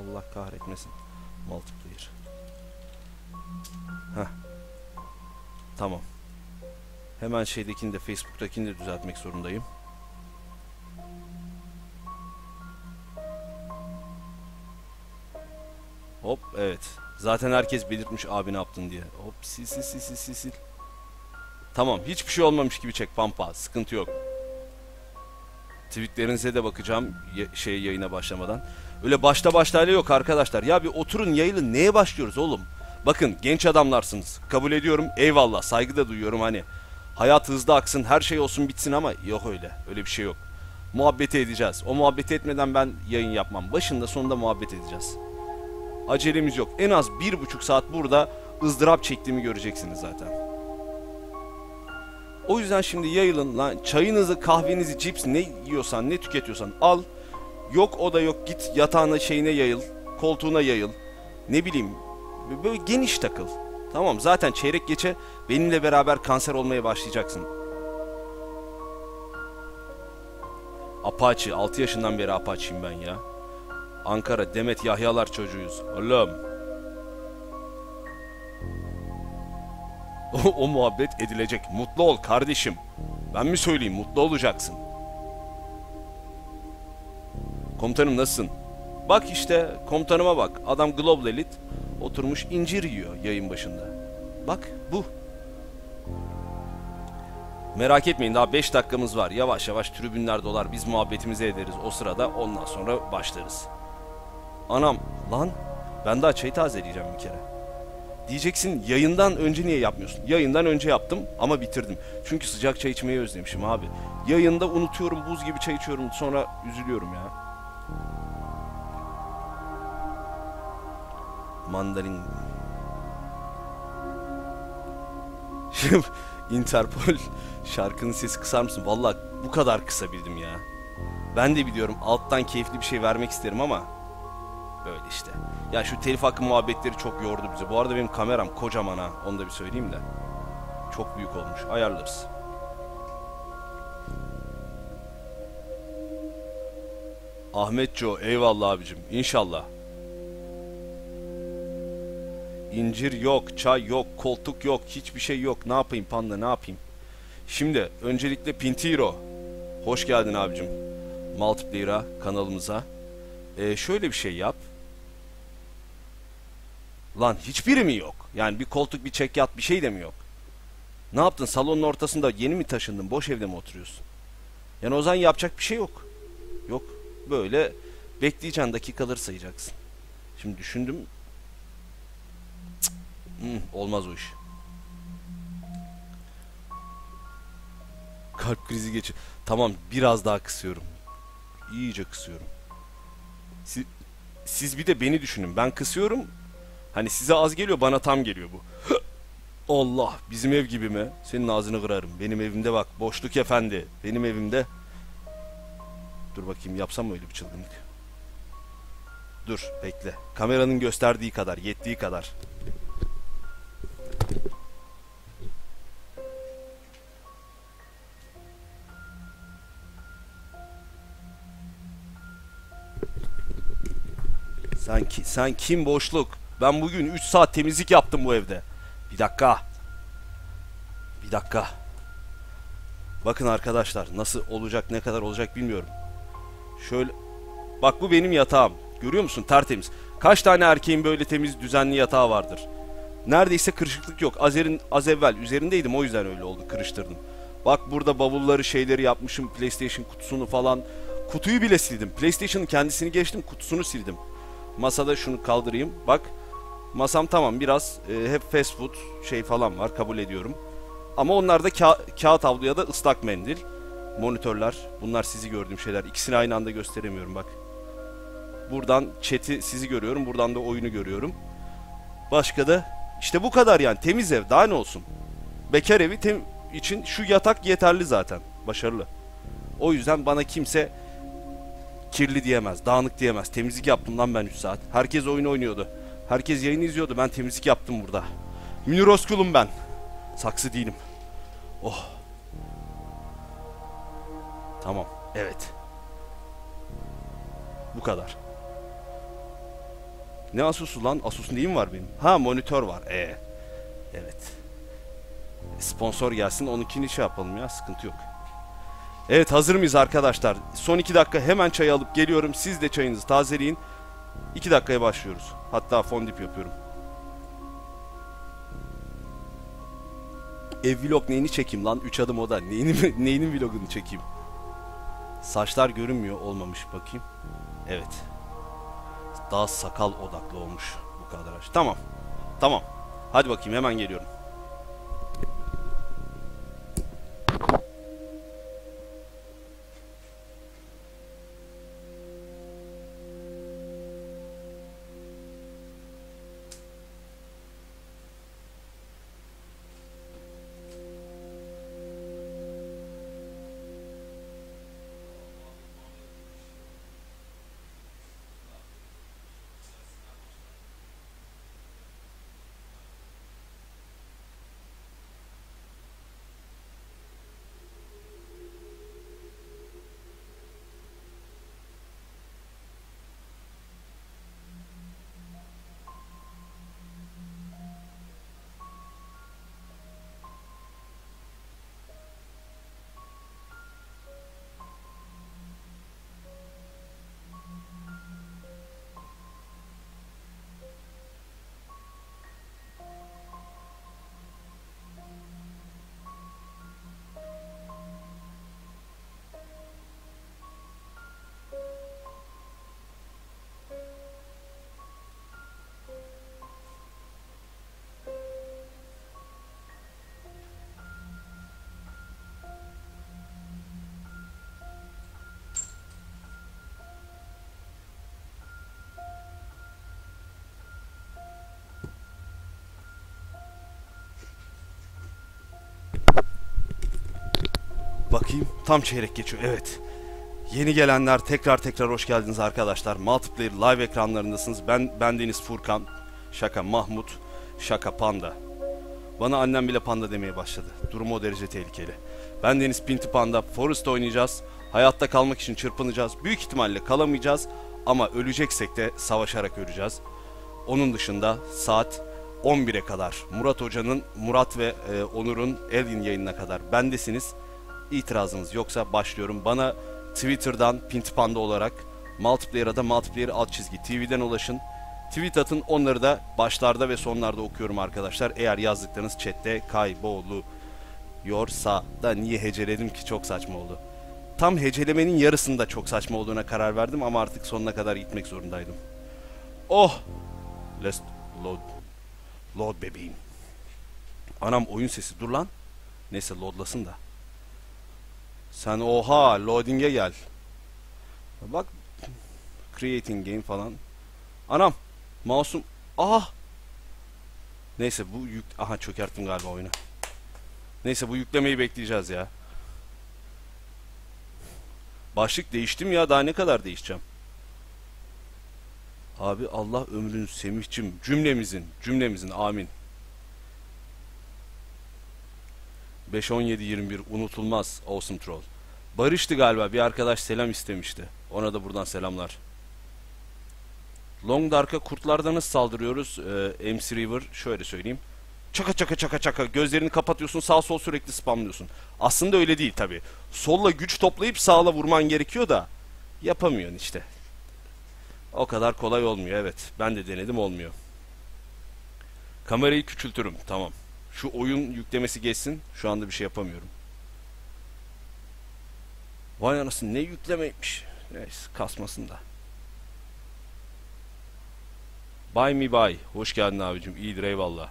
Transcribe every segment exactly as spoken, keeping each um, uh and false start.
Allah kahretmesin. Multiplayer. Heh. Tamam. Hemen şeydekini de, Facebook'takini de düzeltmek zorundayım. Hop, evet. Zaten herkes belirtmiş abi ne yaptın diye. Hop, sil sil sil sil sil sil. Tamam, hiçbir şey olmamış gibi çek Pampa. Sıkıntı yok. Tweetlerinize de bakacağım şey yayına başlamadan. Öyle başta başlayla yok arkadaşlar. Ya bir oturun, yayını neye başlıyoruz oğlum? Bakın, genç adamlarsınız. Kabul ediyorum. Eyvallah. Saygı da duyuyorum hani. Hayat hızlı aksın, her şey olsun bitsin ama yok öyle. Öyle bir şey yok. Muhabbeti edeceğiz. O muhabbeti etmeden ben yayın yapmam. Başında sonunda muhabbet edeceğiz. Acelemiz yok. En az bir buçuk saat burada ızdırap çektiğimi göreceksiniz zaten. O yüzden şimdi yayılın lan. Çayınızı, kahvenizi, cips ne yiyorsan, ne tüketiyorsan al. Yok o da yok, git yatağına, şeyine yayıl. Koltuğuna yayıl. Ne bileyim, böyle geniş takıl. Tamam, zaten çeyrek geçe benimle beraber kanser olmaya başlayacaksın. Apache, altı yaşından beri Apache'yim ben ya. Ankara, Demet Yahyalar çocuğuyuz. Oğlum. O, o muhabbet edilecek. Mutlu ol kardeşim. Ben mi söyleyeyim, mutlu olacaksın. Komutanım nasılsın? Bak işte, komutanıma bak. Adam Global Elite oturmuş incir yiyor yayın başında. Bak bu. Merak etmeyin, daha beş dakikamız var. Yavaş yavaş tribünler dolar, biz muhabbetimizi ederiz. O sırada ondan sonra başlarız. Anam lan, ben daha çay tazeleyeceğim bir kere. Diyeceksin, yayından önce niye yapmıyorsun? Yayından önce yaptım ama bitirdim. Çünkü sıcak çay içmeyi özlemişim abi. Yayında unutuyorum, buz gibi çay içiyorum, sonra üzülüyorum ya. Mandarin. Şimdi Interpol şarkının sesi kısar mısın? Vallahi bu kadar kısabildim ya. Ben de biliyorum, alttan keyifli bir şey vermek isterim ama böyle işte. Ya şu telif hakkı muhabbetleri çok yordu bizi. Bu arada benim kameram kocaman ha. Onu da bir söyleyeyim de. Çok büyük olmuş. Ayarlarız. Ahmetço, eyvallah abicim. İnşallah. İncir yok, çay yok, koltuk yok, hiçbir şey yok. Ne yapayım panda, ne yapayım? Şimdi öncelikle Pintiro. Hoş geldin abicim. Multiplayer'a, kanalımıza. Ee, şöyle bir şey yap. Lan hiçbiri mi yok? Yani bir koltuk, bir çekyat, bir şey de mi yok? Ne yaptın? Salonun ortasında yeni mi taşındın? Boş evde mi oturuyorsun? Yani o zaman yapacak bir şey yok. Yok. Böyle bekleyeceksin, dakikaları sayacaksın. Şimdi düşündüm. Cık, hmm, olmaz o iş. Kalp krizi geçir. Tamam, biraz daha kısıyorum. İyice kısıyorum. Siz, siz bir de beni düşünün. Ben kısıyorum. Hani size az geliyor, bana tam geliyor bu. Allah, bizim ev gibi mi? Senin ağzını kırarım. Benim evimde bak, boşluk efendi. Benim evimde. Dur bakayım, yapsam mı öyle bir çılgınlık? Dur, bekle. Kameranın gösterdiği kadar, yettiği kadar. Sen, ki, sen kim boşluk? Ben bugün üç saat temizlik yaptım bu evde. Bir dakika. Bir dakika. Bakın arkadaşlar, nasıl olacak, ne kadar olacak bilmiyorum. Şöyle. Bak, bu benim yatağım. Görüyor musun? Tertemiz. Kaç tane erkeğin böyle temiz, düzenli yatağı vardır? Neredeyse kırışıklık yok. Azer'in az evvel üzerindeydim, o yüzden öyle oldu. Kırıştırdım. Bak, burada bavulları, şeyleri yapmışım. PlayStation kutusunu falan. Kutuyu bile sildim. PlayStation'ın kendisini geçtim, kutusunu sildim. Masada şunu kaldırayım. Bak. Masam tamam, biraz e, hep fast food şey falan var, kabul ediyorum. Ama onlar da ka kağıt havlu ya da ıslak mendil. Monitörler, bunlar sizi gördüğüm şeyler. İkisini aynı anda gösteremiyorum bak. Buradan chat'i, sizi görüyorum, buradan da oyunu görüyorum. Başka da işte bu kadar yani, temiz ev, daha ne olsun. Bekar evi tem için şu yatak yeterli zaten, başarılı. O yüzden bana kimse kirli diyemez, dağınık diyemez. Temizlik yaptım lan ben üç saat. Herkes oyun oynuyordu. Herkes yayını izliyordu. Ben temizlik yaptım burada. Münir Özkul'um ben. Saksı değilim. Oh. Tamam. Evet. Bu kadar. Ne Asus'u lan? Asus neyim var benim? Ha, monitör var. Ee, evet. Sponsor gelsin, onunkini şey yapalım ya, sıkıntı yok. Evet, hazır mıyız arkadaşlar? Son iki dakika, hemen çay alıp geliyorum. Siz de çayınızı tazeleyin. iki dakikaya başlıyoruz. Hatta fondip yapıyorum. Ev vlog neyini çekeyim lan? üç adım oda. Neyini, neyinin vlogunu çekeyim? Saçlar görünmüyor, olmamış, bakayım. Evet. Daha sakal odaklı olmuş bu kadar. Tamam. Tamam. Hadi bakayım, hemen geliyorum. Bakayım, tam çeyrek geçiyor, evet. Yeni gelenler tekrar tekrar hoş geldiniz arkadaşlar. Multiplayer live ekranlarındasınız. Ben bendeniz Furkan. Şaka Mahmut. Şaka Panda. Bana annem bile Panda demeye başladı. Durum o derece tehlikeli. Bendeniz Pinti Panda. Forest oynayacağız. Hayatta kalmak için çırpınacağız. Büyük ihtimalle kalamayacağız. Ama öleceksek de savaşarak öleceğiz. Onun dışında saat on bire kadar Murat Hoca'nın, Murat ve e, Onur'un Alien yayınına kadar bendesiniz. İtirazınız yoksa başlıyorum. Bana Twitter'dan Pintipanda olarak, Multiplayer'a da Multiplayer alt çizgi T V'den ulaşın. Tweet atın, onları da başlarda ve sonlarda okuyorum arkadaşlar. Eğer yazdıklarınız chatte kayboluyorsa da, niye heceledim ki, çok saçma oldu. Tam hecelemenin yarısında çok saçma olduğuna karar verdim ama artık sonuna kadar gitmek zorundaydım. Oh! Let's load. Load bebeğim. Anam, oyun sesi, dur lan. Neyse, loadlasın da. Sen oha, loading'e gel. Bak, creating game falan. Anam, mouse'um, aha. Neyse bu yük, aha çökerttim galiba oyunu. Neyse, bu yüklemeyi bekleyeceğiz ya. Başlık değiştim ya, daha ne kadar değişeceğim. Abi Allah ömrünü Semih'cim, cümlemizin cümlemizin amin. beş on yedi yirmi bir unutulmaz Awesome Troll. Barış'tı galiba, bir arkadaş selam istemişti. Ona da buradan selamlar. Long Dark'a kurtlarda nasıl saldırıyoruz? Ee, M C River şöyle söyleyeyim. Çaka çaka çaka çaka, gözlerini kapatıyorsun, sağ sol sürekli spamlıyorsun. Aslında öyle değil tabi. Solla güç toplayıp sağla vurman gerekiyor da yapamıyorsun işte. O kadar kolay olmuyor, evet. Ben de denedim, olmuyor. Kamerayı küçültürüm, tamam. Şu oyun yüklemesi geçsin. Şu anda bir şey yapamıyorum. Vay anasını, ne yüklemeymiş. Neyse, kasmasın da. Buy me buy. Hoş geldin abicim. İyidir, eyvallah.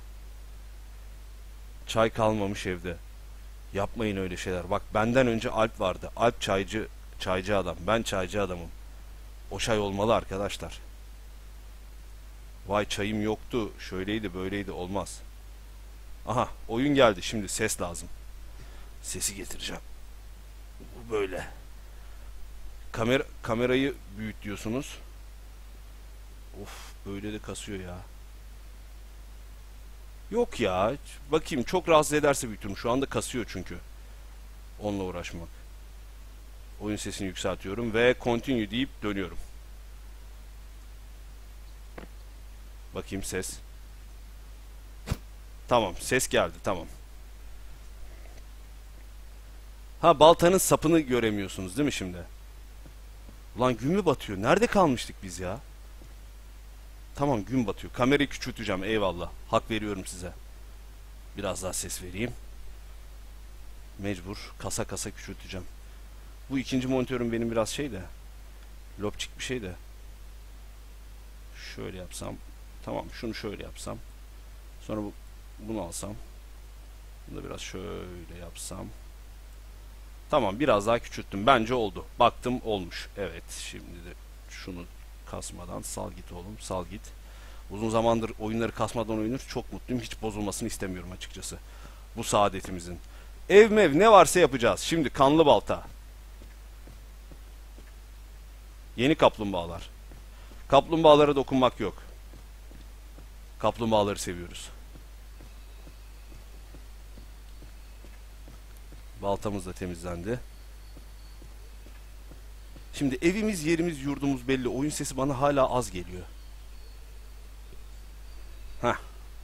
Çay kalmamış evde. Yapmayın öyle şeyler. Bak, benden önce Alp vardı. Alp çaycı, çaycı adam. Ben çaycı adamım. O çay olmalı arkadaşlar. Vay, çayım yoktu. Şöyleydi böyleydi, olmaz. Aha, oyun geldi. Şimdi ses lazım. Sesi getireceğim. Bu böyle. Kamera, kamerayı büyüt diyorsunuz. Of, böyle de kasıyor ya. Yok ya. Bakayım, çok rahatsız ederse büyütürüm. Şu anda kasıyor çünkü. Onunla uğraşmak. Oyun sesini yükseltiyorum ve continue deyip dönüyorum. Bakayım ses. Tamam, ses geldi, tamam. Ha, baltanın sapını göremiyorsunuz değil mi şimdi? Ulan gün mü batıyor? Nerede kalmıştık biz ya? Tamam, gün batıyor. Kamerayı küçülteceğim, eyvallah. Hak veriyorum size. Biraz daha ses vereyim. Mecbur. Kasa kasa küçülteceğim. Bu ikinci monitörüm benim biraz şey de. Lopçik bir şey de. Şöyle yapsam. Tamam, şunu şöyle yapsam. Sonra bu, bunu alsam. Bunu da biraz şöyle yapsam. Tamam, biraz daha küçülttüm. Bence oldu. Baktım olmuş. Evet, şimdi de şunu kasmadan sal git oğlum, sal git. Uzun zamandır oyunları kasmadan oynuyoruz. Çok mutluyum. Hiç bozulmasını istemiyorum açıkçası. Bu saadetimizin. Ev mev ne varsa yapacağız. Şimdi kanlı balta. Yeni kaplumbağalar. Kaplumbağalara dokunmak yok. Kaplumbağaları seviyoruz. Baltamız da temizlendi. Şimdi evimiz, yerimiz, yurdumuz belli. Oyun sesi bana hala az geliyor. Heh.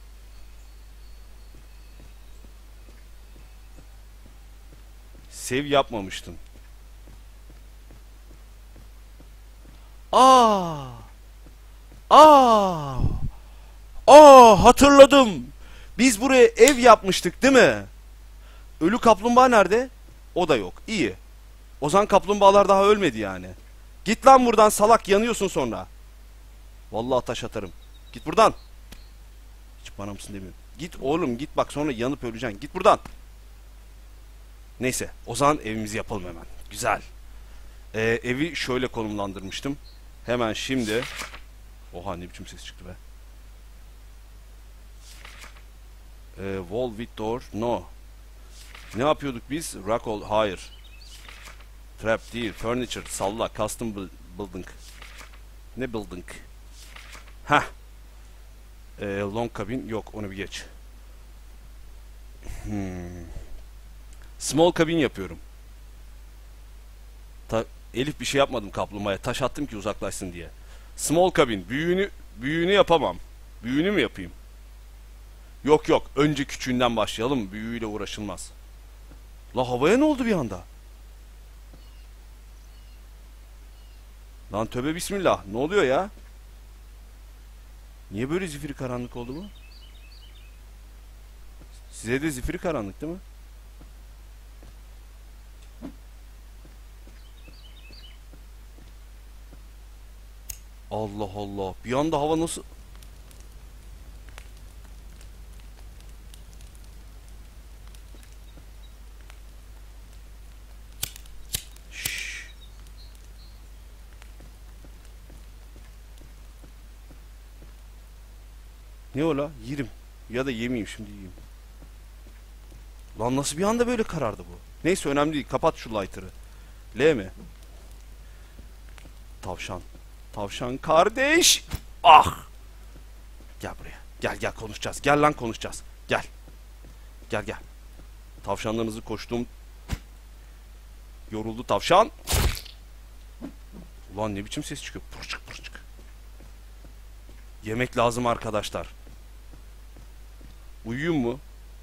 Save yapmamıştım. Aa! Aa! Aa, hatırladım. Biz buraya ev yapmıştık değil mi? Ölü kaplumbağa nerede? O da yok. İyi. O zaman kaplumbağalar daha ölmedi yani. Git lan buradan salak, yanıyorsun sonra. Vallahi taş atarım. Git buradan. Hiç bana mısın demiyorum. Git oğlum git, bak sonra yanıp öleceksin. Git buradan. Neyse, o zaman evimizi yapalım hemen. Güzel. Ee, evi şöyle konumlandırmıştım. Hemen şimdi. Oha, ne biçim ses çıktı be. Ee, wall with door. No. Ne yapıyorduk biz? Rock all. Hayır. Trap değil. Furniture. Salla. Custom building. Ne building? Heh. Ee, long cabin. Yok, onu bir geç. Hmm. Small cabin yapıyorum. Ta Elif bir şey yapmadım kaplumbağaya. Taş attım ki uzaklaşsın diye. Small cabin. Büyüğünü büyüğünü yapamam. Büyüğünü mü yapayım? Yok yok. Önce küçüğünden başlayalım. Büyüğüyle uğraşılmaz. La, havaya ne oldu bir anda? Lan tövbe bismillah. Ne oluyor ya? Niye böyle zifiri karanlık oldu bu? Size de zifiri karanlık değil mi? Allah Allah. Bir anda hava nasıl... Şşş. Ne o la? Yerim. Ya da yemeyeyim, şimdi yiyeyim. Lan nasıl bir anda böyle karardı bu? Neyse, önemli değil. Kapat şu lighter'ı. L mi? Tavşan. Tavşan kardeş. Ah. Gel buraya. Gel gel konuşacağız. Gel lan konuşacağız. Gel. Gel gel. Tavşanlarınızı koştum. Yoruldu tavşan. Ulan ne biçim ses çıkıyor. Pırçık pırçık. Yemek lazım arkadaşlar. Uyuyayım mu?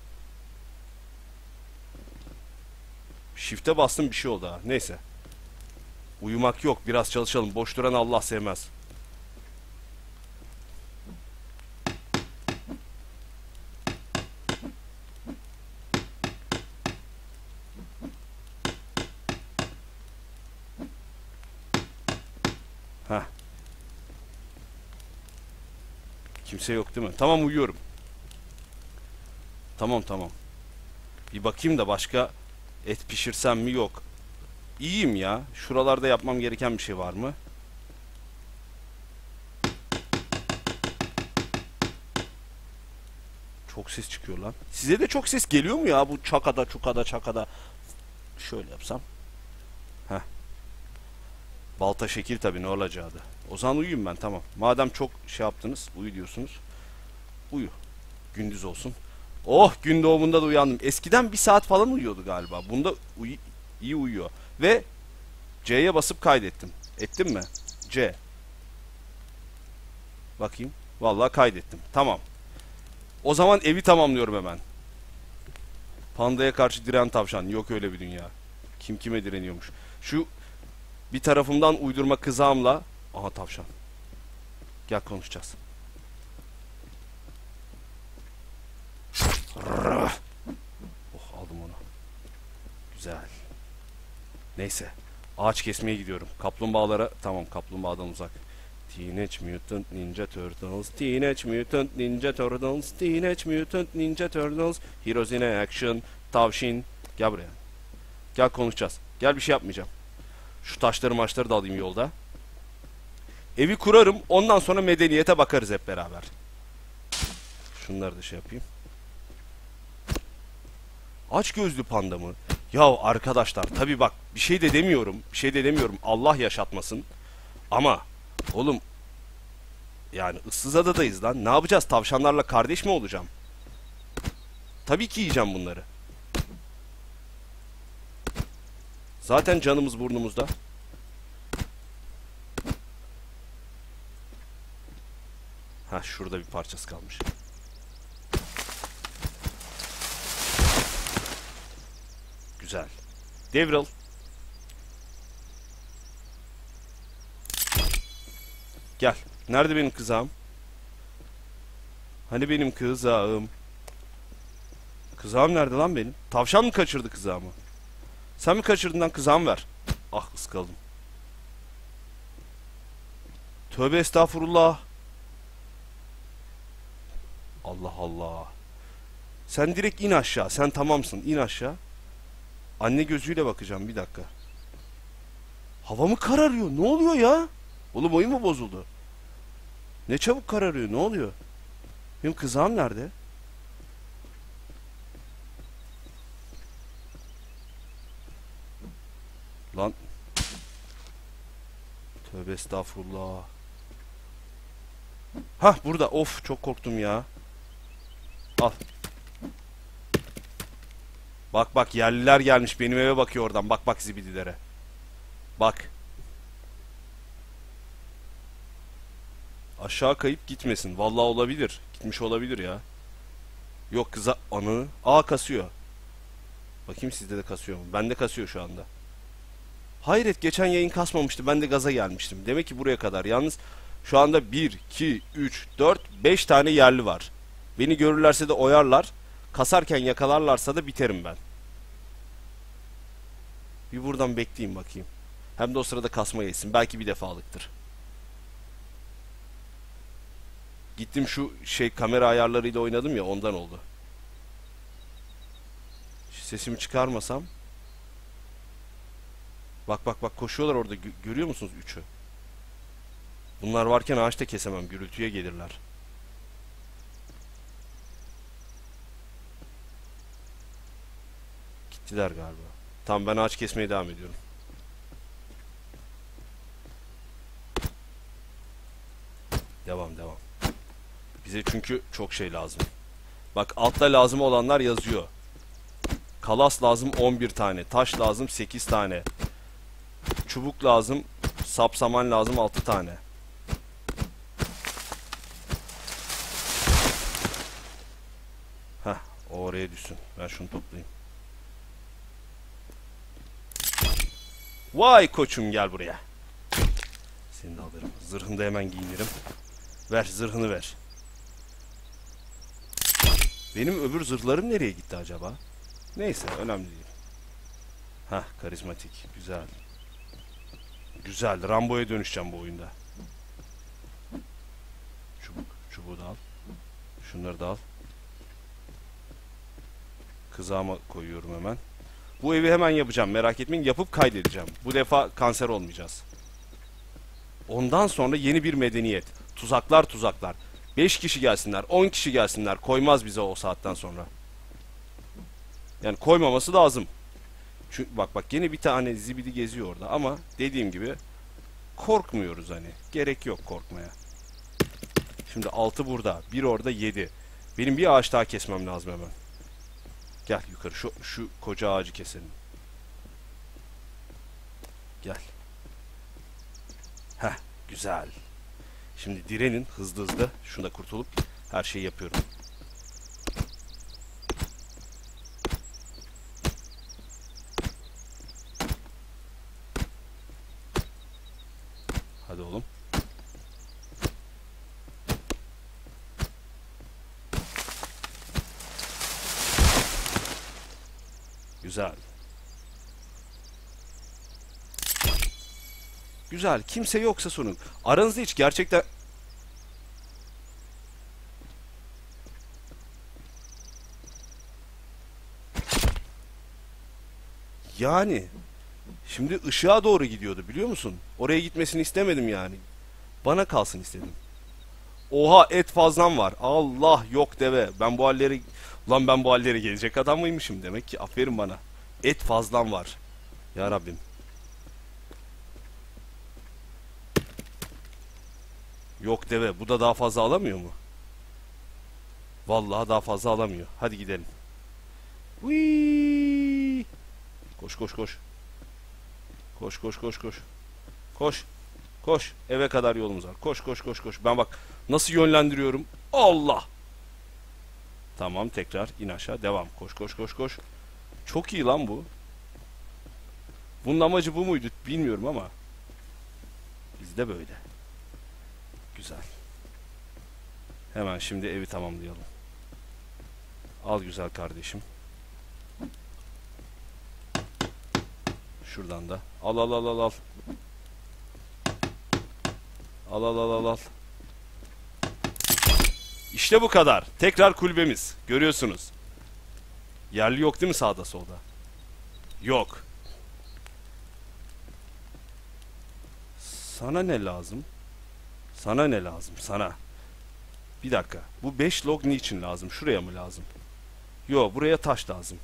Shift'e bastım, bir şey oldu ha. Neyse. Uyumak yok. Biraz çalışalım. Boş duran Allah sevmez. Heh. Kimse yok değil mi? Tamam, uyuyorum. Tamam tamam. Bir bakayım da başka et pişirsem mi? Yok. İyiyim ya. Şuralarda yapmam gereken bir şey var mı? Çok ses çıkıyor lan. Size de çok ses geliyor mu ya? Bu çakada çukada çakada. Şöyle yapsam. Heh. Balta şekil tabii, ne olacağı da. O zaman uyuyayım ben, tamam. Madem çok şey yaptınız, uyu diyorsunuz. Uyu. Gündüz olsun. Oh, gün doğumunda da uyandım. Eskiden bir saat falan uyuyordu galiba. Bunda uy iyi uyuyor. Ve C'ye basıp kaydettim. Ettim mi? C. Bakayım. Vallahi kaydettim. Tamam. O zaman evi tamamlıyorum hemen. Pandaya karşı diren tavşan. Yok öyle bir dünya. Kim kime direniyormuş. Şu bir tarafımdan uydurma kızağımla. Aha tavşan. Gel konuşacağız. Oh, aldım onu. Güzel. Neyse. Ağaç kesmeye gidiyorum. Kaplumbağalara... Tamam, kaplumbağadan uzak. Teenage Mutant Ninja Turtles, Teenage Mutant Ninja Turtles, Teenage Mutant Ninja Turtles, Heroes in Action, Tavşin. Gel buraya. Gel konuşacağız. Gel, bir şey yapmayacağım. Şu taşları maçları da alayım yolda. Evi kurarım. Ondan sonra medeniyete bakarız hep beraber. Şunları da şey yapayım. Aç gözlü panda mı? Ya arkadaşlar, tabi bak, bir şey de demiyorum. Bir şey de demiyorum. Allah yaşatmasın. Ama oğlum, yani ıssız adadayız lan. Ne yapacağız? Tavşanlarla kardeş mi olacağım? Tabii ki yiyeceğim bunları. Zaten canımız burnumuzda. Ha, şurada bir parçası kalmış. Güzel. Devril. Gel. Nerede benim kızağım? Hani benim kızağım? Kızağım nerede lan benim? Tavşan mı kaçırdı kızağımı? Sen mi kaçırdın lan, kızağımı ver. Ah, ıskaladım. Tövbe estağfurullah. Allah Allah. Sen direkt in aşağı. Sen tamamsın. İn aşağı. Anne gözüyle bakacağım, bir dakika. Hava mı kararıyor? Ne oluyor ya? Oğlum, oyun mu bozuldu? Ne çabuk kararıyor. Ne oluyor? Benim kızağım nerede? Lan. Tövbe estağfurullah. Hah, burada. Of, çok korktum ya. Al. Bak bak, yerliler gelmiş, benim eve bakıyor oradan. Bak bak zibidilere. Bak. Aşağı kayıp gitmesin. Vallahi olabilir. Gitmiş olabilir ya. Yok, kıza anı. Aa, kasıyor. Bakayım sizde de kasıyor mu? Bende kasıyor şu anda. Hayret, geçen yayın kasmamıştı. Ben de gaza gelmiştim. Demek ki buraya kadar. Yalnız şu anda bir, iki, üç, dört, beş tane yerli var. Beni görürlerse de oyarlar. Kasarken yakalarlarsa da biterim ben. Bir buradan bekleyeyim bakayım. Hem de o sırada kasma geçsin. Belki bir defalıktır. Gittim şu şey kamera ayarlarıyla oynadım ya, ondan oldu. Sesimi çıkarmasam. Bak bak bak, koşuyorlar orada. Gö görüyor musunuz üçü? Bunlar varken ağaçta kesemem. Gürültüye gelirler. Gittiler galiba. Tamam, ben ağaç kesmeye devam ediyorum. Devam devam. Bize çünkü çok şey lazım. Bak, altta lazım olanlar yazıyor. Kalas lazım on bir tane. Taş lazım sekiz tane. Çubuk lazım. Sapsaman lazım altı tane. Heh, o oraya düşsün. Ben şunu toplayayım. Vay koçum, gel buraya. Seni de alırım. Zırhını da hemen giyinirim. Ver zırhını, ver. Benim öbür zırhlarım nereye gitti acaba? Neyse, önemli değil. Hah, karizmatik. Güzel. Güzel. Rambo'ya dönüşeceğim bu oyunda. Çubuk. Çubuğu da al. Şunları da al. Kızağıma koyuyorum hemen. Bu evi hemen yapacağım. Merak etmeyin. Yapıp kaydedeceğim. Bu defa kanser olmayacağız. Ondan sonra yeni bir medeniyet. Tuzaklar tuzaklar. beş kişi gelsinler. on kişi gelsinler. Koymaz bize o saatten sonra. Yani koymaması lazım. Çünkü bak bak, yine bir tane zibidi geziyor orada. Ama dediğim gibi korkmuyoruz hani. Gerek yok korkmaya. Şimdi altı burada. bir orada, yedi. Benim bir ağaç daha kesmem lazım hemen. Gel yukarı. Şu, şu koca ağacı keselim. Gel. Heh, güzel. Şimdi direnin hızlı hızlı. Şunda kurtulup her şeyi yapıyorum. Hadi oğlum. Güzel. Güzel. Kimse yoksa sorun. Aranızda hiç gerçekten... Yani... Şimdi ışığa doğru gidiyordu biliyor musun? Oraya gitmesini istemedim yani. Bana kalsın istedim. Oha, et fazlam var. Allah, yok deve. Ben bu halleri... Lan ben bu hallere gelecek adam mıymışım demek ki. Aferin bana. Et fazlam var. Ya Rabbim. Yok deve. Bu da daha fazla alamıyor mu? Vallahi daha fazla alamıyor. Hadi gidelim. Whee! Koş koş koş. Koş koş koş koş. Koş. Koş. Eve kadar yolumuz var. Koş koş koş koş. Ben bak nasıl yönlendiriyorum. Allah. Tamam, tekrar in aşağı. Devam. Koş koş koş koş. Çok iyi lan bu. Bunun amacı bu muydu bilmiyorum ama bizde böyle. Güzel. Hemen şimdi evi tamamlayalım. Al güzel kardeşim. Şuradan da. Al al al al al. Al al al al al. İşte bu kadar. Tekrar kulübemiz. Görüyorsunuz. Yerli yok değil mi sağda solda? Yok. Sana ne lazım? Sana ne lazım? Sana. Bir dakika. Bu beş log niçin lazım? Şuraya mı lazım? Yok, buraya taş lazım.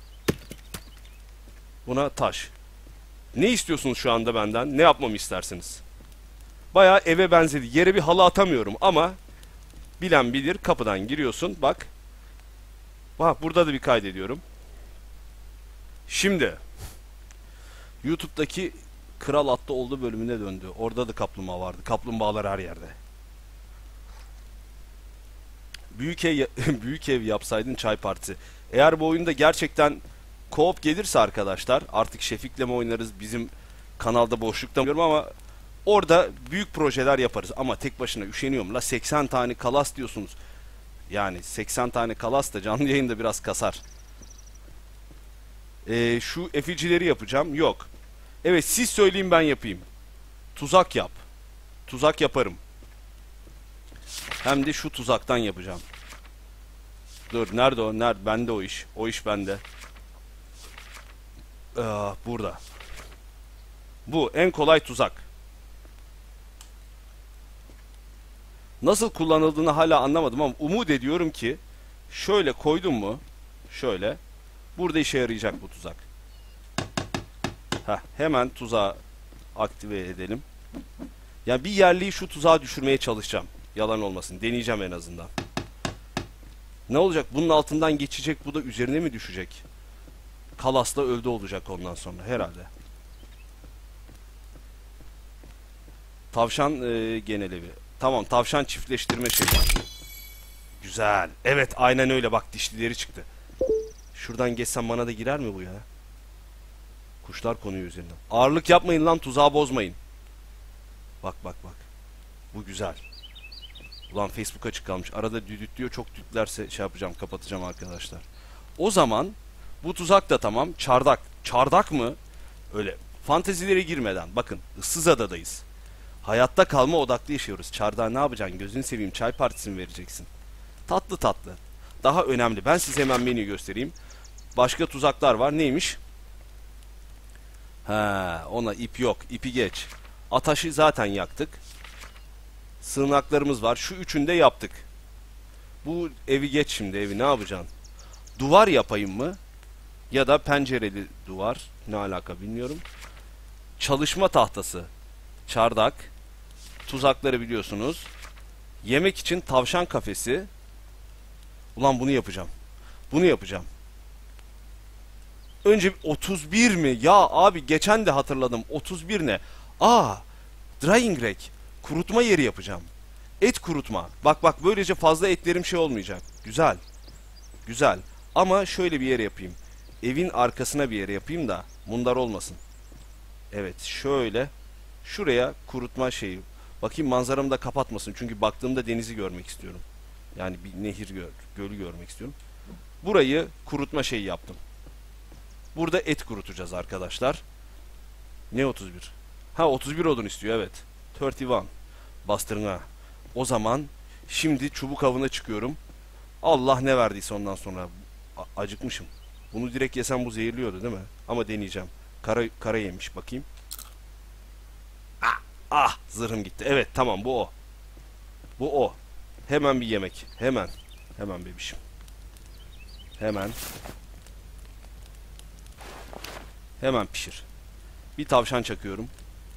Buna taş. Ne istiyorsunuz şu anda benden? Ne yapmamı istersiniz? Bayağı eve benzedi. Yere bir halı atamıyorum ama bilen bilir, kapıdan giriyorsun. Bak. Bak, burada da bir kaydediyorum. Şimdi YouTube'daki Kral Atlı Oldu bölümüne döndü. Orada da kaplumbağa vardı. Kaplumbağalar her yerde. Büyük ev, büyük ev yapsaydın çay partisi. Eğer bu oyunda gerçekten co-op gelirse arkadaşlar, artık Şefik'le mi oynarız, bizim kanalda boşlukta mı bilmiyorum ama orada büyük projeler yaparız. Ama tek başına üşeniyorum la, seksen tane kalas diyorsunuz. Yani seksen tane kalas da canlı yayında biraz kasar. Ee, şu eficileri yapacağım. Yok. Evet, siz söyleyin ben yapayım. Tuzak yap. Tuzak yaparım. Hem de şu tuzaktan yapacağım. Dur, nerede o? Nerede? Bende o iş. O iş bende. Ee, burada. Bu en kolay tuzak. Nasıl kullanıldığını hala anlamadım ama umut ediyorum ki şöyle koydum mu? Şöyle. Burada işe yarayacak bu tuzak. Heh, hemen tuzağı aktive edelim. Yani bir yerliyi şu tuzağa düşürmeye çalışacağım. Yalan olmasın. Deneyeceğim en azından. Ne olacak? Bunun altından geçecek. Bu da üzerine mi düşecek? Kalasla öldü olacak ondan sonra herhalde. Tavşan e, genel evi. Tamam, tavşan çiftleştirme şeyi. Güzel. Evet, aynen öyle. Bak, dişlileri çıktı. Şuradan geçsem bana da girer mi bu ya? Kuşlar konuyor üzerinden. Ağırlık yapmayın lan, tuzağı bozmayın. Bak bak bak. Bu güzel. Ulan Facebook açık kalmış. Arada düdüt diyor. Çok düdütlerse şey yapacağım, kapatacağım arkadaşlar. O zaman bu tuzak da tamam. Çardak. Çardak mı? Öyle fantezilere girmeden. Bakın, ıssız adadayız. Hayatta kalma odaklı yaşıyoruz. Çardağa ne yapacaksın? Gözünü seveyim. Çay partisi mi vereceksin? Tatlı tatlı. Daha önemli. Ben size hemen menüyü göstereyim. Başka tuzaklar var. Neymiş? Ha, ona ip yok. İpi geç. Ataşı zaten yaktık. Sığınaklarımız var. Şu üçünü de yaptık. Bu evi geç şimdi. Evi ne yapacaksın? Duvar yapayım mı? Ya da pencereli duvar. Ne alaka bilmiyorum. Çalışma tahtası. Çardak. Tuzakları biliyorsunuz. Yemek için tavşan kafesi. Ulan bunu yapacağım. Bunu yapacağım. Önce otuz bir mi? Ya abi, geçen de hatırladım. otuz bir ne? Aa, drying rack. Kurutma yeri yapacağım. Et kurutma. Bak bak, böylece fazla etlerim şey olmayacak. Güzel. Güzel. Ama şöyle bir yere yapayım. Evin arkasına bir yere yapayım da mundar olmasın. Evet, şöyle. Şuraya kurutma şeyi. Bakayım manzaramı da kapatmasın. Çünkü baktığımda denizi görmek istiyorum. Yani bir nehir gör, gölü görmek istiyorum. Burayı kurutma şeyi yaptım. Burada et kurutacağız arkadaşlar. Ne otuz bir? Ha, otuz bir odun istiyor, evet. otuz bir. Bastırına. O zaman şimdi çubuk avına çıkıyorum. Allah ne verdiyse ondan sonra. A- acıkmışım. Bunu direkt yesem bu zehirliyordu değil mi? Ama deneyeceğim. Kara, kara yemiş bakayım. Ah, ah, zırhım gitti. Evet, tamam, bu o. Bu o. Hemen bir yemek. Hemen. Hemen bebişim. Hemen. Hemen pişir. Bir tavşan çakıyorum.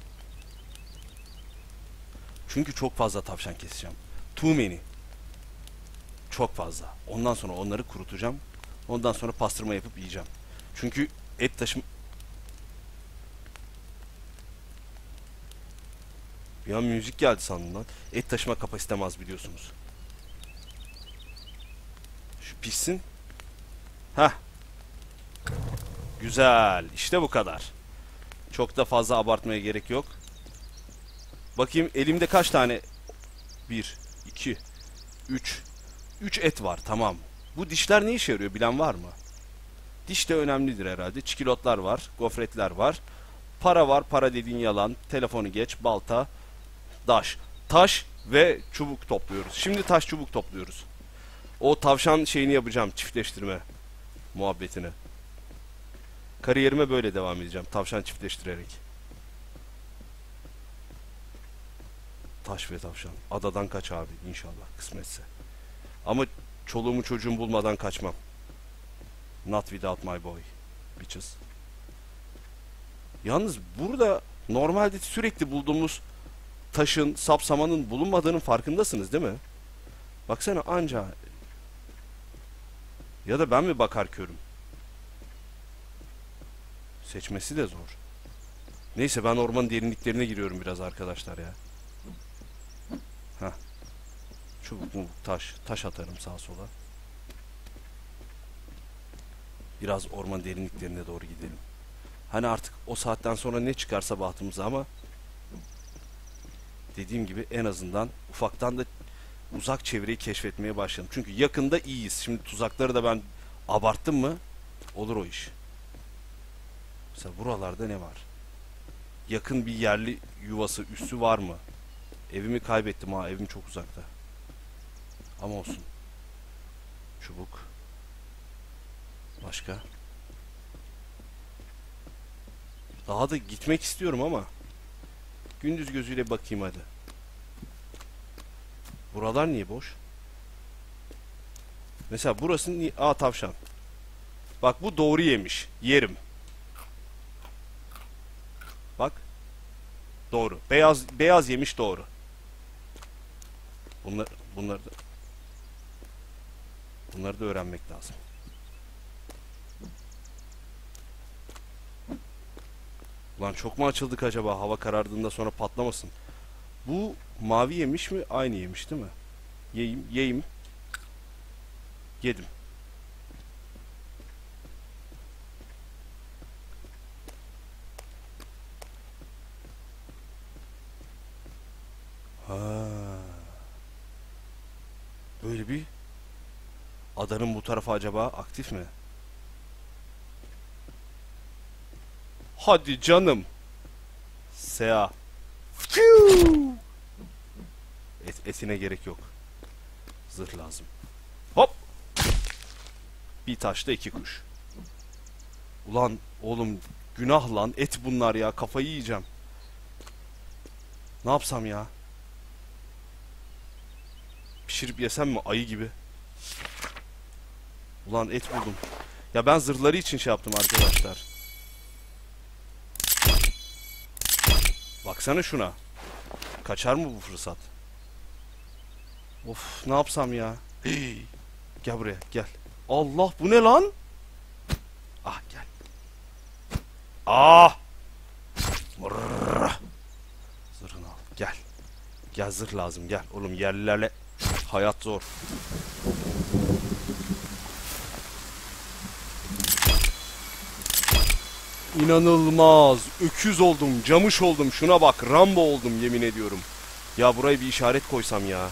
Çünkü çok fazla tavşan keseceğim. Too many. Çok fazla. Ondan sonra onları kurutacağım. Ondan sonra pastırma yapıp yiyeceğim. Çünkü et taşım... Bir an müzik geldi sandım lan. Et taşıma kapasitem az, biliyorsunuz. Şu pişsin. Heh. Güzel. İşte bu kadar. Çok da fazla abartmaya gerek yok. Bakayım elimde kaç tane? Bir, iki, üç. Üç et var, tamam. Bu dişler ne işe yarıyor, bilen var mı? Diş de önemlidir herhalde. Çikolotlar var, gofretler var. Para var, para dediğin yalan. Telefonu geç, balta, taş. Taş ve çubuk topluyoruz. Şimdi taş çubuk topluyoruz. O tavşan şeyini yapacağım, çiftleştirme muhabbetini. Kariyerime böyle devam edeceğim, tavşan çiftleştirerek. Taş ve tavşan. Adadan kaç abi, inşallah kısmetse. Ama çoluğumu çocuğumu bulmadan kaçmam. Not without my boy. Bitches. Yalnız burada normalde sürekli bulduğumuz taşın, sapsamanın bulunmadığının farkındasınız değil mi? Baksana anca. Ya da ben mi bakar körüm? Seçmesi de zor. Neyse, ben ormanın derinliklerine giriyorum biraz arkadaşlar ya. Heh. Çubuk mu, taş. Taş atarım sağa sola. Biraz orman derinliklerine doğru gidelim. Hani artık o saatten sonra ne çıkarsa bahtımıza, ama dediğim gibi en azından ufaktan da uzak çevreyi keşfetmeye başladım. Çünkü yakında iyiyiz. Şimdi tuzakları da ben abarttım mı olur o iş. Mesela buralarda ne var? Yakın bir yerli yuvası, üssü var mı? Evimi kaybettim ha, evim çok uzakta. Ama olsun. Çubuk. Başka? Daha da gitmek istiyorum ama gündüz gözüyle bakayım hadi. Buralar niye boş? Mesela burası niye? Aa, tavşan. Bak, bu doğru yemiş. Yerim. Bak. Doğru. Beyaz beyaz yemiş, doğru. Bunlar bunları da bunları da öğrenmek lazım. Ulan çok mu açıldık acaba? Hava karardığında sonra patlamasın. Bu mavi yemiş mi? Aynı yemiş değil mi? Yiyeyim, yiyeyim. Yedim. Ha. Böyle bir adanın bu tarafı acaba aktif mi? Hadi canım. Sea. Et, etine gerek yok. Zırh lazım. Hop. Bir taşta iki kuş. Ulan oğlum, günah lan, et bunlar ya, kafayı yiyeceğim. Ne yapsam ya? Pişirip yesem mi ayı gibi? Ulan et buldum. Ya ben zırhları için şey yaptım arkadaşlar. Baksana şuna. Kaçar mı bu fırsat? Of, ne yapsam ya? Hey. Gel buraya, gel. Allah, bu ne lan? Ah, gel. Ah! Mırrrr. Zırhını al, gel. Gel zırh lazım gel. Oğlum yerlilerle hayat zor. İnanılmaz. Öküz oldum, camış oldum. Şuna bak, Rambo oldum yemin ediyorum. Ya buraya bir işaret koysam ya.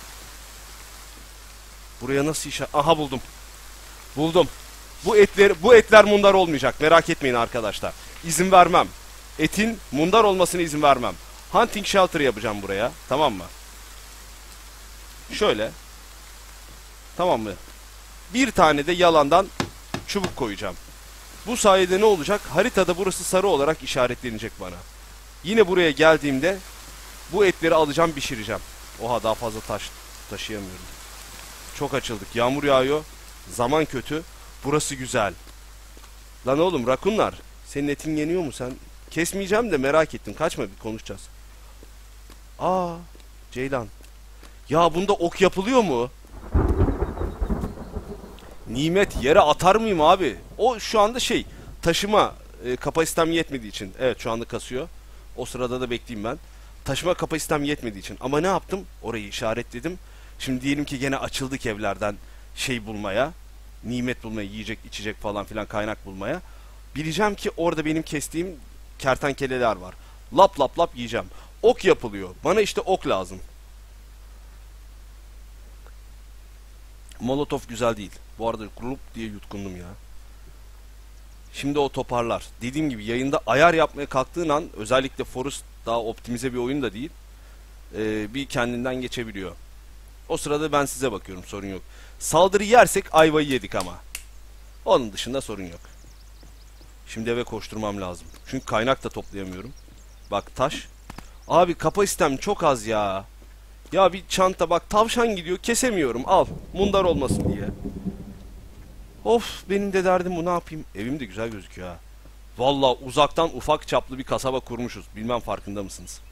Buraya nasıl işaret... Aha buldum. Buldum. Bu etler, bu etler mundar olmayacak. Merak etmeyin arkadaşlar. İzin vermem. Etin mundar olmasına izin vermem. Hunting shelter yapacağım buraya. Tamam mı? Şöyle. Tamam mı? Bir tane de yalandan çubuk koyacağım. Bu sayede ne olacak? Haritada burası sarı olarak işaretlenecek bana. Yine buraya geldiğimde bu etleri alacağım, pişireceğim. Oha, daha fazla taş taşıyamıyorum. Çok açıldık. Yağmur yağıyor. Zaman kötü. Burası güzel. Lan oğlum rakunlar. Senin etin yeniyor mu sen? Kesmeyeceğim de merak ettim. Kaçma, bir konuşacağız. Aa, Ceylan. Ya bunda ok yapılıyor mu? Nimet, yere atar mıyım abi? O şu anda şey, taşıma e, kapasitem yetmediği için. Evet, şu anda kasıyor. O sırada da bekleyeyim ben. Taşıma kapasitem yetmediği için. Ama ne yaptım? Orayı işaretledim. Şimdi diyelim ki gene açıldık evlerden şey bulmaya. Nimet bulmaya, yiyecek, içecek falan filan kaynak bulmaya. Bileceğim ki orada benim kestiğim kertenkeleler var. Lap lap lap yiyeceğim. Ok yapılıyor. Bana işte ok lazım. Molotov güzel değil. Bu arada grup diye yutkundum ya. Şimdi o toparlar. Dediğim gibi yayında ayar yapmaya kalktığın an, özellikle Forest daha optimize bir oyun da değil. Ee, bir kendinden geçebiliyor. O sırada ben size bakıyorum, sorun yok. Saldırı yersek ayvayı yedik ama. Onun dışında sorun yok. Şimdi eve koşturmam lazım. Çünkü kaynak da toplayamıyorum. Bak taş. Abi kapasitem çok az ya. Ya bir çanta bak, tavşan gidiyor, kesemiyorum, al. Mundar olmasın diye. Of, benim de derdim bu, ne yapayım. Evim de güzel gözüküyor ha. Valla uzaktan ufak çaplı bir kasaba kurmuşuz. Bilmem farkında mısınız?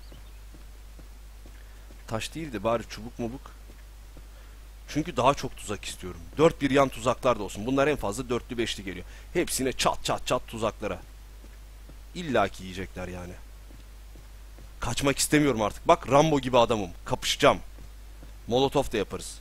Taş değil de bari çubuk mubuk. Çünkü daha çok tuzak istiyorum. Dört bir yan tuzaklar da olsun. Bunlar en fazla dörtlü beşli geliyor. Hepsine çat çat çat tuzaklara. İlla ki yiyecekler yani. Kaçmak istemiyorum artık. Bak, Rambo gibi adamım. Kapışacağım. Molotov da yaparız.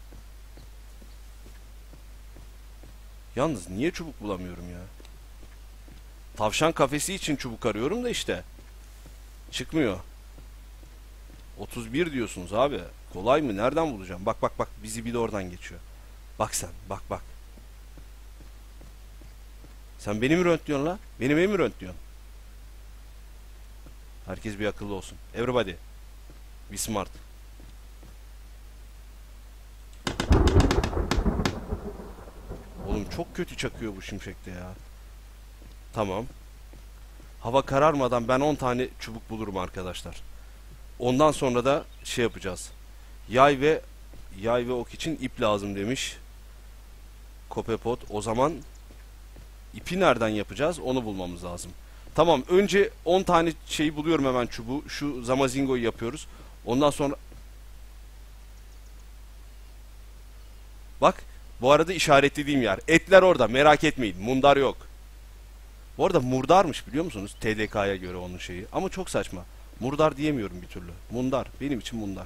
Yalnız niye çubuk bulamıyorum ya? Tavşan kafesi için çubuk arıyorum da işte. Çıkmıyor. otuz bir diyorsunuz abi. Kolay mı? Nereden bulacağım? Bak bak bak. Bizi bir de oradan geçiyor. Bak sen. Bak bak. Sen beni mi röntliyorsun la? Benim evi mi röntliyorsun? Herkes bir akıllı olsun. Everybody. Be smart. Oğlum çok kötü çakıyor bu şimşekte ya. Tamam. Hava kararmadan ben on tane çubuk bulurum arkadaşlar. Ondan sonra da şey yapacağız. Yay ve yay ve ok için ip lazım demiş. Kopepot. O zaman ipi nereden yapacağız? Onu bulmamız lazım. Tamam, önce on tane şeyi buluyorum hemen, çubuğu. Şu Zamazingo'yu yapıyoruz. Ondan sonra bak, bu arada işaretlediğim yer. Etler orada, merak etmeyin. Mundar yok. Bu arada murdarmış, biliyor musunuz? T D K'ya göre onun şeyi. Ama çok saçma. Murdar diyemiyorum bir türlü. Mundar. Benim için mundar.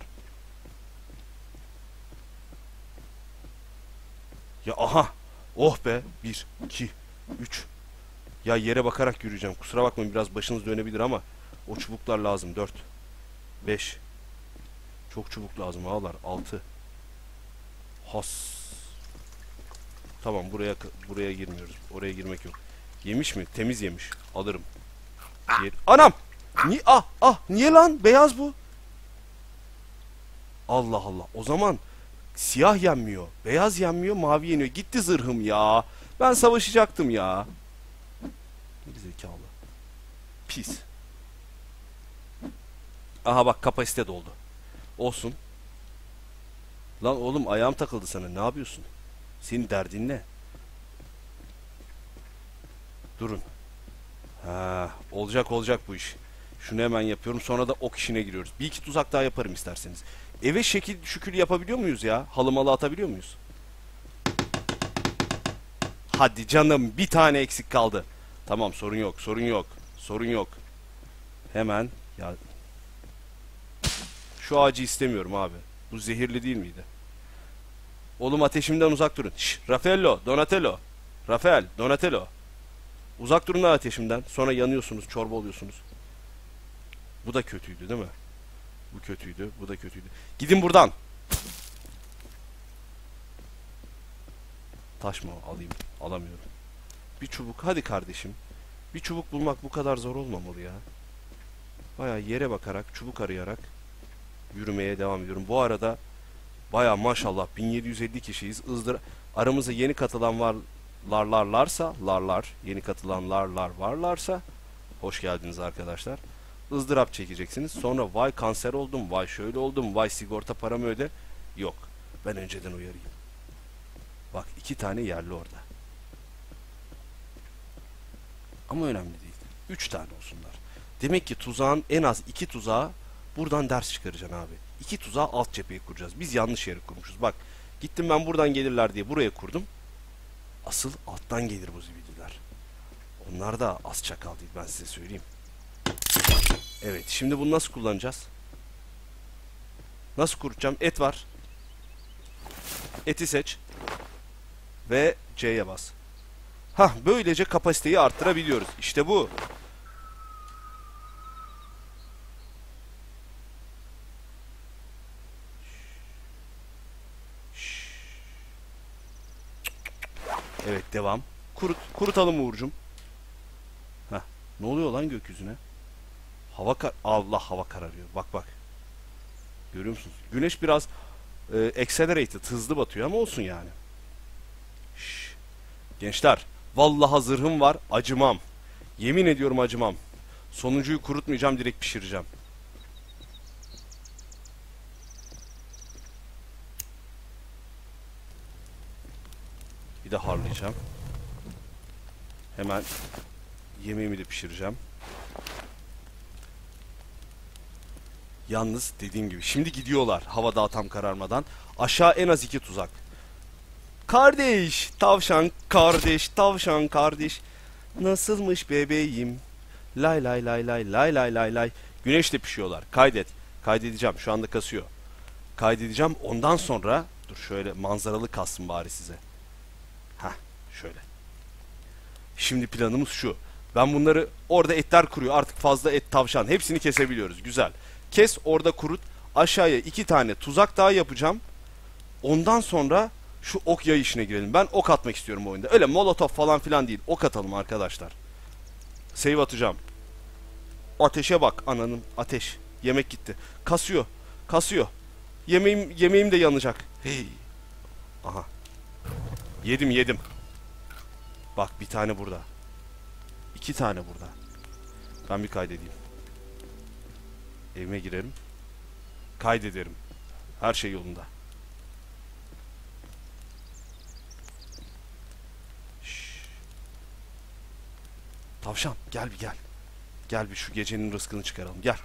Ya aha. Oh be. Bir, iki, üç. Ya yere bakarak yürüyeceğim. Kusura bakmayın, biraz başınız dönebilir ama o çubuklar lazım. Dört. Beş. Çok çubuk lazım ağalar. Altı. Has. Tamam, buraya buraya girmiyoruz. Oraya girmek yok. Yemiş mi? Temiz yemiş. Alırım. Yer. Anam! Ni ah ah niye lan? Beyaz bu. Allah Allah. O zaman siyah yenmiyor. Beyaz yenmiyor, mavi yeniyor. Gitti zırhım ya. Ben savaşacaktım ya. Geri zekalı. Pis. Aha bak, kapasite doldu. Olsun. Lan oğlum, ayağım takıldı sana. Ne yapıyorsun? Senin derdin ne? Durun. Ha, olacak olacak bu iş. Şunu hemen yapıyorum. Sonra da ok işine giriyoruz. Bir iki tuzak daha yaparım isterseniz. Eve şekil şükür yapabiliyor muyuz ya? Halı malı atabiliyor muyuz? Hadi canım, bir tane eksik kaldı. Tamam, sorun yok sorun yok. Sorun yok. Hemen ya. şu ağacı istemiyorum abi. Bu zehirli değil miydi? Oğlum ateşimden uzak durun. Şş, Raffaello, Donatello. Rafael, Donatello. Uzak durun lan ateşimden. Sonra yanıyorsunuz, çorba oluyorsunuz. Bu da kötüydü değil mi? Bu kötüydü, bu da kötüydü. Gidin buradan. Taş mı alayım? Alamıyorum. Bir çubuk, hadi kardeşim. Bir çubuk bulmak bu kadar zor olmamalı ya. Baya yere bakarak, çubuk arayarak yürümeye devam ediyorum. Bu arada baya maşallah bin yedi yüz elli kişiyiz. Izdır aramıza yeni katılan var larlarlarsa, larlar, yeni katılanlarlar varlarsa hoş geldiniz arkadaşlar. ızdırap çekeceksiniz. Sonra vay kanser oldum, vay şöyle oldum, vay sigorta paramı öde. Yok. Ben önceden uyarayım. Bak iki tane yerli orada. Ama önemli değil. Üç tane olsunlar. Demek ki tuzağın en az iki tuzağı buradan ders çıkaracaksın abi. İki tuzağı alt cepheyi kuracağız. Biz yanlış yere kurmuşuz. Bak gittim ben buradan gelirler diye buraya kurdum. Asıl alttan gelir bu zibidiler. Onlar da az çakal değil ben size söyleyeyim. Evet şimdi bunu nasıl kullanacağız? Nasıl kuracağım? Et var. Eti seç. Ve C'ye bas. Hah böylece kapasiteyi arttırabiliyoruz. İşte bu. Evet devam. Kurut, kurutalım Uğur'cum. Heh, ne oluyor lan gökyüzüne? Hava kar Allah hava kararıyor. Bak bak. Görüyor musunuz? Güneş biraz e, accelerated, hızlı batıyor ama olsun yani. Şş. Gençler, vallahi zırhım var, acımam. Yemin ediyorum acımam. Sonuncuyu kurutmayacağım, direkt pişireceğim. Bir de harlayacağım. Hemen yemeğimi de pişireceğim. Yalnız dediğim gibi şimdi gidiyorlar hava daha tam kararmadan. Aşağı en az iki tuzak. Kardeş, tavşan kardeş, tavşan kardeş. Nasılmış bebeğim? Lay lay lay lay lay lay lay lay. Güneşle pişiyorlar. Kaydet. Kaydedeceğim. Şu anda kasıyor. Kaydedeceğim. Ondan sonra dur şöyle manzaralı kalsın bari size. Hah şöyle. Şimdi planımız şu. Ben bunları orada etler kuruyor. Artık fazla et tavşan. Hepsini kesebiliyoruz. Güzel. Kes orada kurut. Aşağıya iki tane tuzak daha yapacağım. Ondan sonra şu ok yay işine girelim. Ben ok atmak istiyorum bu oyunda. Öyle molotof falan filan değil. Ok atalım arkadaşlar. Save atacağım. Ateşe bak ananın. Ateş. Yemek gitti. Kasıyor. Kasıyor. Yemeğim, yemeğim de yanacak. Hey. Aha. Yedim yedim. Bak bir tane burada. İki tane burada. Ben bir kaydedeyim. Evime girerim. Kaydederim. Her şey yolunda. Şşş. Tavşan gel bir gel. Gel bir şu gecenin rızkını çıkaralım. Gel.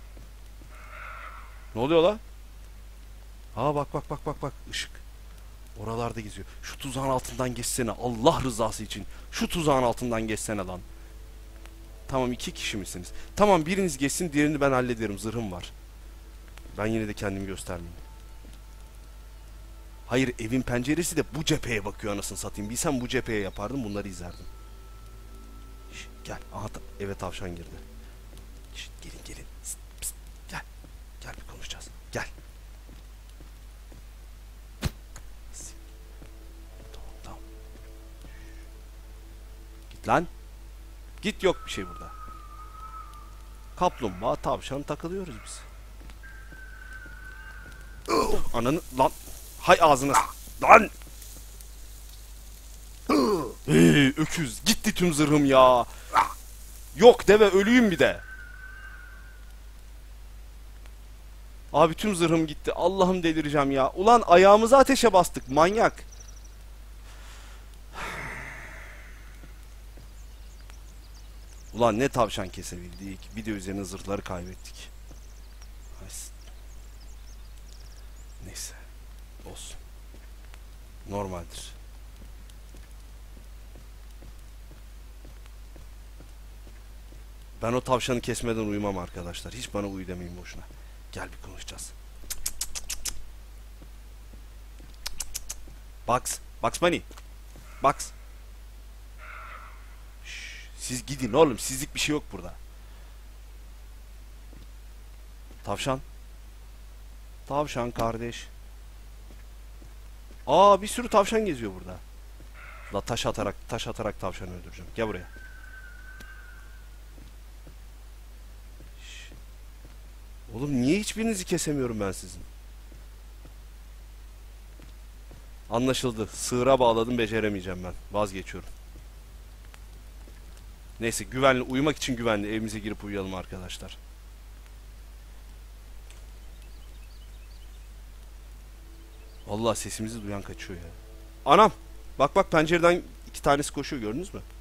Ne oluyor la? Aa bak bak bak bak bak ışık. Oralarda geziyor. Şu tuzağın altından geçsene. Allah rızası için. Şu tuzağın altından geçsene lan. Tamam iki kişi misiniz? Tamam biriniz geçsin diğerini ben hallederim. Zırhım var. Ben yine de kendimi göstermeyeyim. Hayır evin penceresi de bu cepheye bakıyor anasını satayım. Bilsem bu cepheye yapardım bunları izlerdim. Şişt, gel. Aha eve tavşan girdi. Şişt, gelin gelin. Pist, pist, gel. Gel bir konuşacağız. Gel. Tamam tamam. Git lan. Git yok bir şey burada. Kaplumbağa tavşan takılıyoruz biz. Ananı lan. Hay ağzına. Lan. Hey, öküz. Gitti tüm zırhım ya. Yok deve ölüyüm bir de. Abi tüm zırhım gitti. Allah'ım delireceğim ya. Ulan ayağımızı ateşe bastık. Manyak. Ulan ne tavşan kesebildik. Bir de üzerine zırhları kaybettik. Neyse. Olsun. Normaldir. Ben o tavşanı kesmeden uyumam arkadaşlar. Hiç bana uyu demeyin boşuna. Gel bir konuşacağız. Bugs. Bugs Bunny. Bugs. Şş, siz gidin oğlum. Sizlik bir şey yok burada. Tavşan. Tavşan kardeş. Aa, bir sürü tavşan geziyor burada. La taş atarak taş atarak tavşanı öldüreceğim. Gel buraya. Şş. Oğlum niye hiçbirinizi kesemiyorum ben sizin? Anlaşıldı. Sığıra bağladım, beceremeyeceğim ben. Vazgeçiyorum. Neyse, güvenli, uyumak için güvenli. Evimize girip uyuyalım arkadaşlar. Vallahi sesimizi duyan kaçıyor ya. Anam! Bak bak, pencereden iki tanesi koşuyor, gördünüz mü?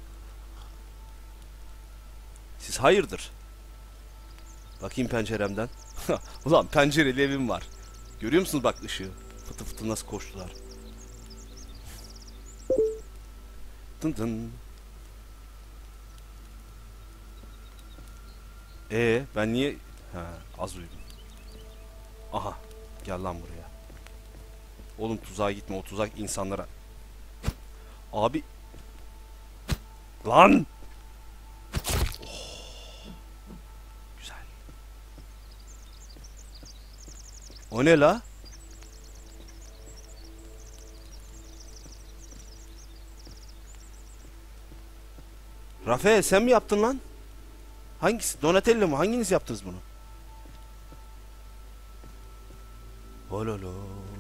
Siz hayırdır? Bakayım penceremden. Ulan pencereli evim var. Görüyor musunuz bak ışığı? Fıtı fıtı nasıl koştular. Tın tın. Ee, ben niye... Ha, az uyudum. Aha, gel lan buraya. Oğlum tuzağa gitme, o tuzak insanlara... Abi... Lan! Oh. Güzel. O ne la? Rafael, sen mi yaptın lan? Hangisi? Donatello mu? Hanginiz yaptınız bunu? Ololo.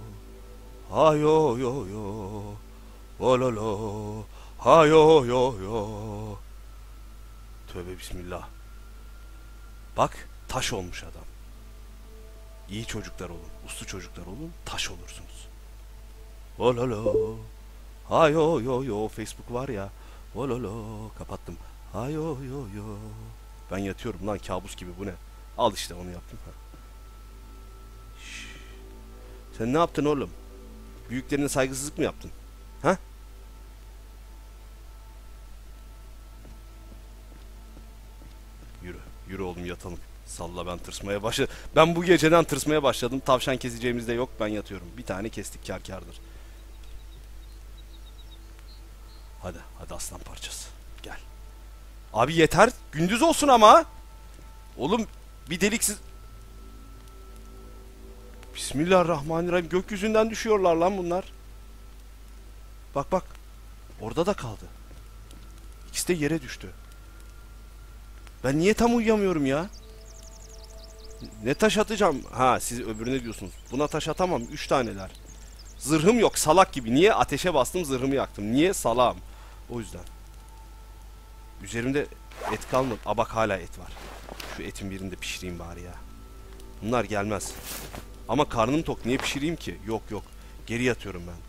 Hayo yo yo. Ololo. Hayo yo yo. Tövbe bismillah. Bak, taş olmuş adam. İyi çocuklar olun, uslu çocuklar olun, taş olursunuz. Ololo. Hayo yo yo. Facebook var ya. Ololo. Kapattım. Hayo yo yo. Ben yatıyorum lan, kabus gibi, bu ne? Al işte, onu yaptım. Ha. Şş. Sen ne yaptın oğlum? Büyüklerine saygısızlık mı yaptın? Ha? Yürü. Yürü oğlum, yatalım. Salla, ben tırsmaya başladım. Ben bu geceden tırsmaya başladım. Tavşan keseceğimiz de yok. Ben yatıyorum. Bir tane kestik, kâr kârdır. Hadi. Hadi aslan parçası. Gel. Abi yeter. Gündüz olsun ama. Oğlum bir deliksiz... Bismillahirrahmanirrahim. Gökyüzünden düşüyorlar lan bunlar. Bak bak. Orada da kaldı. İkisi de yere düştü. Ben niye tam uyuyamıyorum ya? Ne taş atacağım? Ha, siz öbürüne diyorsunuz. Buna taş atamam. Üç taneler. Zırhım yok salak gibi. Niye? Ateşe bastım, zırhımı yaktım. Niye? Salağım. O yüzden. Üzerimde et kalmadı. Aa bak, hala et var. Şu etin birini de pişireyim bari ya. Bunlar gelmez. Ama karnım tok. Niye pişireyim ki? Yok yok. Geri yatıyorum ben.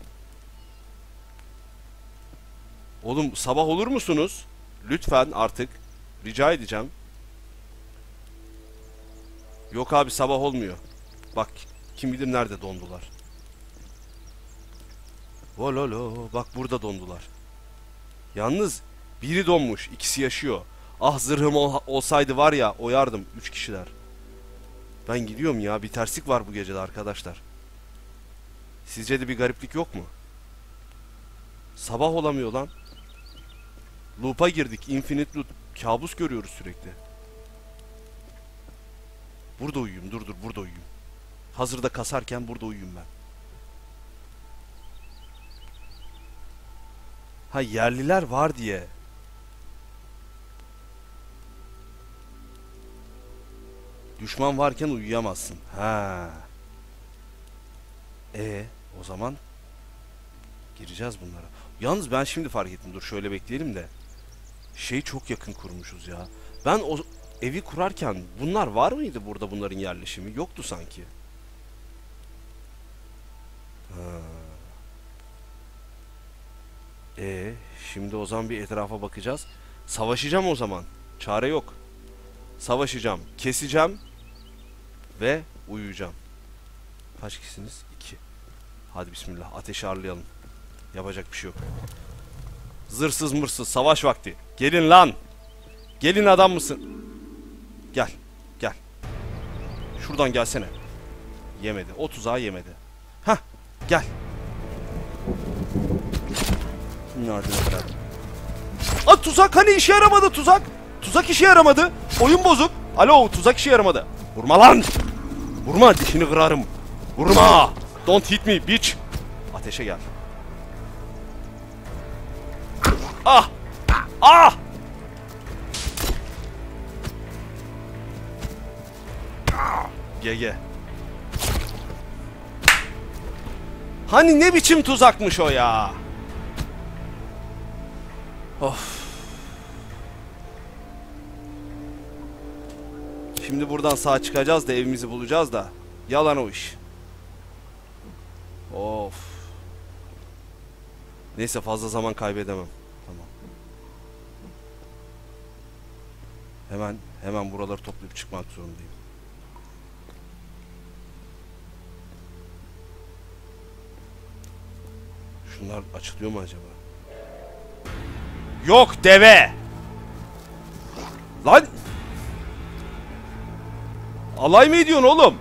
Oğlum sabah olur musunuz? Lütfen artık. Rica edeceğim. Yok abi, sabah olmuyor. Bak, kim bilir nerede dondular. Vololo. Bak, burada dondular. Yalnız biri donmuş, ikisi yaşıyor. Ah, zırhım ol olsaydı var ya, oyardım. Üç kişiler. Ben gidiyorum ya. Bir terslik var bu gecede arkadaşlar. Sizce de bir gariplik yok mu? Sabah olamıyor lan. Loop'a girdik. Infinite loop. Kabus görüyoruz sürekli. Burada uyuyayım. Dur dur, burada uyuyayım. Hazırda kasarken burada uyuyayım ben. Ha, yerliler var diye. Düşman varken uyuyamazsın. Ha. E, o zaman gireceğiz bunlara. Yalnız ben şimdi fark ettim. Dur şöyle bekleyelim de. Şey, çok yakın kurmuşuz ya. Ben o evi kurarken bunlar var mıydı burada, bunların yerleşimi? Yoktu sanki. Ha. E, şimdi o zaman bir etrafa bakacağız. Savaşacağım o zaman. Çare yok. Savaşacağım, keseceğim ve uyuyacağım. Kaç kişisiniz? İki. Hadi bismillah, ateşi ağırlayalım. Yapacak bir şey yok. Zırsız mırsız, savaş vakti. Gelin lan. Gelin, adam mısın? Gel, gel. Şuradan gelsene. Yemedi. O tuzağı yemedi. Hah. Gel. Yardım et. Aa, tuzak hani işe yaramadı tuzak. Tuzak işe yaramadı. Oyun bozuk. Alo, tuzak işe yaramadı. Vurma lan. Vurma, dişini kırarım. Vurma. Don't hit me bitch. Ateşe gel. Ah. Ah. G G. Hani ne biçim tuzakmış o ya? Of. Şimdi buradan sağ çıkacağız da evimizi bulacağız da. Yalan o iş. Of. Neyse, fazla zaman kaybedemem. Tamam. Hemen hemen buraları toplayıp çıkmak zorundayım. Şunlar açılıyor mu acaba? Yok deve. Lan. Alay mı ediyorsun oğlum?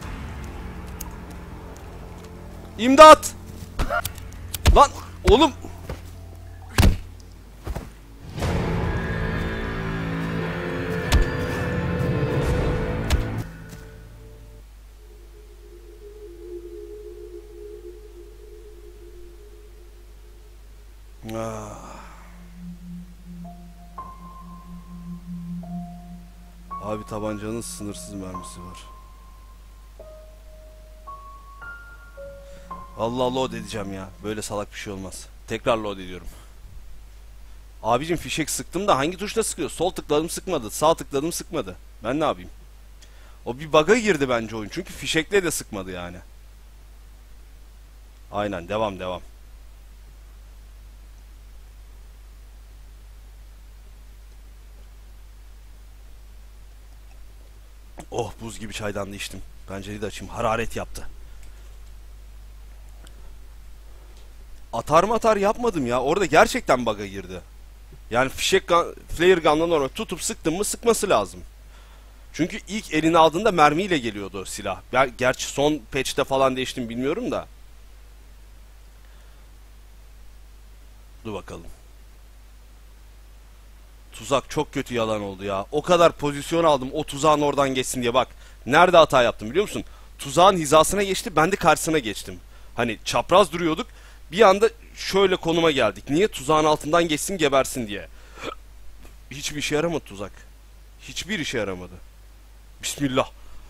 İmdat. Lan oğlum. Ah. Abi tabancanın sınırsız mermisi var. Allah load edeceğim ya. Böyle salak bir şey olmaz. Tekrar load ediyorum. Abicim fişek sıktım da hangi tuşla sıkıyor? Sol tıkladım sıkmadı. Sağ tıkladım sıkmadı. Ben ne yapayım? O bir bug'a girdi bence oyun. Çünkü fişekle de sıkmadı yani. Aynen, devam devam. Oh, buz gibi çaydan da içtim. Pencereyi de açayım. Hararet yaptı. Atar mı atar yapmadım ya. Orada gerçekten bug'a girdi. Yani fişek gun, flare gun'la normal tutup sıktım mı sıkması lazım. Çünkü ilk eline aldığında mermiyle geliyordu o silah. Ben, gerçi son patch'te falan değiştim bilmiyorum da. Dur bakalım. Tuzak çok kötü yalan oldu ya. O kadar pozisyon aldım o tuzağın oradan geçsin diye bak. Nerede hata yaptım biliyor musun? Tuzağın hizasına geçti, ben de karşısına geçtim. Hani çapraz duruyorduk. Bir anda şöyle konuma geldik. Niye? Tuzağın altından geçsin gebersin diye. Hiçbir işe yaramadı tuzak. Hiçbir işe yaramadı. Bismillah.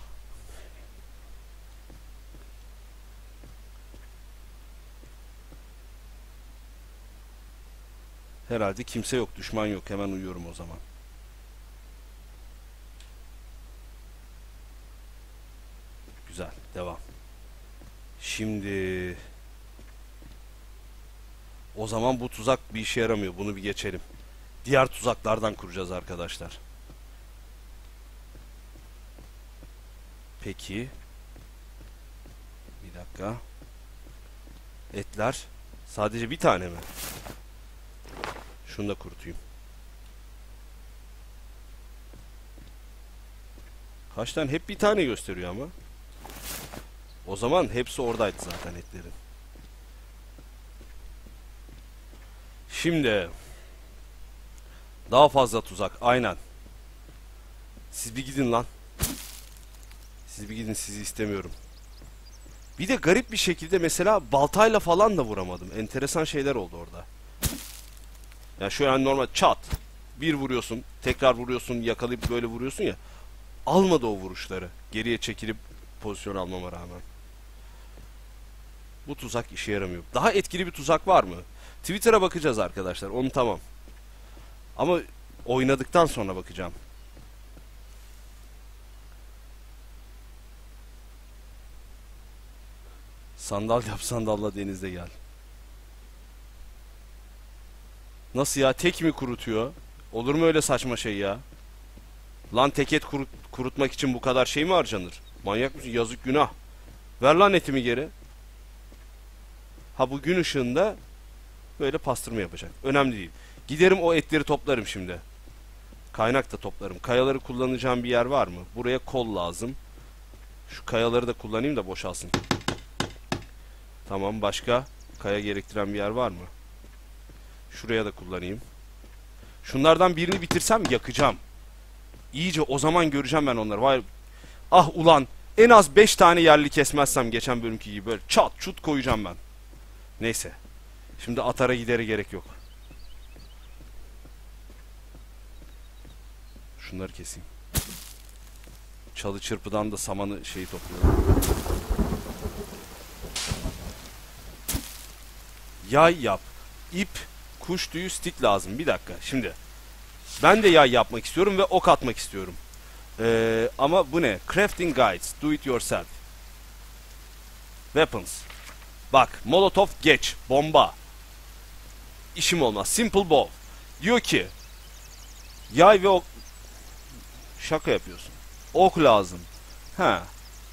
Herhalde kimse yok, düşman yok. Hemen uyuyorum o zaman. Güzel, devam. Şimdi... O zaman bu tuzak bir işe yaramıyor. Bunu bir geçelim. Diğer tuzaklardan kuracağız arkadaşlar. Peki. Bir dakika. Etler. Sadece bir tane mi? Şunu da kurutayım. Kaç tane? Hep bir tane gösteriyor ama. O zaman hepsi oradaydı zaten etlerin. Şimdi. Daha fazla tuzak. Aynen. Siz bir gidin lan. Siz bir gidin, sizi istemiyorum. Bir de garip bir şekilde mesela baltayla falan da vuramadım. Enteresan şeyler oldu orada. Yani şöyle hani normal çat. Bir vuruyorsun, tekrar vuruyorsun, yakalayıp böyle vuruyorsun ya. Almadı o vuruşları. Geriye çekilip pozisyon almama rağmen. Bu tuzak işe yaramıyor. Daha etkili bir tuzak var mı? Twitter'a bakacağız arkadaşlar. Onu tamam. Ama oynadıktan sonra bakacağım. Sandal yap, sandalla denizde gel. Nasıl ya? Tek mi kurutuyor? Olur mu öyle saçma şey ya? Lan tek et kurut, kurutmak için bu kadar şey mi harcanır? Manyak mısın? Yazık, günah. Ver lan etimi geri. Ha, bu gün ışığında böyle pastırma yapacak. Önemli değil. Giderim o etleri toplarım şimdi. Kaynak da toplarım. Kayaları kullanacağım bir yer var mı? Buraya kol lazım. Şu kayaları da kullanayım da boşalsın. Tamam, başka kaya gerektiren bir yer var mı? Şuraya da kullanayım. Şunlardan birini bitirsem yakacağım. İyice o zaman göreceğim ben onları. Vay. Ah ulan, en az beş tane yerli kesmezsem geçen bölümki gibi böyle çat çut koyacağım ben. Neyse. Şimdi atara gideri gerek yok. Şunları keseyim. Çalı çırpıdan da samanı şeyi topluyorum. Yay yap. İp, kuş tüyü, stick lazım. Bir dakika. Şimdi ben de yay yapmak istiyorum ve ok atmak istiyorum. Ee, ama bu ne? Crafting guides. Do it yourself. Weapons. Bak. Molotov geç. Bomba. İşim olmaz. Simple bow. Diyor ki yay ve ok. Şaka yapıyorsun. Ok lazım. Ha.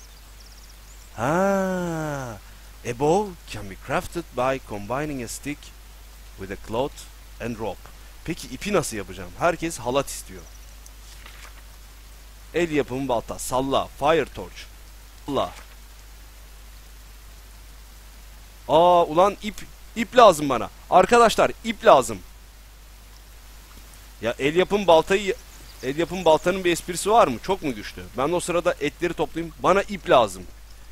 Ha. A bow can be crafted by combining a stick with a cloth and rope. Peki ipi nasıl yapacağım? Herkes halat istiyor. El yapımı balta. Salla. Fire torch. Salla. Aa ulan ip ip lazım bana. Arkadaşlar ip lazım. Ya el yapım baltayı el yapım baltanın bir esprisi var mı? Çok mu güçlü? Ben o sırada etleri toplayayım. Bana ip lazım.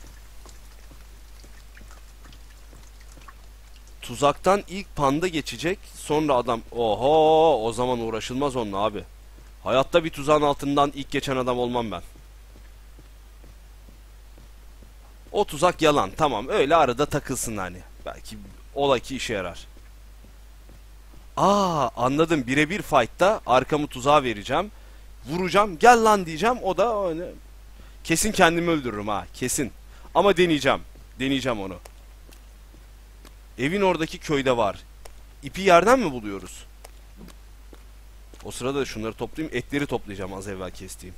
Tuzaktan ilk panda geçecek. Sonra adam. Oho, o zaman uğraşılmaz onunla abi. Hayatta bir tuzağın altından ilk geçen adam olmam ben. O tuzak yalan. Tamam, öyle arada takılsın hani. Belki ola ki işe yarar. Aa anladım. Birebir fight'ta arkamı tuzağa vereceğim. Vuracağım. Gel lan diyeceğim. O da öyle. Kesin kendimi öldürürüm ha. Kesin. Ama deneyeceğim. Deneyeceğim onu. Evin oradaki köyde var. İpi yerden mi buluyoruz? O sırada şunları toplayayım. Etleri toplayacağım az evvel kestiğim.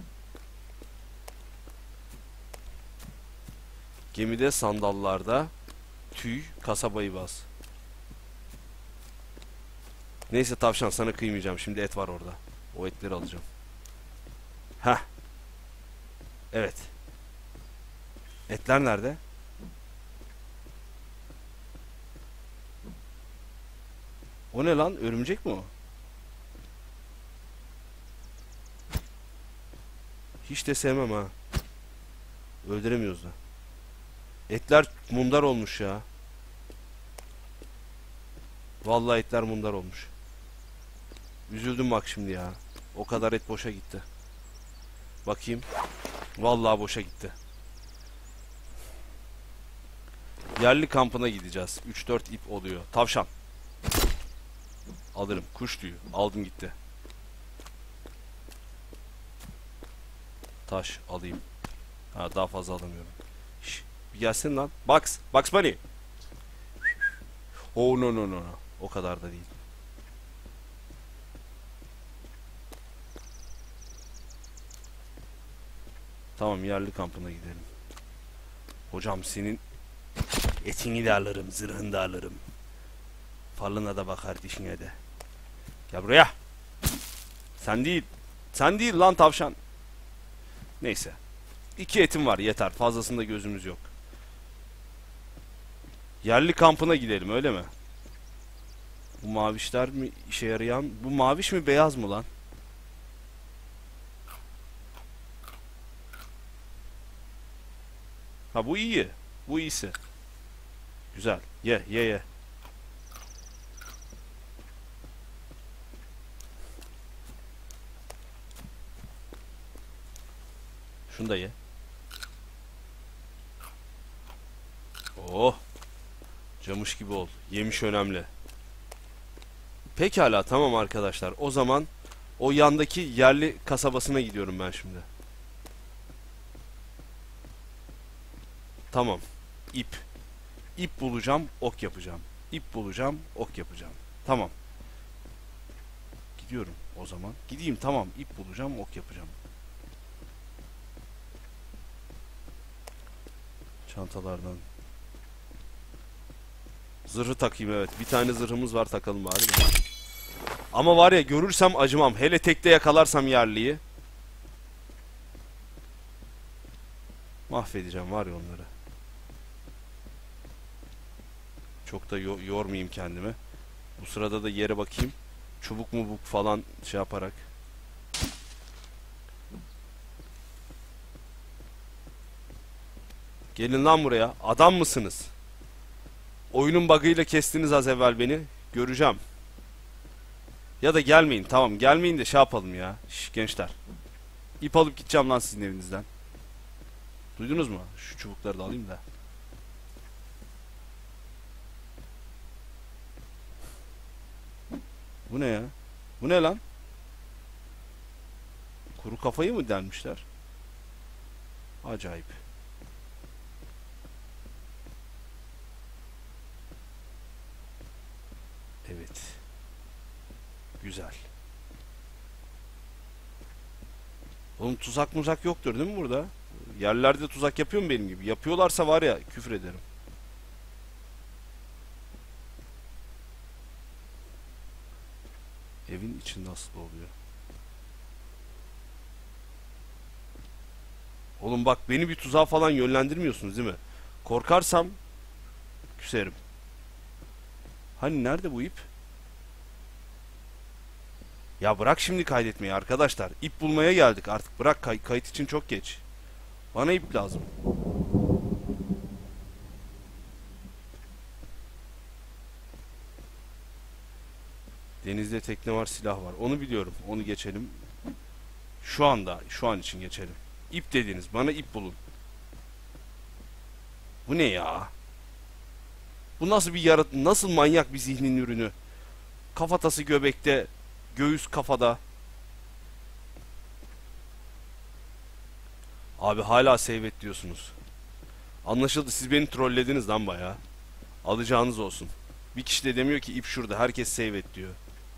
Gemide, sandallarda tüy, kasabayı bas. Neyse tavşan, sana kıymayacağım. Şimdi et var orada. O etleri alacağım. Heh. Evet. Etler nerede? O ne lan? Örümcek mi o? Hiç de sevmem ha. Öldüremiyoruz da. Etler mundar olmuş ya. Vallahi etler mundar olmuş. Üzüldüm bak şimdi ya. O kadar et boşa gitti. Bakayım. Vallahi boşa gitti. Yerli kampına gideceğiz. üç dört ip oluyor. Tavşan. Alırım. Kuş tüyü. Aldım gitti. Taş alayım. Ha, daha fazla alamıyorum. Şş, bir gelsin lan. Bugs. Bugs Bunny. Oh no no no no. O kadar da değil. Tamam, yerli kampına gidelim. Hocam senin etini de alırım, zırhını da alırım. Falına da bakar, dişine de. Gel buraya. Sen değil. Sen değil lan tavşan. Neyse. İki etim var, yeter. Fazlasında gözümüz yok. Yerli kampına gidelim, öyle mi? Bu mavişler mi işe yarayan? Bu maviş mi beyaz mı lan? Ha bu iyi. Bu iyisi. Güzel. Ye ye ye. Şunu da ye. Oh. Camış gibi ol. Yemiş önemli. Pekala, tamam arkadaşlar. O zaman o yandaki yerli kasabasına gidiyorum ben şimdi. Tamam. İp. İp bulacağım, ok yapacağım. İp bulacağım, ok yapacağım. Tamam. Gidiyorum o zaman. Gideyim, tamam. İp bulacağım, ok yapacağım. Çantalardan. Zırhı takayım, evet. Bir tane zırhımız var, takalım bari. Ama var ya, görürsem acımam. Hele tekte yakalarsam yerliyi. Mahvedeceğim var ya onları. Çok da yo yormayayım kendimi. Bu sırada da yere bakayım. Çubuk mu buk falan şey yaparak. Gelin lan buraya. Adam mısınız? Oyunun bug'ıyla kestiniz az evvel beni. Göreceğim. Ya da gelmeyin. Tamam gelmeyin de şey yapalım ya. Şş, gençler. İp alıp gideceğim lan sizin evinizden. Duydunuz mu? Şu çubukları da alayım da. Bu ne ya? Bu ne lan? Kuru kafayı mı delmişler? Acayip. Evet. Güzel. Oğlum tuzak muzak yoktur değil mi burada? Yerlerde tuzak yapıyor mu benim gibi? Yapıyorlarsa var ya küfür ederim. Evin içinde asıl oluyor. Oğlum bak beni bir tuzağa falan yönlendirmiyorsunuz değil mi? Korkarsam küserim. Hani nerede bu ip? Ya bırak şimdi kaydetmeyi arkadaşlar. İp bulmaya geldik artık. Bırak kay kayıt için çok geç. Bana ip lazım. Denizde tekne var, silah var. Onu biliyorum. Onu geçelim. Şu anda, şu an için geçelim. İp dediniz. Bana ip bulun. Bu ne ya? Bu nasıl bir yarat, nasıl manyak bir zihnin ürünü? Kafatası göbekte, göğüs kafada. Abi hala save et diyorsunuz. Anlaşıldı. Siz beni trollediniz lan bayağı. Alacağınız olsun. Bir kişi de demiyor ki ip şurada. Herkes save et diyor.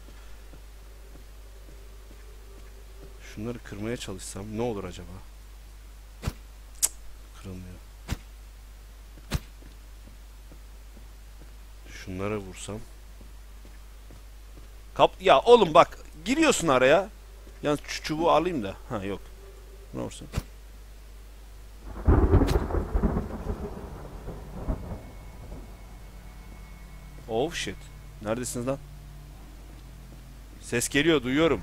Şunları kırmaya çalışsam ne olur acaba? Cık, kırılmıyor. Şunlara vursam. Kap ya oğlum bak giriyorsun araya. Yalnız şu çubuğu alayım da. Ha yok. Ne olursun? Oh shit. Neredesiniz lan? Ses geliyor, duyuyorum.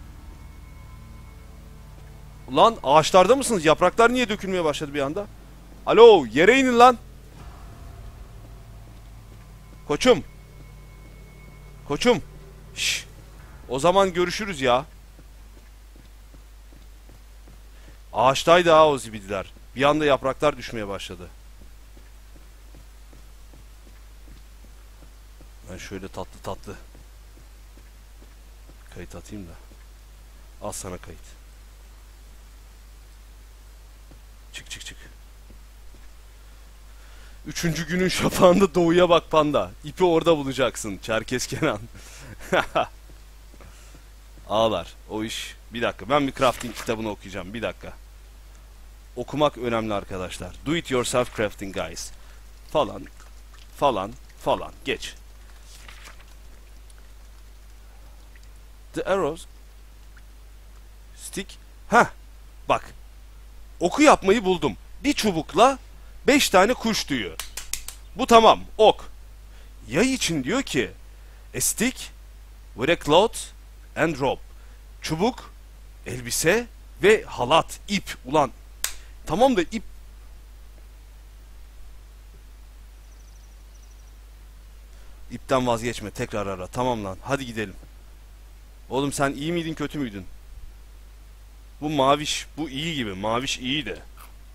Ulan ağaçlarda mısınız? Yapraklar niye dökülmeye başladı bir anda? Alo, yere inin lan. Koçum. Koçum. Şş. O zaman görüşürüz ya. Ağaçtaydı ha o zibidiler. Bir anda yapraklar düşmeye başladı. Ben şöyle tatlı tatlı kayıt atayım da. Al sana kayıt. Çık çık çık. Üçüncü günün şafağında doğuya bak panda. İpi orada bulacaksın. Çerkes Kenan. Ağlar. O iş. Bir dakika. Ben bir crafting kitabını okuyacağım. Bir dakika. Okumak önemli arkadaşlar. Do it yourself crafting guys. Falan. Falan. Falan. Geç. The arrows. Stick. Ha. Bak. Oku yapmayı buldum. Bir çubukla beş tane kuş tüyü. Bu tamam. Ok. Yay için diyor ki a stick with a cloth and rope. Çubuk, elbise ve halat, ip. Ulan tamam da ip. İpten vazgeçme. Tekrar ara. Tamam lan. Hadi gidelim. Oğlum sen iyi miydin kötü müydün? Bu maviş. Bu iyi gibi. Maviş iyi de.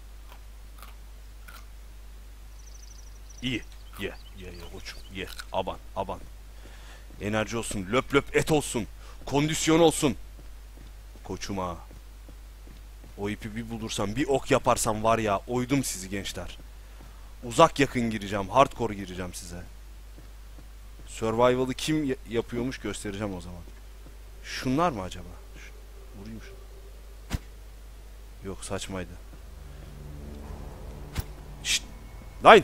İyi. Ye. Ye ye koçum. Ye. Aban. Aban. Enerji olsun. Löp löp et olsun. Kondisyon olsun. Koçuma. O ipi bir bulursam, bir ok yaparsam var ya, oydum sizi gençler. Uzak yakın gireceğim. Hardcore gireceğim size. Survival'ı kim yapıyormuş göstereceğim o zaman. Şunlar mı acaba? Şu, vurayım şunu. Yok saçmaydı. Şşt. Lan.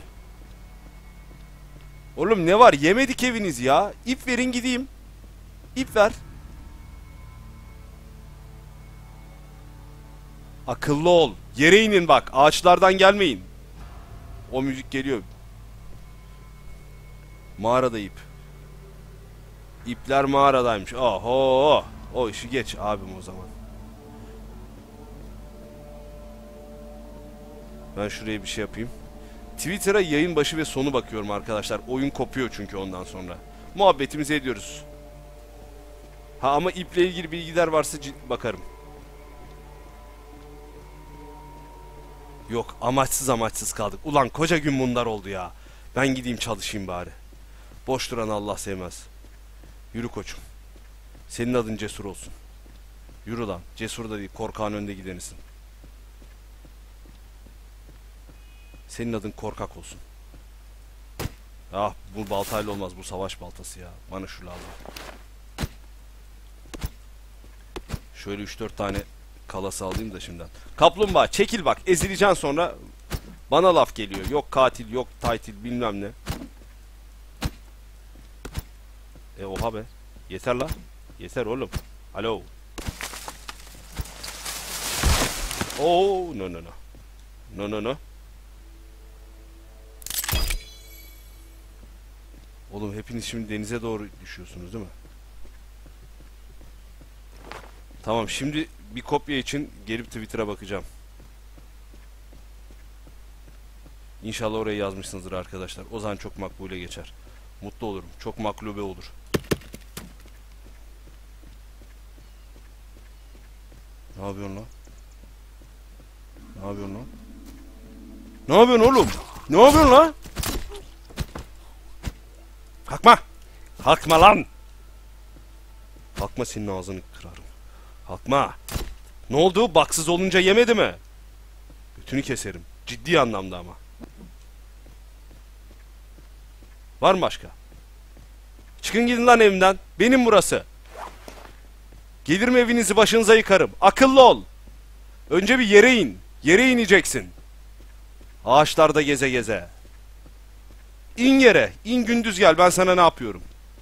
Oğlum ne var? Yemedik eviniz ya. İp verin gideyim. İp ver. Akıllı ol. Yere inin bak. Ağaçlardan gelmeyin. O müzik geliyor. Mağarada ip. İpler mağaradaymış. Oho. O işi geç abim o zaman. Ben şuraya bir şey yapayım. Twitter'a yayın başı ve sonu bakıyorum arkadaşlar. Oyun kopuyor çünkü ondan sonra. Muhabbetimizi ediyoruz. Ha ama iple ilgili bilgiler varsa bakarım. Yok, amaçsız amaçsız kaldık. Ulan koca gün bunlar oldu ya. Ben gideyim çalışayım bari. Boş duran Allah sevmez. Yürü koçum. Senin adın cesur olsun. Yürü lan. Cesur da değil, korkağın önde gidenisin. Senin adın korkak olsun. Ah, bu baltayla olmaz, bu savaş baltası ya. Bana şu lazım. Şöyle üç dört tane kalası alayım da şimdiden. Kaplumbağa çekil bak, ezileceksin sonra. Bana laf geliyor. Yok katil, yok title, bilmem ne. E oha be. Yeter la. Yeter oğlum. Alo. Oo, no no no. No no no. Oğlum hepiniz şimdi denize doğru düşüyorsunuz değil mi? Tamam, şimdi bir kopya için gelip Twitter'a bakacağım. İnşallah oraya yazmışsınızdır arkadaşlar. O zaman çok makbule geçer. Mutlu olurum. Çok maklube olur. Ne yapıyorsun lan? Ne yapıyorsun lan? Ne yapıyorsun oğlum? Ne yapıyorsun lan? Kalkma! Kalkma lan! Kalkma, senin ağzını kırarım. Kalkma! Ne oldu? Baksız olunca yemedi mi? Götünü keserim. Ciddi anlamda ama. Var mı başka? Çıkın gidin lan evimden. Benim burası. Gelirim evinizi başınıza yıkarım. Akıllı ol. Önce bir yere in. Yere ineceksin. Ağaçlarda geze geze. İn yere. İn gündüz gel. Ben sana ne yapıyorum?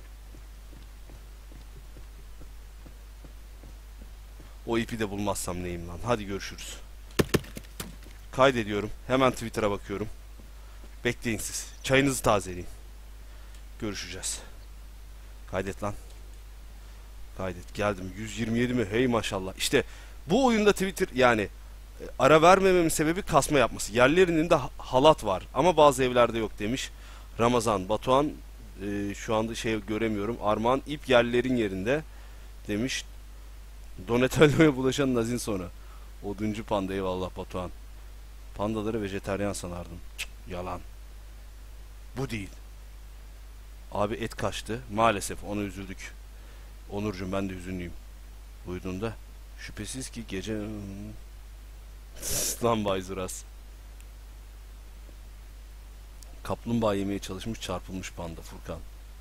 O ipi de bulmazsam neyim lan? Hadi görüşürüz. Kaydediyorum. Hemen Twitter'a bakıyorum. Bekleyin siz. Çayınızı tazeleyin. Görüşeceğiz. Kaydet lan. Kaydet. Geldim. yüz yirmi yedi mi? Hey maşallah. İşte bu oyunda Twitter yani ara vermememin sebebi kasma yapması. Yerlerinin de halat var. Ama bazı evlerde yok demiş. Ramazan. Batuhan e, şu anda şey göremiyorum. Armağan ip yerlerin yerinde demiş. Donatello'ya bulaşan Nazin sonra. Oduncu panda, eyvallah Batuhan. Pandaları vejetaryen sanardım. Cık, yalan. Bu değil. Abi et kaçtı. Maalesef ona üzüldük. Onurcuğum ben de hüzünlüyüm. Buyduğunda şüphesiz ki gece... Lan Bayzuras. Kaplumbağa yemeye çalışmış, çarpılmış panda Furkan.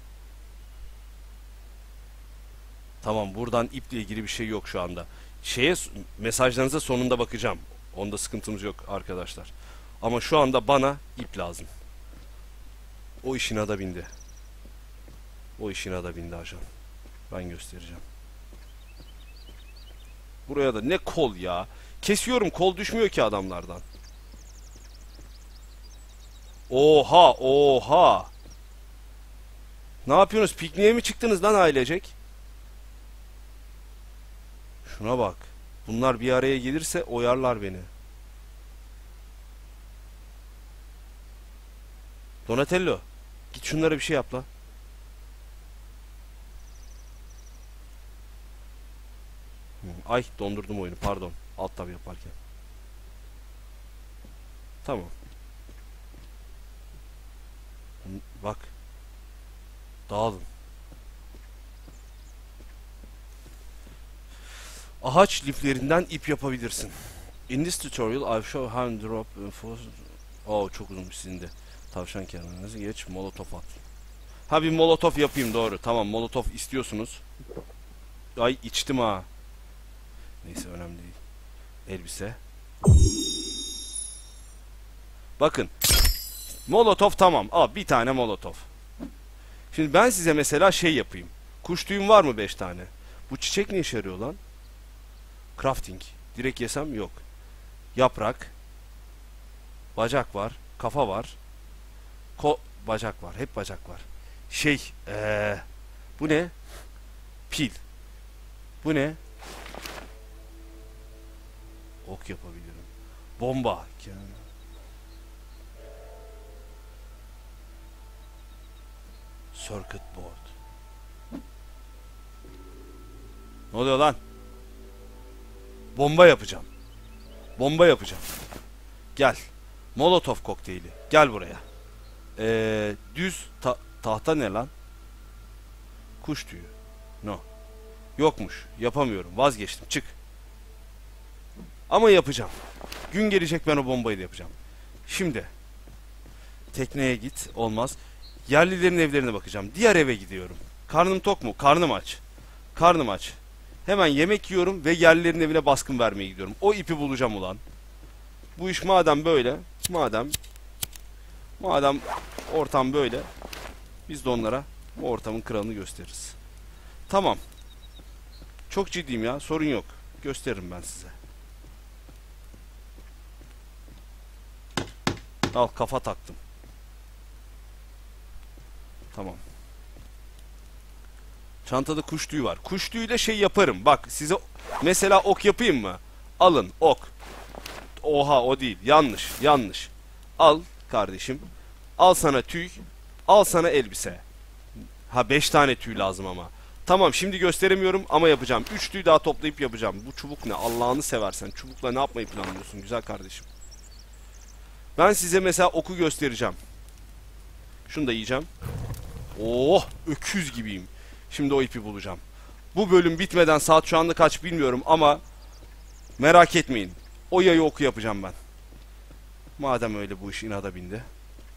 Tamam, buradan iple ilgili bir şey yok şu anda. Şeye, mesajlarınıza sonunda bakacağım. Onda sıkıntımız yok arkadaşlar. Ama şu anda bana ip lazım. O işin ada bindi. O işin ada bindi ajan. Ben göstereceğim. Buraya da ne kol ya. Kesiyorum, kol düşmüyor ki adamlardan. Oha oha. Ne yapıyorsunuz? Pikniğe mi çıktınız lan ailecek? Şuna bak. Bunlar bir araya gelirse oyarlar beni. Donatello, git şunlara bir şey yap la. Ay, dondurdum oyunu, pardon. Alt tab yaparken. Tamam. Bak. Dağılın. Ağaç liflerinden ip yapabilirsin. In this tutorial I show how to drop info. Oh, çok uzunmuş sizin de. Tavşan kendinizi geç, molotof at. Ha, bir molotof yapayım, doğru. Tamam, molotof istiyorsunuz. Ay, içtim ha. Neyse, önemli değil. Elbise. Bakın. Molotof tamam. Al bir tane molotof. Şimdi ben size mesela şey yapayım. Kuş tüyüm var mı beş tane? Bu çiçek ne işe yarıyor lan? Crafting. Direkt yesem yok. Yaprak. Bacak var. Kafa var. Ko bacak var. Hep bacak var. Şey. Ee, bu ne? Pil. Bu ne? Ok yapabilirim. Bomba. Circuit board. Ne oluyor lan? Bomba yapacağım. Bomba yapacağım. Gel. Molotov kokteyli. Gel buraya. Ee, düz ta tahta ne lan? Kuş tüyü. No. Yokmuş. Yapamıyorum. Vazgeçtim. Çık. Ama yapacağım. Gün gelecek, ben o bombayı da yapacağım. Şimdi. Tekneye git. Olmaz. Yerlilerin evlerine bakacağım. Diğer eve gidiyorum. Karnım tok mu? Karnım aç. Karnım aç. Hemen yemek yiyorum ve yerlilerin evine baskın vermeye gidiyorum. O ipi bulacağım ulan. Bu iş madem böyle, madem madem ortam böyle, biz de onlara bu ortamın kralını gösteririz. Tamam. Çok ciddiyim ya, sorun yok. Gösteririm ben size. Al, kafa taktım. Tamam. Çantada kuş tüyü var. Kuş tüyüyle şey yaparım. Bak size mesela ok yapayım mı? Alın ok. Oha, o değil. Yanlış. Yanlış. Al kardeşim. Al sana tüy. Al sana elbise. Ha, beş tane tüy lazım ama. Tamam, şimdi gösteremiyorum ama yapacağım. üç tüy daha toplayıp yapacağım. Bu çubuk ne? Allah'ını seversen. Çubukla ne yapmayı planlıyorsun güzel kardeşim? Ben size mesela oku göstereceğim. Şunu da yiyeceğim. Oh, öküz gibiyim. Şimdi o ipi bulacağım. Bu bölüm bitmeden, saat şu anda kaç bilmiyorum ama merak etmeyin. O yayı oku yapacağım ben. Madem öyle, bu iş inada bindi.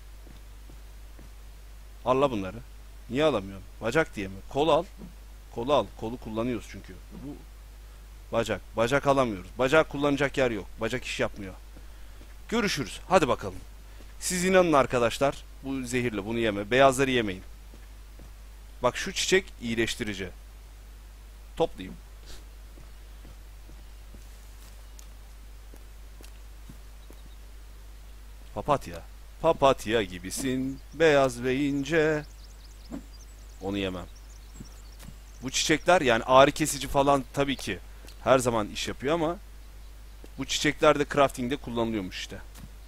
Al la bunları. Niye alamıyorum? Bacak diye mi? Kol al. Kolu al. Kolu kullanıyoruz çünkü. Bu bacak. Bacak alamıyoruz. Bacak kullanacak yer yok. Bacak iş yapmıyor. Görüşürüz. Hadi bakalım. Siz inanın arkadaşlar. Bu zehirli. Bunu yeme. Beyazları yemeyin. Bak, şu çiçek iyileştirici. Toplayayım. Papatya. Papatya gibisin. Beyaz ve ince. Onu yemem. Bu çiçekler yani ağrı kesici falan tabii ki her zaman iş yapıyor ama bu çiçekler de crafting'de kullanılıyormuş işte.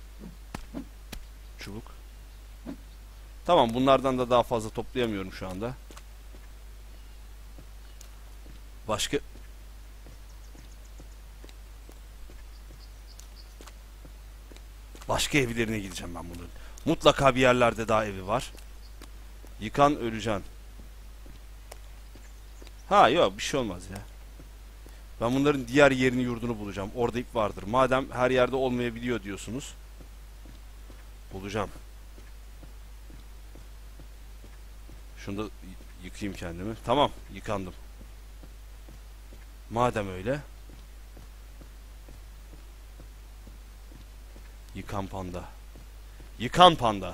Çubuk. Tamam, bunlardan da daha fazla toplayamıyorum şu anda. Başka... Başka evlerine gideceğim ben bunların. Mutlaka bir yerlerde daha evi var. Yıkan öleceksin. Ha yok, bir şey olmaz ya. Ben bunların diğer yerini, yurdunu bulacağım. Orada ip vardır. Madem her yerde olmayabiliyor diyorsunuz. Bulacağım. Şunu da yıkayayım kendimi. Tamam, yıkandım. Madem öyle. Yıkan panda. Yıkan panda.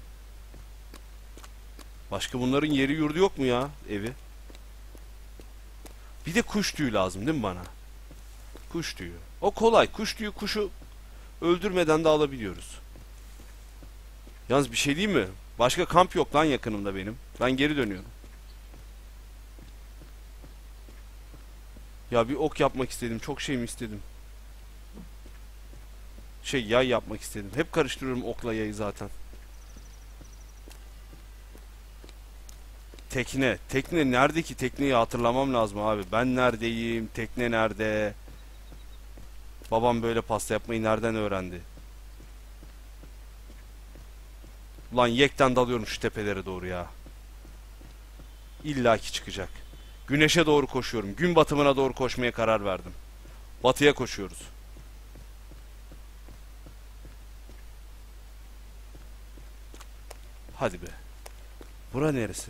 Başka bunların yeri yurdu yok mu ya, evi? Bir de kuş tüyü lazım değil mi bana? Kuş tüyü. O kolay. Kuş tüyü, kuşu öldürmeden de alabiliyoruz. Yalnız bir şey değil mi? Başka kamp yok lan yakınımda benim. Ben geri dönüyorum. Ya bir ok yapmak istedim. Çok şey mi istedim? Şey, yay yapmak istedim. Hep karıştırıyorum okla yayı zaten. Tekne. Tekne nerede ki? Tekneyi hatırlamam lazım abi. Ben neredeyim? Tekne nerede? Babam böyle pasta yapmayı nereden öğrendi? Ulan yekten dalıyorum şu tepelere doğru ya. İlla ki çıkacak. Güneşe doğru koşuyorum. Gün batımına doğru koşmaya karar verdim. Batıya koşuyoruz. Hadi be. Bura neresi?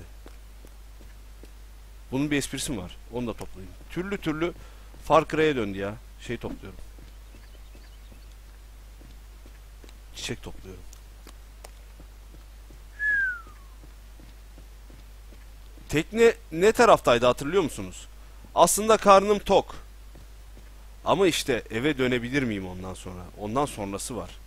Bunun bir esprisi mi var? Onu da toplayayım. Türlü türlü Far Cry'e döndü ya. Şey topluyorum. Çiçek topluyorum. Tekne ne taraftaydı, hatırlıyor musunuz? Aslında karnım tok. Ama işte eve dönebilir miyim ondan sonra? Ondan sonrası var.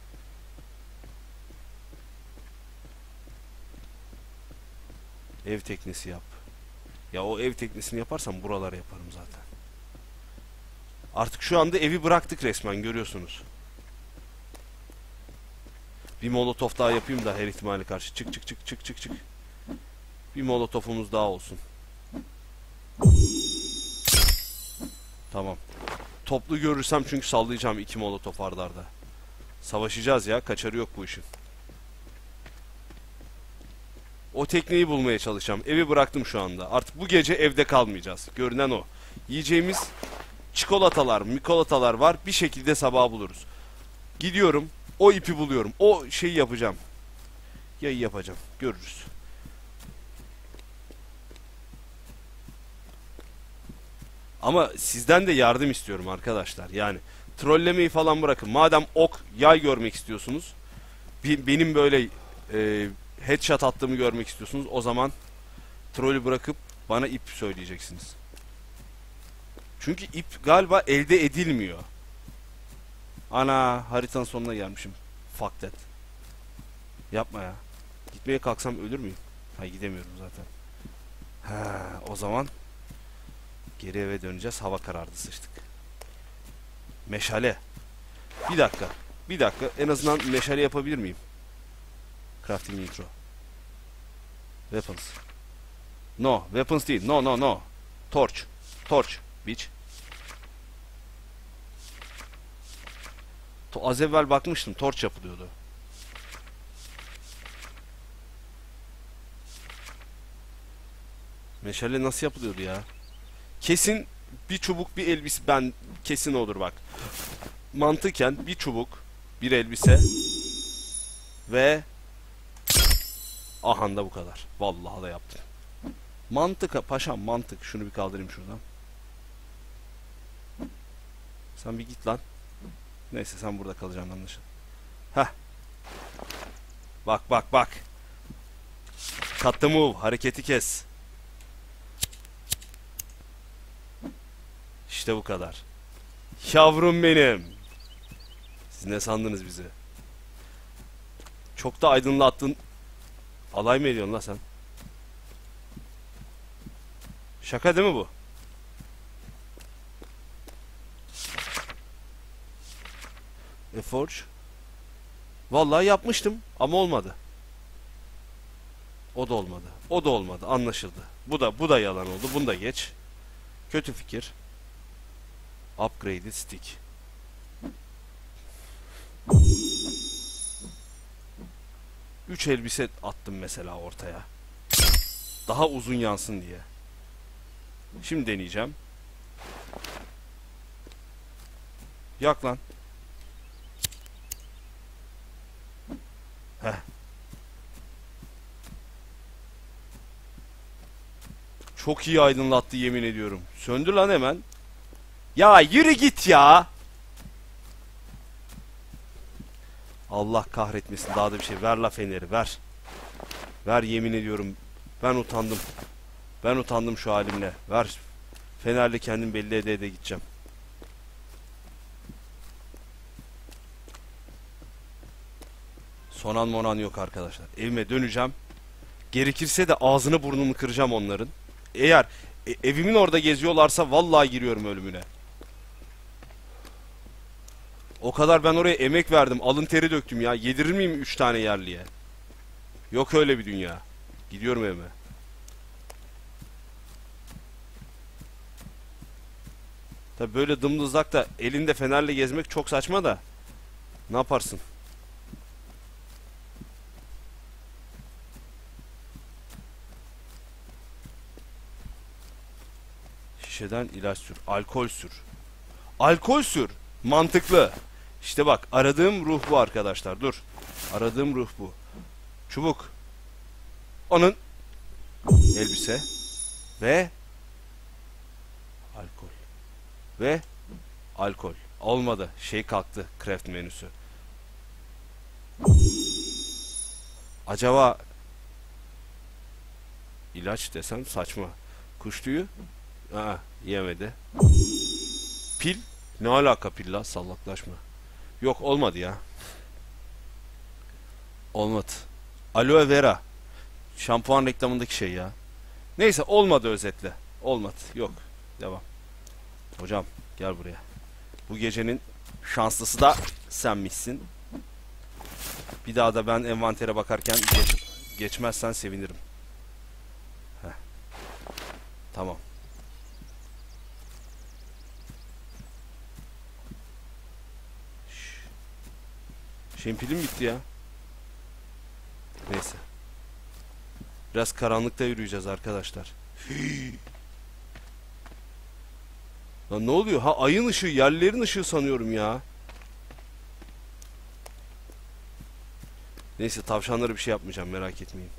Ev teknesi yap. Ya o ev teknesini yaparsam buraları yaparım zaten. Artık şu anda evi bıraktık resmen, görüyorsunuz. Bir molotof daha yapayım da her ihtimale karşı. Çık çık çık çık çık çık. Bir molotofumuz daha olsun. Tamam. Toplu görürsem çünkü sallayacağım iki molotof arda arda. Savaşacağız ya, kaçarı yok bu işin. O tekneyi bulmaya çalışacağım. Evi bıraktım şu anda. Artık bu gece evde kalmayacağız. Görünen o. Yiyeceğimiz çikolatalar, mikolatalar var. Bir şekilde sabah buluruz. Gidiyorum. O ipi buluyorum. O şeyi yapacağım. Yayı yapacağım. Görürüz. Ama sizden de yardım istiyorum arkadaşlar. Yani trollemeyi falan bırakın. Madem ok, yay görmek istiyorsunuz, benim böyle e, headshot attığımı görmek istiyorsunuz, o zaman trolü bırakıp bana ip söyleyeceksiniz. Çünkü ip galiba elde edilmiyor. Ana, haritanın sonuna gelmişim. Fuck that. Yapma ya. Gitmeye kalksam ölür müyüm? Hayır, gidemiyorum zaten. Ha, o zaman geri eve döneceğiz. Hava karardı, sıçtık. Meşale. Bir dakika. Bir dakika. En azından meşale yapabilir miyim? Crafting intro. Weapons. No. Weapons değil. No no no. Torch. Torch. Bitch. To az evvel bakmıştım. Torch yapılıyordu. Meşale nasıl yapılıyordu ya? Kesin bir çubuk bir elbise, ben kesin olur bak. Mantıken bir çubuk bir elbise ve ahanda bu kadar. Vallahi da yaptım. Mantık paşam, mantık. Şunu bir kaldırayım şuradan. Sen bir git lan. Neyse, sen burada kalacaksın anlaşılan. Heh. Bak bak bak. Cut the move. Hareketi kes. İşte bu kadar. Yavrum benim. Siz ne sandınız bizi? Çok da aydınlattın. Alay mı ediyorsun lan sen? Şaka değil mi bu? E Forge. Vallahi yapmıştım ama olmadı. O da olmadı. O da olmadı. Anlaşıldı. Bu da bu da yalan oldu. Bunu da geç. Kötü fikir. Upgraded stick. Üç elbise attım mesela ortaya. Daha uzun yansın diye. Şimdi deneyeceğim. Yak lan. Heh. Çok iyi aydınlattı, yemin ediyorum. Söndür lan hemen. Ya yürü git ya. Allah kahretmesin, daha da bir şey. Ver la feneri, ver. Ver, yemin ediyorum. Ben utandım. Ben utandım şu halimle. Ver. Fenerle kendim belli ede ede gideceğim. Sonan monan yok arkadaşlar. Evime döneceğim. Gerekirse de ağzını burnunu kıracağım onların. Eğer e, evimin orada geziyorlarsa vallahi giriyorum ölümüne. O kadar ben oraya emek verdim. Alın teri döktüm ya. Yedirir miyim üç tane yerliye? Yok öyle bir dünya. Gidiyorum evime. Tabi böyle dımdızlakta elinde fenerle gezmek çok saçma da. Ne yaparsın? Şişeden ilaç sür. Alkol sür. Alkol sür. Mantıklı. İşte bak, aradığım ruh bu arkadaşlar. Dur. Aradığım ruh bu. Çubuk. Onun elbise ve alkol. Ve alkol. Olmadı. Şey kalktı. Craft menüsü. Acaba ilaç desem saçma. Kuş tüyü. Aa, yemedi. Pil. Ne alaka pilla? Sallaklaşma. Yok olmadı ya. Olmadı. Aloe vera. Şampuan reklamındaki şey ya. Neyse olmadı özetle. Olmadı. Yok. Devam. Hocam gel buraya. Bu gecenin şanslısı da senmişsin. Bir daha da ben envantere bakarken geç, geçmezsen sevinirim. Heh. Tamam. Şeyin pilim bitti ya. Neyse. Biraz karanlıkta yürüyeceğiz arkadaşlar. Lan ne oluyor? Ha ayın ışığı, yerlerin ışığı sanıyorum ya. Neyse tavşanlara bir şey yapmayacağım, merak etmeyin.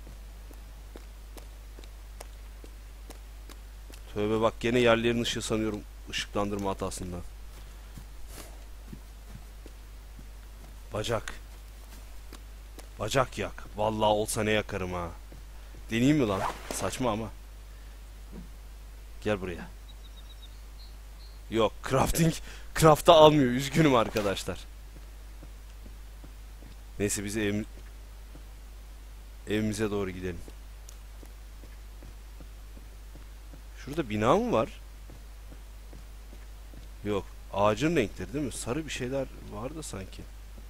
Tövbe bak, gene yerlerin ışığı sanıyorum ışıklandırma hatasından. Bacak. Bacak yak. Vallahi olsa ne yakarım ha. Deneyeyim mi lan? Saçma ama. Gel buraya. Yok, crafting craft'a almıyor. Üzgünüm arkadaşlar. Neyse biz ev, evimize doğru gidelim. Şurada bina mı var? Yok. Ağacın renkleri değil mi? Sarı bir şeyler vardı sanki.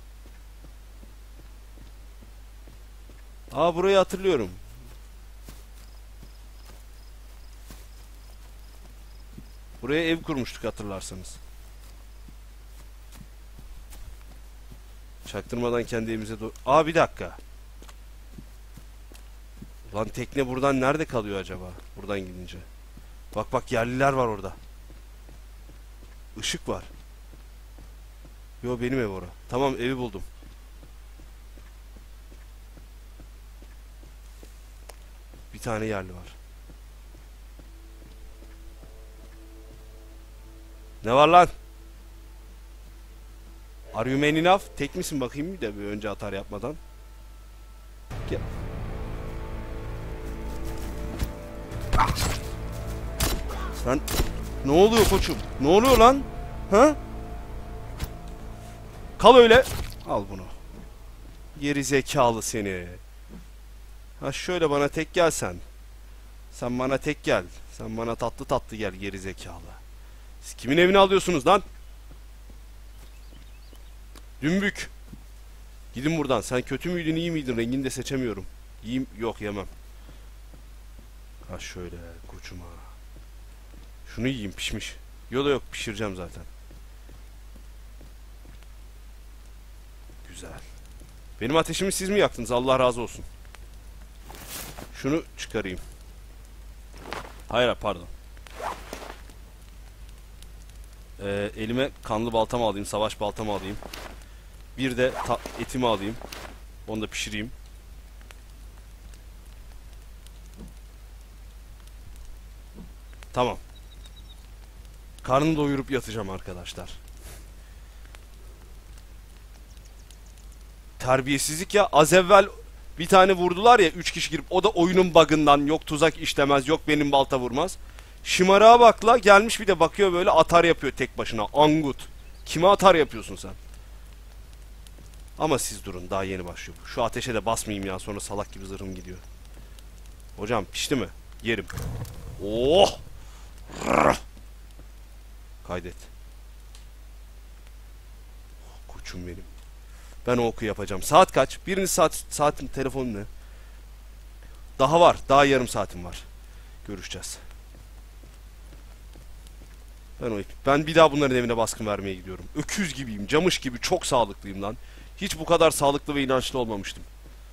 Aa, burayı hatırlıyorum. Buraya ev kurmuştuk hatırlarsanız. Çaktırmadan kendi evimize doğru... Aa, bir dakika. Lan tekne buradan nerede kalıyor acaba? Buradan gidince. Bak bak, yerliler var orada. Işık var. Yo, benim ev orada. Tamam, evi buldum. Bir tane yerli var. Ne var lan? Are you man enough? Tek misin bakayım bir de bir önce atar yapmadan. Gel. Sen ne oluyor koçum? Ne oluyor lan? Ha? Kal öyle. Al bunu. Geri zekalı seni. Ha şöyle bana tek gel sen. Sen bana tek gel. Sen bana tatlı tatlı gel geri zekalı. Siz kimin evini alıyorsunuz lan? Dümbük. Gidin buradan. Sen kötü müydün, iyi miydin? Rengini de seçemiyorum. Yiyeyim. Yok, yemem. Ha şöyle koçuma. Şunu yiyeyim, pişmiş. Yo da yok, pişireceğim zaten. Güzel. Benim ateşimi siz mi yaktınız? Allah razı olsun. Şunu çıkarayım. Hayır, pardon. Ee, elime kanlı baltamı alayım, savaş baltamı alayım. Bir de etimi alayım. Onu da pişireyim. Tamam. Karnını doyurup yatacağım arkadaşlar. Terbiyesizlik ya. Az evvel bir tane vurdular ya, üç kişi girip, o da oyunun bug'ından, yok tuzak işlemez, yok benim balta vurmaz. Şımarığa bakla, gelmiş bir de bakıyor böyle atar yapıyor tek başına. Angut. Kime atar yapıyorsun sen? Ama siz durun, daha yeni başlıyor. Şu ateşe de basmayayım ya, sonra salak gibi zırhım gidiyor. Hocam pişti mi? Yerim. Oh! Kaydet. Oh, koçum benim. Ben o oku yapacağım. Saat kaç? Biriniz saat, saatin telefonu ne? Daha var. Daha yarım saatim var. Görüşeceğiz. Ben o Ben bir daha bunların evine baskın vermeye gidiyorum. Öküz gibiyim. Camış gibi. Çok sağlıklıyım lan. Hiç bu kadar sağlıklı ve inançlı olmamıştım.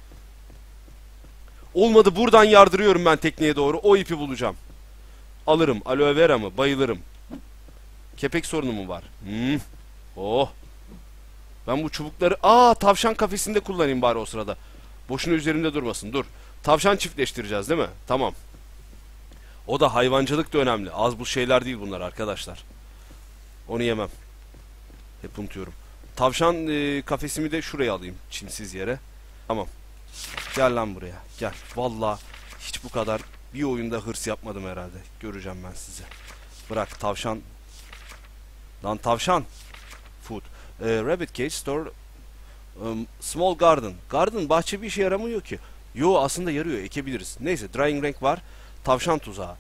Olmadı, buradan yardırıyorum ben tekneye doğru. O ipi bulacağım. Alırım. Aloe vera mı? Bayılırım. Kepek sorunu mu var? Hmm. Oh. Ben bu çubukları... Aa, tavşan kafesinde kullanayım bari o sırada. Boşuna üzerimde durmasın. Dur. Tavşan çiftleştireceğiz değil mi? Tamam. O da hayvancılık da önemli. Az bu şeyler değil bunlar arkadaşlar. Onu yemem. Hep unutuyorum. Tavşan e, kafesimi de şuraya alayım. Çimsiz yere. Tamam. Gel lan buraya. Gel. Vallahi hiç bu kadar bir oyunda hırs yapmadım herhalde. Göreceğim ben size. Bırak tavşan. Lan tavşan. Food. Ee, rabbit cage store um, small garden. Garden bahçe bir işe yaramıyor ki. Yo aslında yarıyor, ekebiliriz. Neyse drying rack var. Tavşan tuzağı.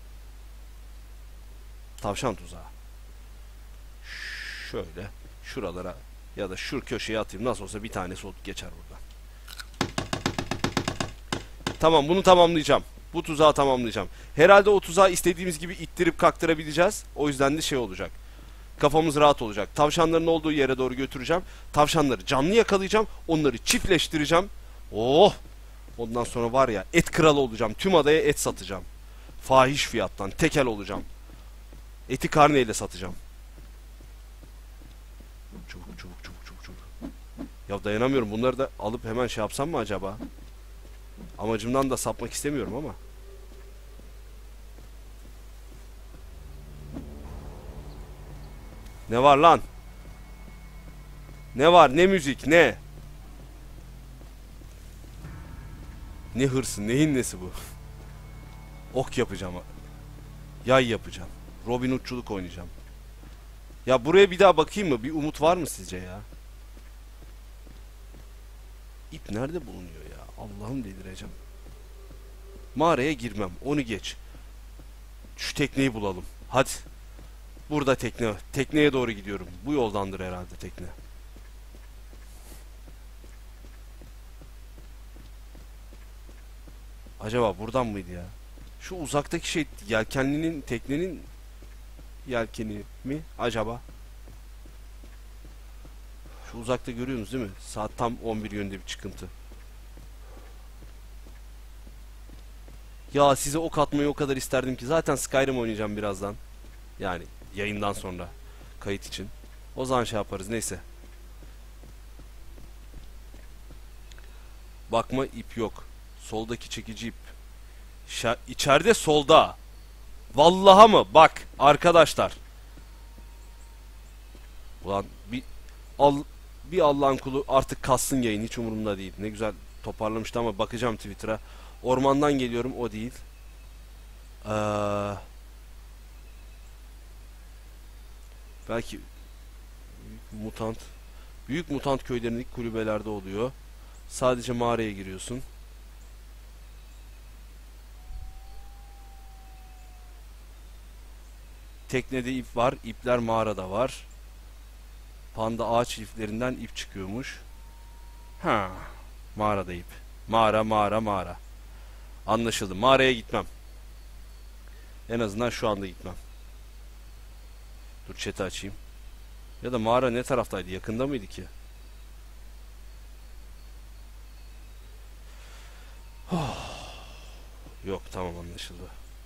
Tavşan tuzağı. Şöyle şuralara ya da şu köşeye atayım. Nasıl olsa bir tanesi olup geçer buradan. Tamam, bunu tamamlayacağım. Bu tuzağı tamamlayacağım. Herhalde o tuzağı istediğimiz gibi ittirip kaktırabileceğiz. O yüzden de şey olacak. Kafamız rahat olacak. Tavşanların olduğu yere doğru götüreceğim. Tavşanları canlı yakalayacağım. Onları çiftleştireceğim. Oh! Ondan sonra var ya, et kralı olacağım. Tüm adaya et satacağım. Fahiş fiyattan. Tekel olacağım. Eti karneyle satacağım. Çabuk çabuk çabuk çabuk çabuk. Ya dayanamıyorum. Bunları da alıp hemen şey yapsam mı acaba? Amacımdan da sapmak istemiyorum ama. Ne var lan? Ne var? Ne müzik? Ne? Ne hırsı? Neyin nesi bu? Ok yapacağım. Yay yapacağım. Robin Hood'culuk oynayacağım. Ya buraya bir daha bakayım mı? Bir umut var mı sizce ya? İp nerede bulunuyor ya? Allah'ım delireceğim. Mağaraya girmem. Onu geç. Şu tekneyi bulalım. Hadi. Burada tekne. Tekneye doğru gidiyorum. Bu yoldandır herhalde tekne. Acaba buradan mıydı ya? Şu uzaktaki şey yelkenlinin, teknenin yelkeni mi acaba? Şu uzakta görüyorsunuz değil mi? Saat tam on bir yönünde bir çıkıntı. Ya size ok atmayı o kadar isterdim ki. Zaten Skyrim oynayacağım birazdan. Yani yayından sonra. Kayıt için. O zaman şey yaparız, neyse. Bakma, ip yok. Soldaki çekici ip. Şa içeride solda. Vallaha mı? Bak arkadaşlar. Ulan bir al bir Allah'ın kulu artık kassın yayın, hiç umurumda değil. Ne güzel toparlamıştı ama bakacağım Twitter'a. Ormandan geliyorum, o değil. Ee, belki büyük mutant büyük mutant köylerindeki kulübelerde oluyor. Sadece mağaraya giriyorsun. Teknede ip var. İpler mağarada var. Panda ağaç liflerinden ip çıkıyormuş. Ha, mağarada ip. Mağara, mağara, mağara. Anlaşıldı. Mağaraya gitmem. En azından şu anda gitmem. Dur chat'i açayım. Ya da mağara ne taraftaydı? Yakında mıydı ki? Yok, tamam, anlaşıldı.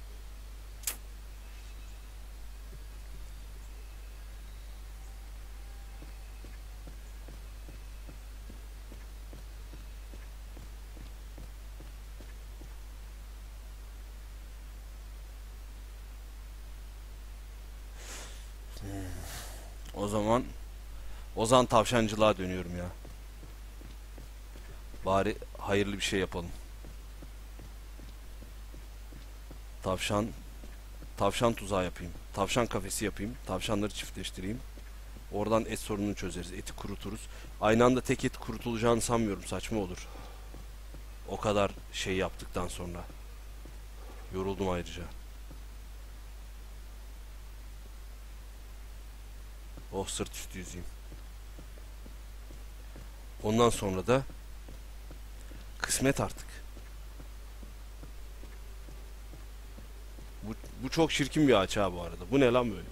O zaman Ozan tavşancılığa dönüyorum ya. Bari hayırlı bir şey yapalım. Tavşan Tavşan tuzağı yapayım. Tavşan kafesi yapayım. Tavşanları çiftleştireyim. Oradan et sorununu çözeriz. Eti kuruturuz. Aynı anda tek et kurutulacağını sanmıyorum. Saçma olur. O kadar şey yaptıktan sonra. Yoruldum ayrıca. Oh, sırt üstü yüzeyim. Ondan sonra da kısmet artık. Bu, bu çok şirkin bir ağaç ha bu arada. Bu ne lan böyle?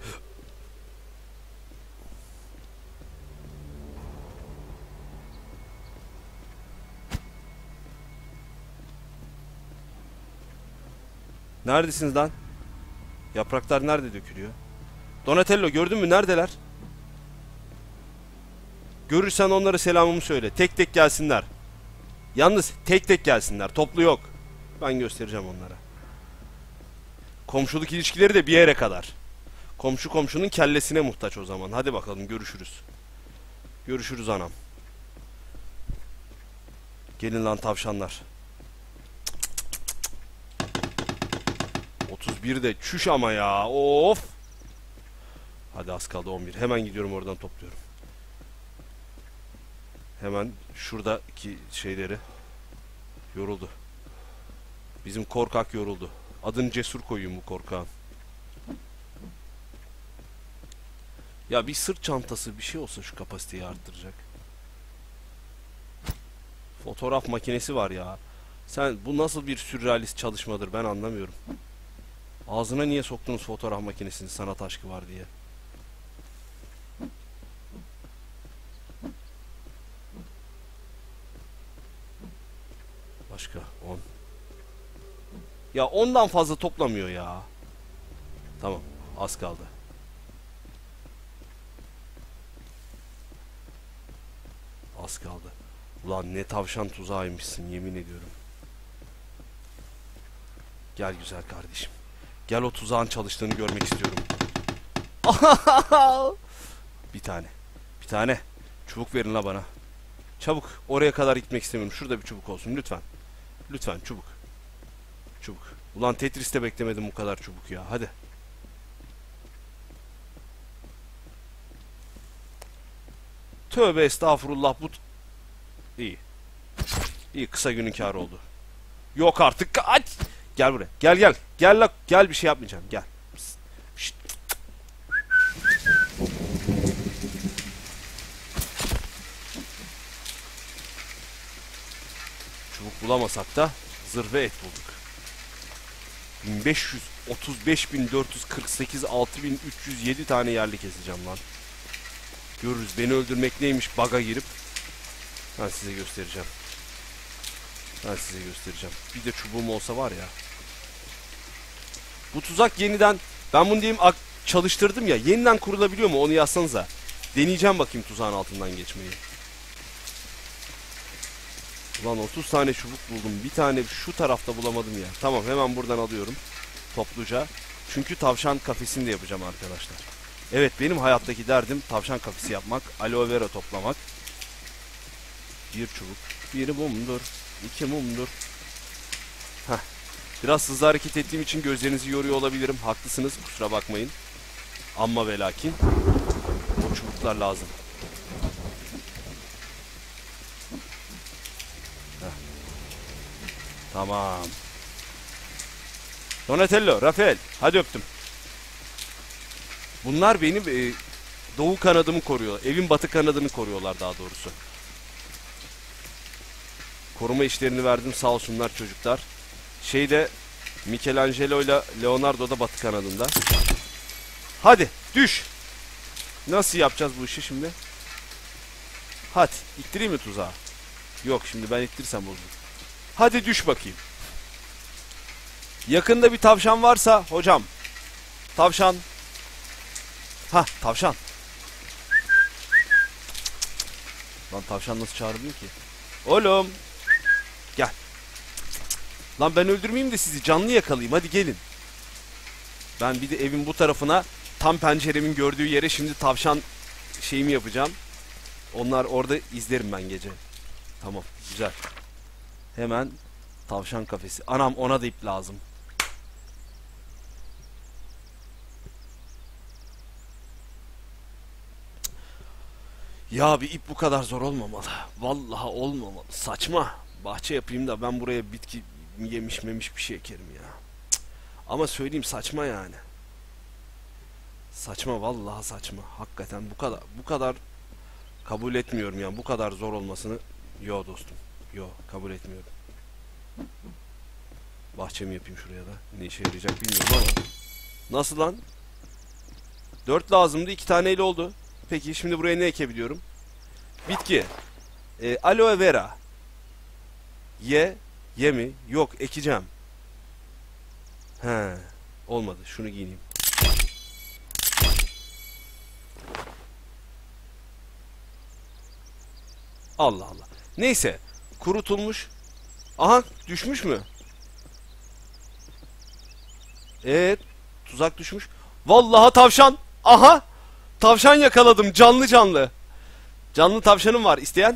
Neredesiniz lan? Yapraklar nerede dökülüyor? Donatello, gördün mü? Neredeler? Görürsen onlara selamımı söyle. Tek tek gelsinler. Yalnız tek tek gelsinler. Toplu yok. Ben göstereceğim onlara. Komşuluk ilişkileri de bir yere kadar. Komşu komşunun kellesine muhtaç o zaman. Hadi bakalım, görüşürüz. Görüşürüz anam. Gelin lan tavşanlar. otuz birde çüş ama ya. Of. Hadi. Hadi az kaldı on bir. Hemen gidiyorum oradan topluyorum. Hemen şuradaki şeyleri. Yoruldu. Bizim korkak yoruldu. Adını Cesur koyayım bu korkağın. Ya bir sırt çantası bir şey olsa şu kapasiteyi arttıracak. Fotoğraf makinesi var ya. Sen bu nasıl bir sürrealist çalışmadır ben anlamıyorum. Ağzına niye soktunuz fotoğraf makinesini sanat aşkı var diye. Başka on. Ya ondan fazla toplamıyor ya. Tamam az kaldı. Az kaldı. Ulan ne tavşan tuzağıymışsın yemin ediyorum. Gel güzel kardeşim. Gel o tuzağın çalıştığını görmek istiyorum. Bir tane. Bir tane. Çubuk verin la bana. Çabuk. Oraya kadar gitmek istemiyorum. Şurada bir çubuk olsun lütfen. Lütfen çubuk. Çubuk. Ulan Tetris'te beklemedim bu kadar çubuk ya. Hadi. Tövbe estağfurullah bu... İyi. İyi kısa günün kârı oldu. Yok artık. Aç. Gel buraya. Gel gel. Gel la. Gel bir şey yapmayacağım. Gel. Şşt. Çubuk bulamasak da zırh ve et bulduk. bin beş yüz otuz beş bin dört yüz kırk sekiz altı bin üç yüz yedi tane yerli keseceğim lan. Görürüz. Beni öldürmek neymiş baga girip. Ben size göstereceğim. Ben size göstereceğim. Bir de çubuğum olsa var ya. Bu tuzak yeniden ben bunu diyeyim çalıştırdım ya. Yeniden kurulabiliyor mu? Onu yazsanıza. Deneyeceğim bakayım tuzağın altından geçmeyi. Ulan otuz tane çubuk buldum. Bir tane şu tarafta bulamadım ya. Tamam hemen buradan alıyorum. Topluca. Çünkü tavşan kafesini de yapacağım arkadaşlar. Evet benim hayattaki derdim tavşan kafesi yapmak. Aloe vera toplamak. Bir çubuk. Bir mumdur. İki mumdur. Heh. Biraz hızlı hareket ettiğim için gözlerinizi yoruyor olabilirim. Haklısınız kusura bakmayın. Amma ve lakin. O çubuklar lazım. Heh. Tamam. Donatello, Rafael. Hadi öptüm. Bunlar benim e, doğu kanadımı koruyor. Evin batı kanadını koruyorlar daha doğrusu. Koruma işlerini verdim sağ olsunlar çocuklar. Şeyde Michelangelo ile Leonardo da batı kanadında. Hadi düş. Nasıl yapacağız bu işi şimdi? Hadi ittireyim mi tuzağı? Yok şimdi ben ittirsem bozulur. Hadi düş bakayım. Yakında bir tavşan varsa hocam. Tavşan. Ha tavşan. Lan tavşan nasıl çağrılıyor ki? Oğlum. Gel. Lan ben öldürmeyeyim de sizi canlı yakalayayım. Hadi gelin. Ben bir de evin bu tarafına tam penceremin gördüğü yere şimdi tavşan şeyimi yapacağım. Onlar orada izlerim ben gece. Tamam güzel. Hemen tavşan kafesi. Anam ona da ip lazım. Ya bir ip bu kadar zor olmamalı. Vallahi olmamalı. Saçma. Bahçe yapayım da ben buraya bitki yemiş memiş bir şey ekerim ya. Cık. Ama söyleyeyim saçma yani. Saçma vallahi saçma. Hakikaten bu kadar bu kadar kabul etmiyorum yani. Bu kadar zor olmasını. Yo dostum. Yo kabul etmiyorum. Bahçemi yapayım şuraya da. Ne işe yarayacak bilmiyorum ama. Nasıl lan? Dört lazımdı. iki taneyle oldu. Peki şimdi buraya ne ekebiliyorum? Bitki. E, aloe vera. Ye. Ye mi? Yok ekeceğim. He. Olmadı. Şunu giyineyim. Allah Allah. Neyse. Kurutulmuş. Aha düşmüş mü? Evet. Tuzak düşmüş. Vallahi tavşan. Aha. Tavşan yakaladım canlı canlı. Canlı tavşanım var isteyen.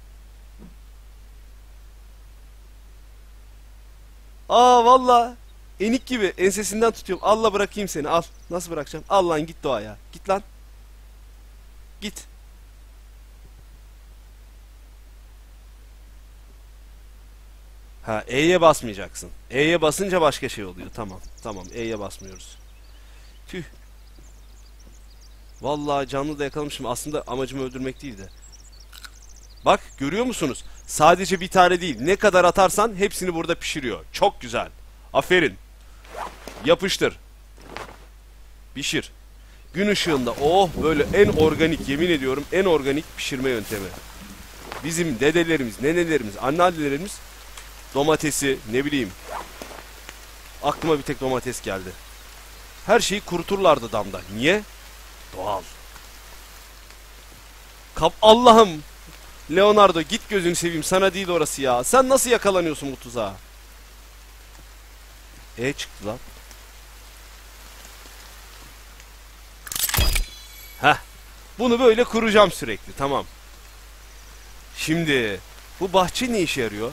Aa vallahi Enik gibi ensesinden tutuyorum. Allah bırakayım seni, al. Nasıl bırakacağım? Al lan, git doğaya. Git lan. Git. Ha, E'ye basmayacaksın. E'ye basınca başka şey oluyor. Tamam. Tamam. E'ye basmıyoruz. Tüh. Vallahi canlı da yakalamışım. Aslında amacım öldürmek değildi. Bak, görüyor musunuz? Sadece bir tane değil. Ne kadar atarsan hepsini burada pişiriyor. Çok güzel. Aferin. Yapıştır. Pişir. Gün ışığında oh böyle en organik, yemin ediyorum en organik pişirme yöntemi. Bizim dedelerimiz, nenelerimiz, anneannelerimiz domatesi, ne bileyim. Aklıma bir tek domates geldi. Her şeyi kuruturlardı damda. Niye? Doğal. Kap Allah'ım. Leonardo, git gözünü seveyim, sana değil orası ya. Sen nasıl yakalanıyorsun bu tuzağa? E çıktı lan. Heh. Bunu böyle kuracağım sürekli, tamam. Şimdi bu bahçe ne işe yarıyor?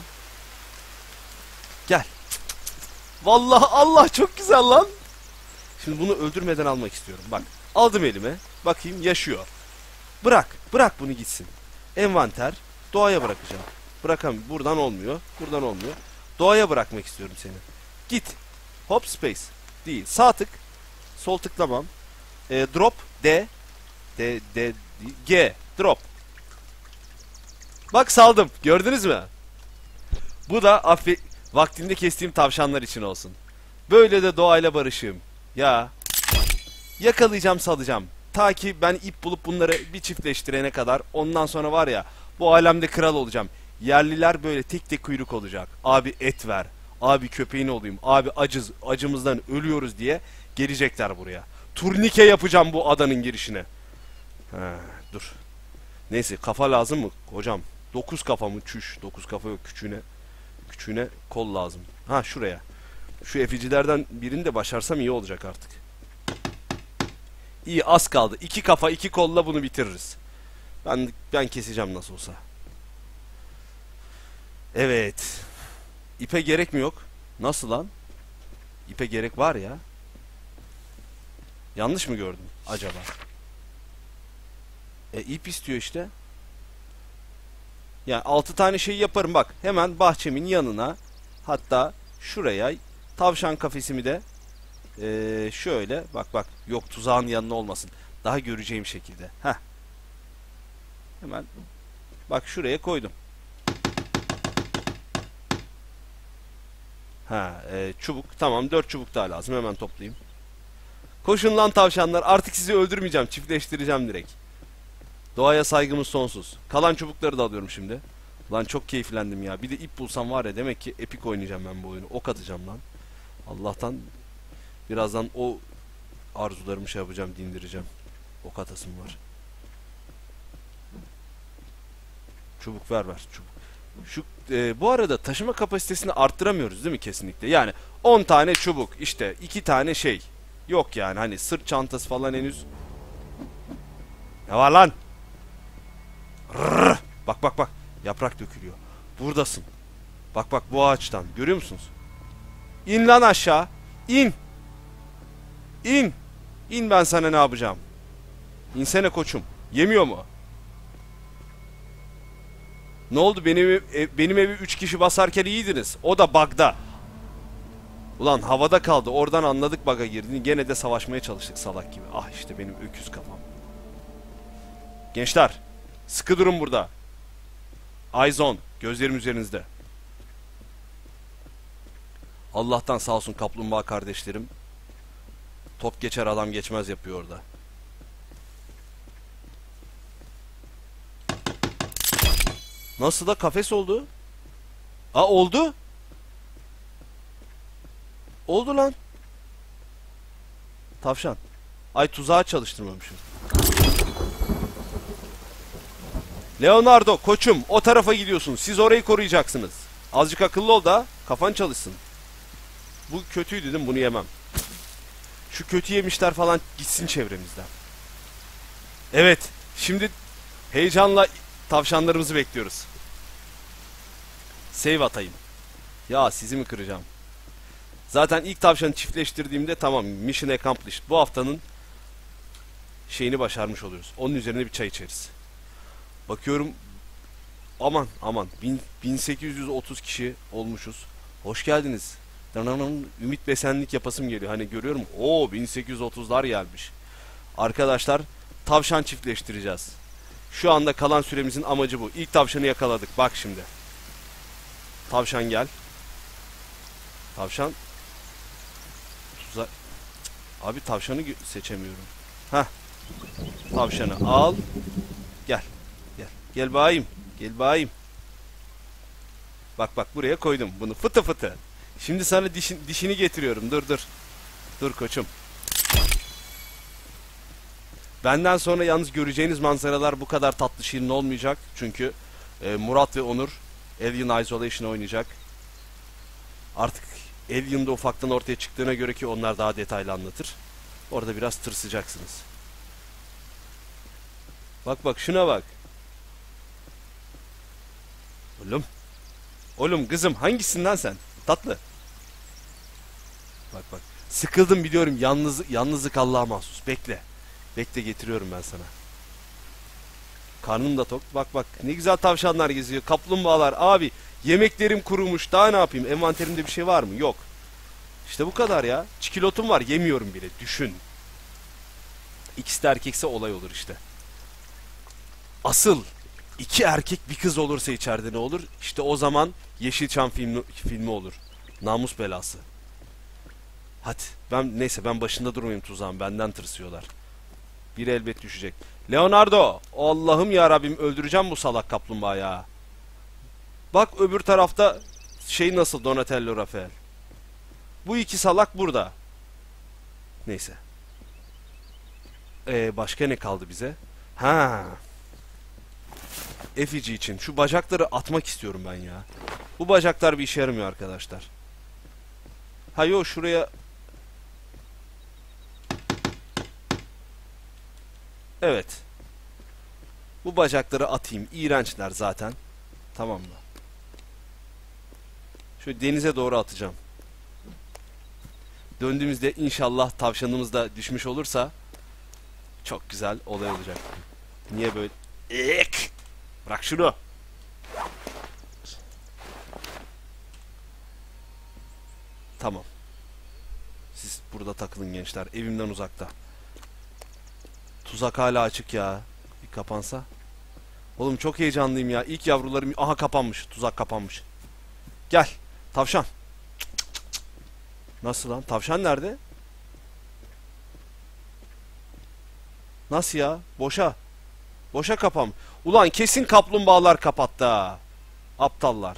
Gel. Vallahi Allah, çok güzel lan. Şimdi bunu öldürmeden almak istiyorum. Bak, aldım elime. Bakayım, yaşıyor. Bırak. Bırak bunu gitsin. Envanter. Doğaya bırakacağım. Bırakam. Buradan olmuyor. Buradan olmuyor. Doğaya bırakmak istiyorum seni. Git. Hop space. Değil. Sağ tık. Sol tıklamam. E, drop. D. D. D. G. Drop. Bak, saldım. Gördünüz mü? Bu da affe vaktinde kestiğim tavşanlar için olsun. Böyle de doğayla barışığım. Ya. Yakalayacağım, salacağım. Ta ki ben ip bulup bunları bir çiftleştirene kadar. Ondan sonra var ya, bu alemde kral olacağım. Yerliler böyle tek tek kuyruk olacak. Abi et ver. Abi köpeğin olayım. Abi acız, acımızdan ölüyoruz diye gelecekler buraya. Turnike yapacağım bu adanın girişine. Ha, dur. Neyse, kafa lazım mı hocam? Dokuz kafa mı? Çüş. Dokuz kafa yok, küçüğüne. Küçüğüne kol lazım. Ha, şuraya. Şu eficilerden birini de başarsam iyi olacak artık. İyi, az kaldı. İki kafa iki kolla bunu bitiririz. Ben ben keseceğim nasıl olsa. Evet. İpe gerek mi yok? Nasıl lan? İpe gerek var ya. Yanlış mı gördüm acaba? E ip istiyor işte. Yani altı tane şey yaparım bak. Hemen bahçemin yanına, hatta şuraya tavşan kafesimi de ee, şöyle bak bak, yok tuzağın yanına olmasın. Daha göreceğim şekilde. Heh. Hemen bak şuraya koydum. Ha, e, çubuk tamam, dört çubuk daha lazım, hemen toplayayım. Koşun lan tavşanlar, artık sizi öldürmeyeceğim, çiftleştireceğim direkt. Doğaya saygımız sonsuz. Kalan çubukları da alıyorum şimdi. Lan çok keyiflendim ya. Bir de ip bulsam var ya, demek ki epik oynayacağım ben bu oyunu. Ok atacağım lan. Allah'tan birazdan o arzularımı şey yapacağım, dindireceğim. Ok atasım var. Çubuk ver ver çubuk. Şu e, bu arada taşıma kapasitesini arttıramıyoruz değil mi kesinlikle? Yani on tane çubuk, işte iki tane şey. Yok yani, hani sırt çantası falan henüz. Ne var lan? Rrr. Bak bak bak. Yaprak dökülüyor. Buradasın. Bak bak, bu ağaçtan. Görüyor musunuz? İn lan aşağı. İn. İn. İn, ben sana ne yapacağım? İnsene koçum. Yemiyor mu? Ne oldu? Benim ev, benim evi üç kişi basarken iyiydiniz. O da bug'da. Ulan havada kaldı. Oradan anladık bug'a girdiğini. Gene de savaşmaya çalıştık salak gibi. Ah işte benim öküz kafam. Gençler, sıkı durun burada. Eyes on. Gözlerim üzerinizde. Allah'tan sağ olsun kaplumbağa kardeşlerim. Top geçer adam geçmez yapıyor orada. Nasıl da kafes oldu? Aa, oldu. Oldu lan. Tavşan. Ay, tuzağı çalıştırmamışım. Leonardo koçum, o tarafa gidiyorsun. Siz orayı koruyacaksınız. Azıcık akıllı ol da kafan çalışsın. Bu kötüydü değil mi? Bunu yemem. Şu kötü yemişler falan gitsin çevremizden. Evet. Şimdi heyecanla tavşanlarımızı bekliyoruz. Save atayım. Ya sizi mi kıracağım? Zaten ilk tavşanı çiftleştirdiğimde tamam, mission accomplished. Bu haftanın şeyini başarmış oluyoruz. Onun üzerine bir çay içeriz. Bakıyorum, aman aman bin sekiz yüz otuz kişi olmuşuz. Hoş geldiniz. Ümit besenlik yapasım geliyor. Hani görüyorum, o bin sekiz yüz otuzlar gelmiş. Arkadaşlar, tavşan çiftleştireceğiz. Şu anda kalan süremizin amacı bu. İlk tavşanı yakaladık. Bak şimdi. Tavşan gel. Tavşan. Tuza... Abi tavşanı seçemiyorum. Heh. Tavşanı al. Gel. Gel. Gel bayım. Gel bayım. Bak bak, buraya koydum bunu. Fıtı fıtı. Şimdi sana dişin, dişini getiriyorum. Dur dur. Dur koçum. Benden sonra yalnız göreceğiniz manzaralar bu kadar tatlı şirin olmayacak. Çünkü e, Murat ve Onur Alien Isolation oynayacak. Artık Alien'da ufaktan ortaya çıktığına göre ki onlar daha detaylı anlatır. Orada biraz tırsacaksınız. Bak bak, şuna bak. Oğlum. Oğlum kızım, hangisinden sen? Tatlı. Bak bak. Sıkıldım biliyorum. Yalnız, yalnızlık Allah'a mahsus. Bekle. Bekle, getiriyorum ben sana. Karnım da tok. Bak bak, ne güzel tavşanlar geziyor. Kaplumbağalar. Abi yemeklerim kurumuş. Daha ne yapayım? Envanterimde bir şey var mı? Yok. İşte bu kadar ya. Çikolatum var. Yemiyorum bile. Düşün. İkisi de erkekse olay olur işte. Asıl iki erkek bir kız olursa içeride ne olur? İşte o zaman Yeşilçam filmi, filmi olur. Namus belası. Hadi. Ben neyse, ben başında durmayayım tuzağım. Benden tırsıyorlar. Biri elbet düşecek. Leonardo! Allah'ım ya Rabbim, öldüreceğim bu salak kaplumbağa ya. Bak öbür tarafta şey nasıl, Donatello, Rafael. Bu iki salak burada. Neyse. Ee, başka ne kaldı bize? Ha. Effigy için şu bacakları atmak istiyorum ben ya. Bu bacaklar bir işe yaramıyor arkadaşlar. Ha yo, şuraya. Evet. Bu bacakları atayım. İğrençler zaten. Tamam mı? Şöyle denize doğru atacağım. Döndüğümüzde inşallah tavşanımız da düşmüş olursa çok güzel olay olacak. Niye böyle? Ek! Bırak şunu. Tamam. Siz burada takılın gençler. Evimden uzakta. Tuzak hala açık ya. Bir kapansa. Oğlum çok heyecanlıyım ya. İlk yavrularım... Aha, kapanmış. Tuzak kapanmış. Gel. Tavşan. Nasıl lan? Tavşan nerede? Nasıl ya? Boşa. Boşa kapan. Ulan kesin kaplumbağalar kapattı ha. Aptallar.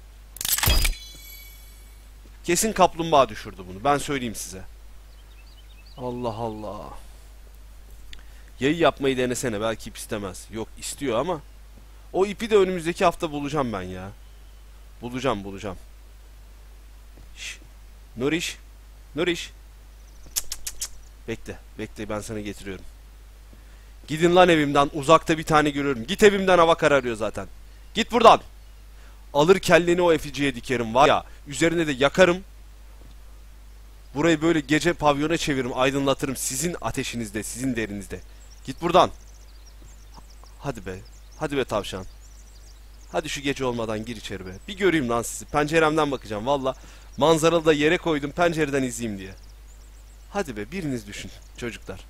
Kesin kaplumbağa düşürdü bunu. Ben söyleyeyim size. Allah Allah. Yayı yapmayı denesene. Belki ip istemez. Yok, istiyor ama. O ipi de önümüzdeki hafta bulacağım ben ya. Bulacağım bulacağım. Şş. Nuriş. Nuriş. Cık cık cık. Bekle. Bekle, ben sana getiriyorum. Gidin lan evimden. Uzakta bir tane görüyorum. Git evimden, hava kararıyor zaten. Git buradan. Alır kelleni o eficiye dikerim var ya. Üzerine de yakarım. Burayı böyle gece pavyona çeviririm. Aydınlatırım. Sizin ateşinizde. Sizin derinizde. Git buradan. Hadi be. Hadi be tavşan. Hadi şu gece olmadan gir içeri be. Bir göreyim lan sizi. Penceremden bakacağım. Valla manzaralı da yere koydum. Pencereden izleyeyim diye. Hadi be, biriniz düşün çocuklar.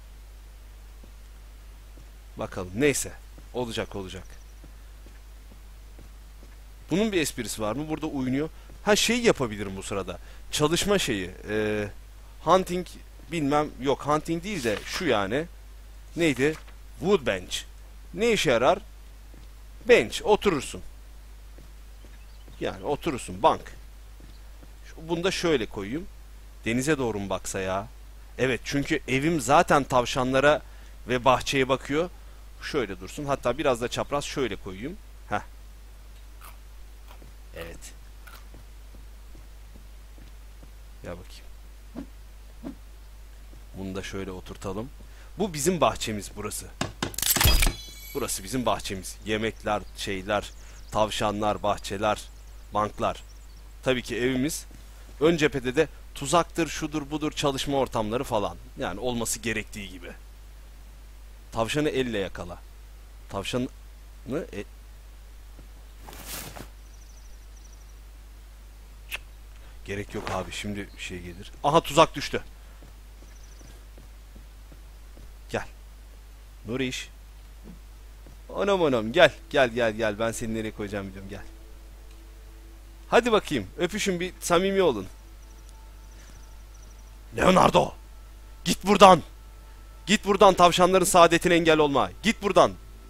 Bakalım. Neyse. Olacak olacak. Bunun bir esprisi var mı? Burada oynuyor. Ha, şey yapabilirim bu sırada. Çalışma şeyi. Ee, hunting bilmem. Yok, hunting değil de şu yani. Neydi? Woodbench. Ne işe yarar? Bench. Oturursun. Yani oturursun. Bank. Bunu da şöyle koyayım. Denize doğru mu baksa ya? Evet, çünkü evim zaten tavşanlara ve bahçeye bakıyor. Şöyle dursun. Hatta biraz da çapraz şöyle koyayım. Heh. Evet. Ya bakayım. Bunu da şöyle oturtalım. Bu bizim bahçemiz burası. Burası bizim bahçemiz. Yemekler, şeyler, tavşanlar, bahçeler, banklar. Tabii ki evimiz Ön cephede de tuzaktır, şudur budur, çalışma ortamları falan. Yani olması gerektiği gibi. Tavşanı elle yakala. Tavşanı e gerek yok abi, şimdi şey gelir. Aha, tuzak düştü. Gel. Nuriş. Anam anam, gel gel gel gel, ben seni nereye koyacağım biliyorum, gel. Hadi bakayım, öpüşün, bir samimi olun. Leonardo, git buradan. Git buradan, tavşanların saadetine engel olma. Git buradan.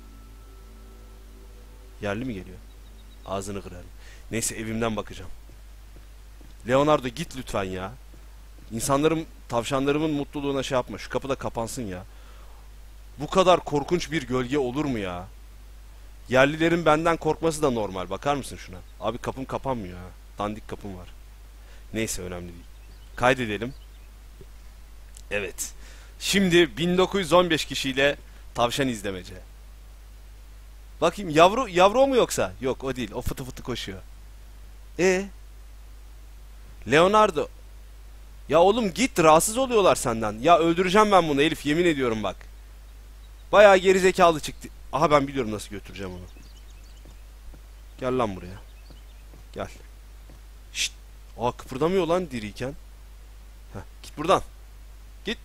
Yerli mi geliyor? Ağzını kırarım. Neyse, evimden bakacağım. Leonardo, git lütfen ya. İnsanlarım, tavşanlarımın mutluluğuna şey yapma. Şu kapı da kapansın ya. Bu kadar korkunç bir gölge olur mu ya? Yerlilerin benden korkması da normal. Bakar mısın şuna? Abi, kapım kapanmıyor ha. Dandik kapım var. Neyse, önemli değil. Kaydedelim. Evet. Şimdi bin dokuz yüz on beş kişiyle tavşan izlemece. Bakayım, yavru yavru o mu yoksa? Yok, o değil. O fıtı fıtı koşuyor. E Leonardo. Ya oğlum git, rahatsız oluyorlar senden. Ya öldüreceğim ben bunu Elif, yemin ediyorum bak. Bayağı gerizekalı çıktı. Aha, ben biliyorum nasıl götüreceğim onu. Gel lan buraya. Gel. Şşt. Aa, kıpırdamıyor lan diriyken. Heh, git buradan. Git.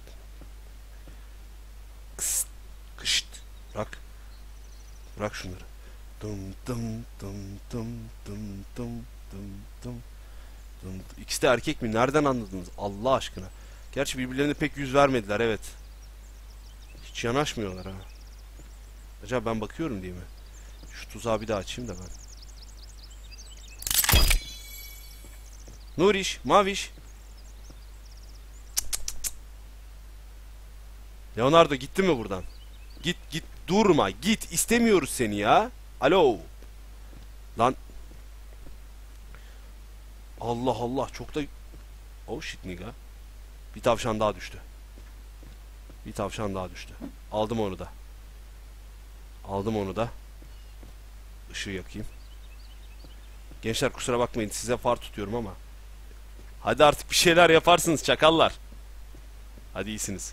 Kıst. Kışt. Bırak. Bırak şunları. Dım dım dım dım dım dım dım dım dım. İkisi de erkek mi? Nereden anladınız? Allah aşkına. Gerçi birbirlerine pek yüz vermediler, evet. Hiç yanaşmıyorlar ha. Acaba ben bakıyorum diye mi? Şu tuzağı bir daha açayım da ben. Nuriş, Maviş. Leonardo, gitti mi buradan? Git git, durma, git, istemiyoruz seni ya. Alo. Lan. Allah Allah, çok da... Oh shit nigga. Bir tavşan daha düştü. Bir tavşan daha düştü. Aldım onu da. Aldım onu da. Işığı yakayım. Gençler, kusura bakmayın, size far tutuyorum ama. Hadi artık bir şeyler yaparsınız çakallar. Hadi, iyisiniz.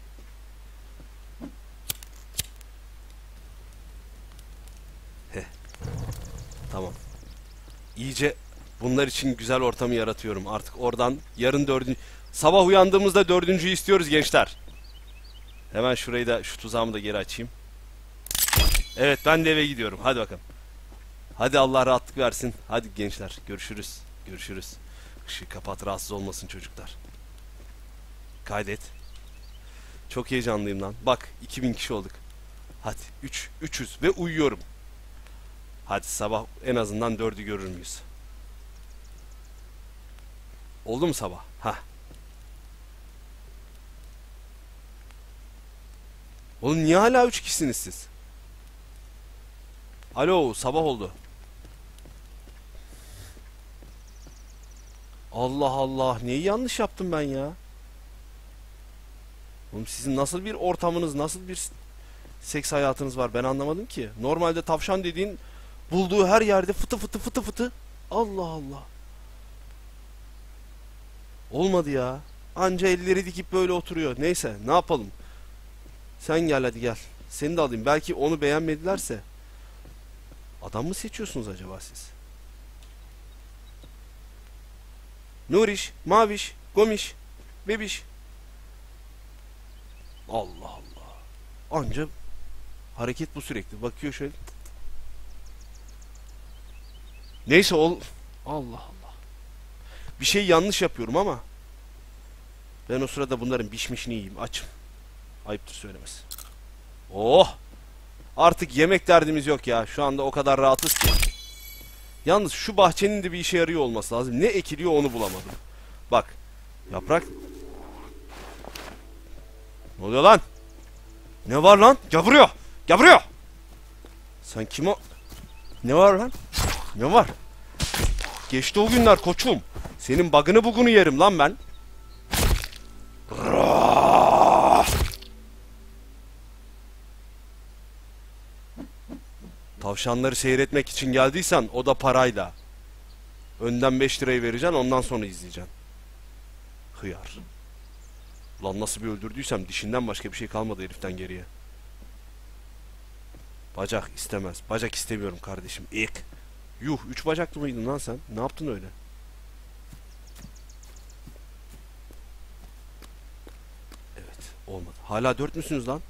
Heh. Tamam. İyice bunlar için güzel ortamı yaratıyorum. Artık oradan yarın dördüncü... Sabah uyandığımızda dördüncüyü istiyoruz gençler. Hemen şurayı da, şu tuzağımı da geri açayım. Evet, ben de eve gidiyorum. Hadi bakalım. Hadi, Allah rahatlık versin. Hadi gençler, görüşürüz. Görüşürüz. Işığı kapat, rahatsız olmasın çocuklar. Kaydet. Çok heyecanlıyım lan. Bak, iki bin kişi olduk. Hadi, üç, üçüz ve uyuyorum. Hadi, sabah en azından dördü görür müyüz? Oldu mu sabah? Hah. Oğlum, niye hala üç kişisiniz siz? Alo, sabah oldu. Allah Allah, neyi yanlış yaptım ben ya? Oğlum, sizin nasıl bir ortamınız, nasıl bir seks hayatınız var, ben anlamadım ki. Normalde tavşan dediğin bulduğu her yerde fıtı fıtı fıtı fıtı. Allah Allah. Olmadı ya. Anca elleri dikip böyle oturuyor. Neyse, ne yapalım? Sen gel, hadi gel. Seni de alayım. Belki onu beğenmedilerse. Adam mı seçiyorsunuz acaba siz? Nuriş, Maviş, Gomiş, Bebiş. Allah Allah. Anca hareket bu sürekli. Bakıyor şöyle. Neyse ol. Allah Allah. Bir şey yanlış yapıyorum ama. Ben o sırada bunların pişmişini yiyeyim. Açım. Ayıptır söylemesi. Oh. Artık yemek derdimiz yok ya. Şu anda o kadar rahatız ki. Yalnız şu bahçenin de bir işe yarıyor olması lazım. Ne ekiliyor onu bulamadım. Bak. Yaprak. Ne oluyor lan? Ne var lan? Gel buraya. Gel buraya. Sen kim o? Ne var lan? Ne var? Geçti o günler koçum. Senin bug'ını bugunu yerim lan ben. Tavşanları seyretmek için geldiysen o da parayla. Önden beş lirayı vereceksin, ondan sonra izleyeceksin. Hıyar. Lan nasıl bir öldürdüysem dişinden başka bir şey kalmadı heriften geriye. Bacak istemez. Bacak istemiyorum kardeşim. İk. Yuh, üç bacaklı mıydın lan sen? Ne yaptın öyle? Evet, olmadı. Hala dört müsünüz lan?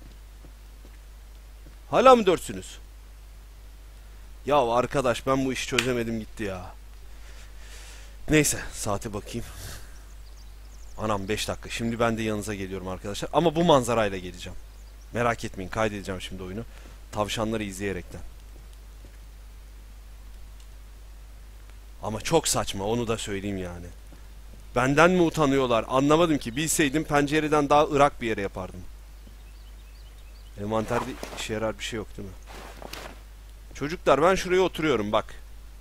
Hala mı dörtsünüz? Ya arkadaş, ben bu işi çözemedim gitti ya. Neyse, saate bakayım. Anam, beş dakika. Şimdi ben de yanınıza geliyorum arkadaşlar. Ama bu manzarayla geleceğim. Merak etmeyin, kaydedeceğim şimdi oyunu. Tavşanları izleyerekten. Ama çok saçma, onu da söyleyeyim yani. Benden mi utanıyorlar? Anlamadım ki. Bilseydim pencereden daha ırak bir yere yapardım. Envanterde işe yarar bir şey yok değil mi? Çocuklar, ben şuraya oturuyorum bak.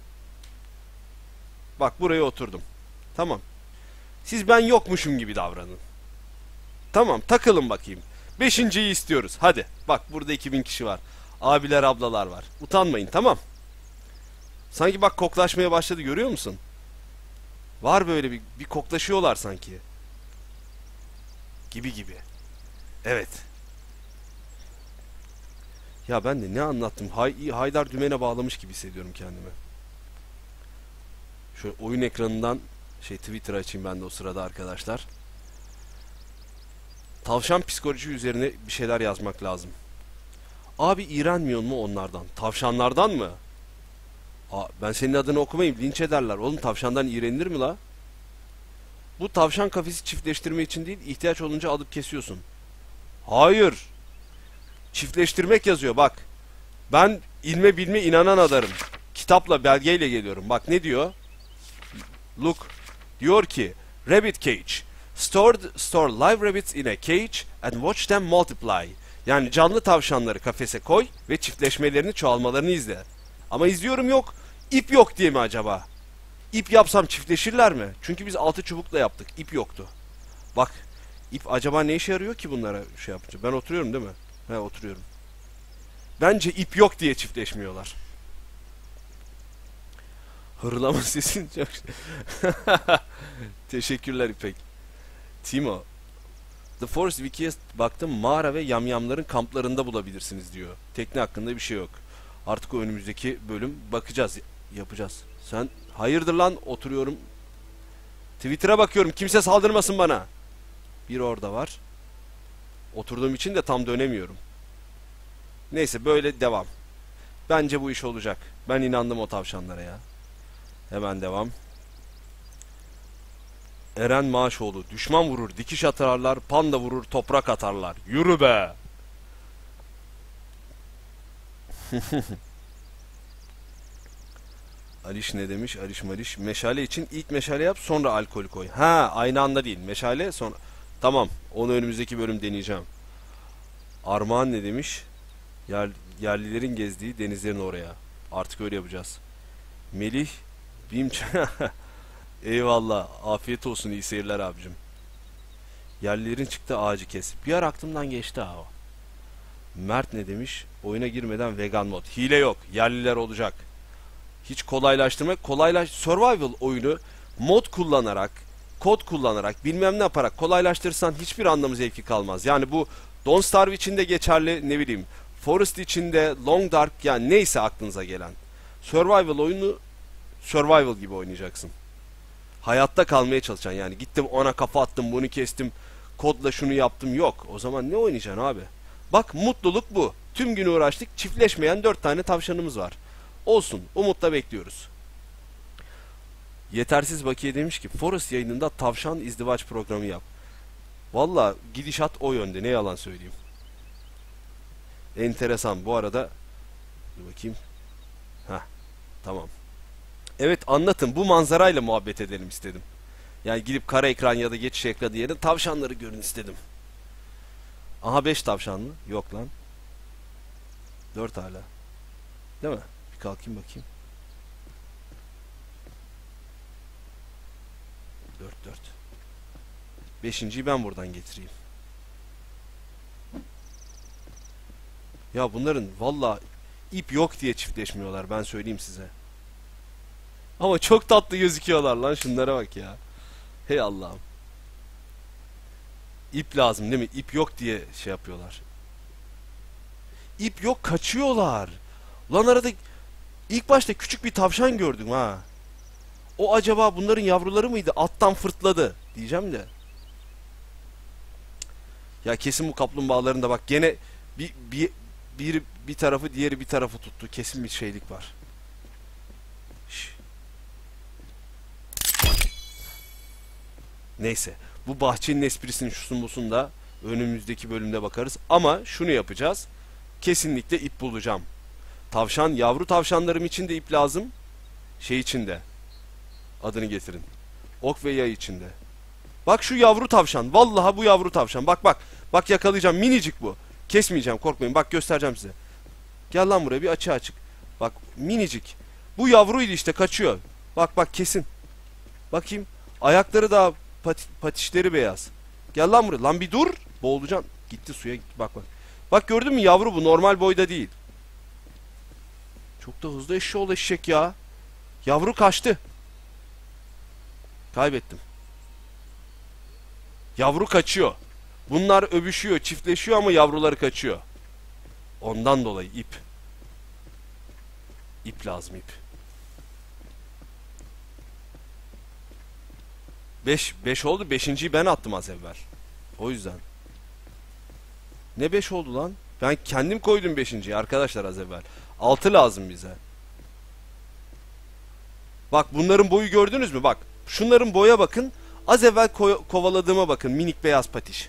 Bak, buraya oturdum. Tamam. Siz ben yokmuşum gibi davranın. Tamam, takılın bakayım. Beşinciyi istiyoruz. Hadi. Bak, burada iki bin kişi var. Abiler, ablalar var. Utanmayın, tamam. Sanki bak koklaşmaya başladı, görüyor musun? Var böyle bir, bir koklaşıyorlar sanki. Gibi gibi. Evet. Ya ben de ne anlattım? Hay Haydar Dümen'e bağlamış gibi hissediyorum kendimi. Şöyle oyun ekranından şey Twitter açayım ben de o sırada arkadaşlar. Tavşan psikoloji üzerine bir şeyler yazmak lazım. Abi, iğrenmiyor mu onlardan? Tavşanlardan mı? Aa, ben senin adını okumayayım, linç ederler. Oğlum, tavşandan iğrenilir mi la? Bu tavşan kafesi çiftleştirme için değil, ihtiyaç olunca alıp kesiyorsun. Hayır. Çiftleştirmek yazıyor bak. Ben ilme bilme inanan adarım. Kitapla, belgeyle geliyorum. Bak ne diyor? Look. Diyor ki rabbit cage. Stored, store live rabbits in a cage and watch them multiply. Yani canlı tavşanları kafese koy ve çiftleşmelerini, çoğalmalarını izle. Ama izliyorum, yok. İp yok diye mi acaba? İp yapsam çiftleşirler mi? Çünkü biz altı çubukla yaptık. İp yoktu. Bak. İp acaba ne işe yarıyor ki bunlara şey yapınca? Ben oturuyorum değil mi? He, oturuyorum. Bence ip yok diye çiftleşmiyorlar. Hırlama sesin çok... Teşekkürler İpek. Timo. The Forest Wiki'ye baktım, mağara ve yamyamların kamplarında bulabilirsiniz diyor. Tekne hakkında bir şey yok. Artık o önümüzdeki bölüm bakacağız, yapacağız. Sen hayırdır lan, oturuyorum. Twitter'a bakıyorum, kimse saldırmasın bana. Bir orada var. Oturduğum için de tam dönemiyorum. Neyse, böyle devam. Bence bu iş olacak. Ben inandım o tavşanlara ya. Hemen devam. Eren Maaşoğlu. Düşman vurur dikiş atarlar, panda vurur toprak atarlar. Yürü be. Aliş ne demiş? Aliş Maliş. Meşale için ilk meşale yap, sonra alkol koy. Ha, aynı anda değil. Meşale sonra. Tamam. Onu önümüzdeki bölüm deneyeceğim. Armağan ne demiş? Yer, yerlilerin gezdiği denizlerin oraya. Artık öyle yapacağız. Melih Bimç. Eyvallah. Afiyet olsun. İyi seyirler abicim. Yerlilerin çıktı, ağacı kes. Bir ara aklımdan geçti ha o. Mert ne demiş? Oyuna girmeden vegan mod. Hile yok. Yerliler olacak. Hiç kolaylaştırmak. Kolaylaş survival oyunu mod kullanarak, kod kullanarak, bilmem ne yaparak kolaylaştırırsan hiçbir anlamı, zevki kalmaz. Yani bu Don't Starve için de geçerli, ne bileyim. Forest için de, Long Dark, yani neyse aklınıza gelen. Survival oyunu survival gibi oynayacaksın. Hayatta kalmaya çalışacaksın yani. Gittim ona kafa attım, bunu kestim, kodla şunu yaptım, yok. O zaman ne oynayacaksın abi? Bak, mutluluk bu. Tüm gün uğraştık, çiftleşmeyen dört tane tavşanımız var. Olsun, umutla bekliyoruz. Yetersiz Bakiye demiş ki Forest yayınında tavşan izdivaç programı yap. Valla gidişat o yönde, ne yalan söyleyeyim. Enteresan bu arada. Dur bakayım. Heh, tamam. Evet, anlatın, bu manzarayla muhabbet edelim istedim. Yani gidip kara ekran ya da geçiş ekranı yerine tavşanları görün istedim. Aha, beş tavşan mı? Yok lan. dört hala. Değil mi? Bir kalkayım bakayım. dört dört. beşinciyi ben buradan getireyim. Ya bunların valla ip yok diye çiftleşmiyorlar, ben söyleyeyim size. Ama çok tatlı gözüküyorlar lan, şunlara bak ya. Hey Allah'ım. İp lazım değil mi? İp yok diye şey yapıyorlar. İp yok, kaçıyorlar. Lan arada ilk başta küçük bir tavşan gördüm ha. O acaba bunların yavruları mıydı? Alttan fırtladı diyeceğim de. Ya kesin bu kaplumbağaların da bak gene bir, bir, bir, bir tarafı diğeri bir tarafı tuttu. Kesin bir şeylik var. Şş. Neyse. Bu bahçenin esprisini şusun busun da önümüzdeki bölümde bakarız. Ama şunu yapacağız. Kesinlikle ip bulacağım. Tavşan, yavru tavşanlarım için de ip lazım. Şey için de. Adını getirin. Ok ve yay içinde. Bak şu yavru tavşan. Vallahi bu yavru tavşan. Bak bak. Bak yakalayacağım. Minicik bu. Kesmeyeceğim, korkmayın. Bak göstereceğim size. Gel lan buraya bir, açı açık. Bak minicik. Bu yavruydu işte, kaçıyor. Bak bak kesin. Bakayım. Ayakları da pati, patişleri beyaz. Gel lan buraya. Lan bir dur. Boğulacaksın. Gitti suya gitti. Bak bak. Bak gördün mü yavru, bu normal boyda değil. Çok da hızlı eşşoğlu eşek ya. Yavru kaçtı. Kaybettim. Yavru kaçıyor. Bunlar öbüşüyor, çiftleşiyor ama yavruları kaçıyor. Ondan dolayı ip. İp lazım, ip. Beş, beş oldu. Beşinciyi ben attım az evvel. O yüzden. Ne beş oldu lan? Ben kendim koydum beşinciyi arkadaşlar az evvel. Altı lazım bize. Bak bunların boyu gördünüz mü? Bak. Şunların boya bakın. Az evvel ko kovaladığıma bakın. Minik beyaz patiş.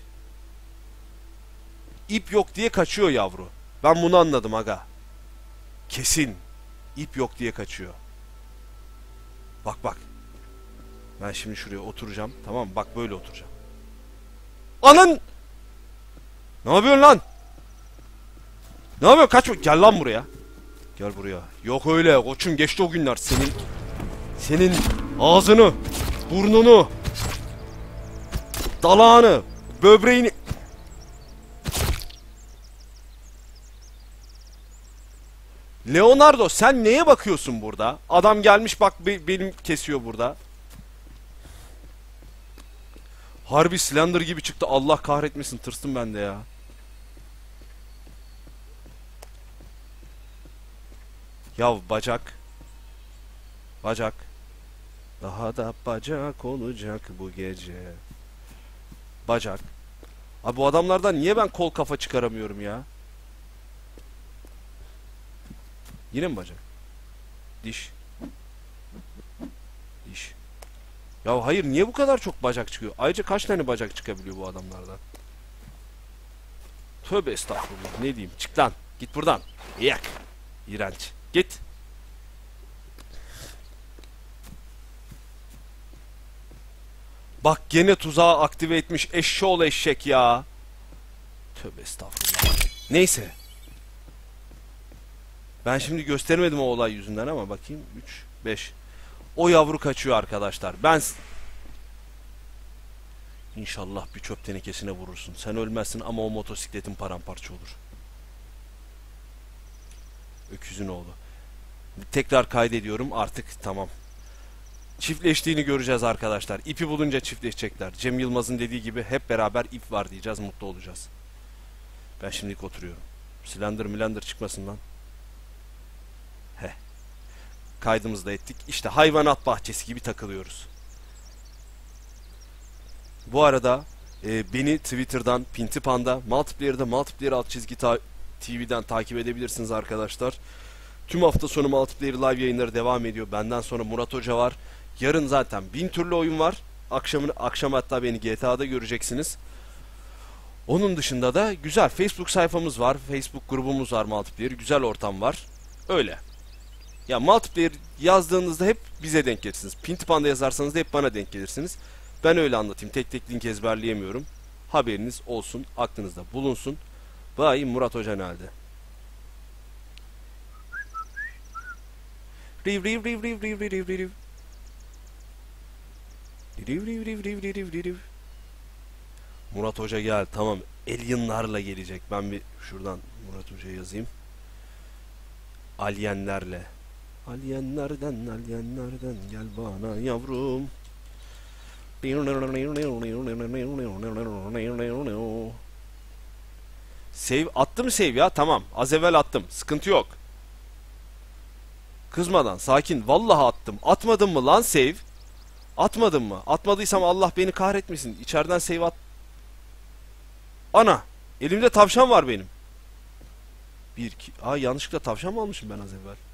İp yok diye kaçıyor yavru. Ben bunu anladım aga. Kesin. İp yok diye kaçıyor. Bak bak. Ben şimdi şuraya oturacağım. Tamam mı? Bak böyle oturacağım. Anan! Ne yapıyorsun lan? Ne yapıyorsun? Kaçma. Gel lan buraya. Gel buraya. Yok öyle koçum, geçti o günler. Senin senin ağzını, burnunu, dalağını, böbreğini. Leonardo sen neye bakıyorsun burada? Adam gelmiş bak be benim kesiyor burada. Harbi Slender gibi çıktı, Allah kahretmesin, tırstım ben de ya. Yav bacak. Bacak. Daha da bacak olacak bu gece. Bacak. Abi bu adamlardan niye ben kol kafa çıkaramıyorum ya? Yine mi bacak? Diş. Diş. Ya hayır, niye bu kadar çok bacak çıkıyor? Ayrıca kaç tane bacak çıkabiliyor bu adamlardan? Tövbe estağfurullah. Ne diyeyim? Çık lan. Git buradan. Yak. İğrenç. Git. Bak gene tuzağı aktive etmiş eşşoğlu eşek ya. Tövbe estağfurullah. Neyse. Ben şimdi göstermedim o olay yüzünden ama bakayım. üç, beş. O yavru kaçıyor arkadaşlar. Ben... İnşallah bir çöp tenekesine vurursun. Sen ölmezsin ama o motosikletin paramparça olur. Öküzün oğlu. Tekrar kaydediyorum artık, tamam. Çiftleştiğini göreceğiz arkadaşlar. İpi bulunca çiftleşecekler. Cem Yılmaz'ın dediği gibi hep beraber ip var diyeceğiz, mutlu olacağız. Ben şimdilik oturuyorum. Slender milender çıkmasın lan. Heh. Kaydımızı da ettik. İşte hayvanat bahçesi gibi takılıyoruz. Bu arada e, beni Twitter'dan Pintipanda, Multiplayer'da Multiplayer alt çizgi ta T V'den takip edebilirsiniz arkadaşlar. Tüm hafta sonu Multiplayer live yayınları devam ediyor. Benden sonra Murat Hoca var. Yarın zaten bin türlü oyun var. Akşamın, akşam hatta beni G T A'da göreceksiniz. Onun dışında da güzel Facebook sayfamız var. Facebook grubumuz var Multiplayer. Güzel ortam var. Öyle. Ya Multiplayer yazdığınızda hep bize denk gelirsiniz. Pintipanda yazarsanız da hep bana denk gelirsiniz. Ben öyle anlatayım. Tek tek link ezberleyemiyorum. Haberiniz olsun. Aklınızda bulunsun. Vay Murat Hoca nerede? Riv riv riv riv riv riv riv riv. Riv riv riv riv riv riv riv. Murat Hoca gel. Tamam. Alien'larla gelecek. Ben bir şuradan Murat Hoca yazayım. Alyenlerle. Alyenlerden, alyenlerden gel bana yavrum. Save attım, save ya, tamam. Az evvel attım. Sıkıntı yok. Kızmadan, sakin. Vallahi attım. Atmadım mı lan save? Atmadım mı? Atmadıysam Allah beni kahretmesin. İçeriden save at. Ana! Elimde tavşan var benim. Bir, iki. Aa, yanlışlıkla tavşan mı almışım ben az evvel?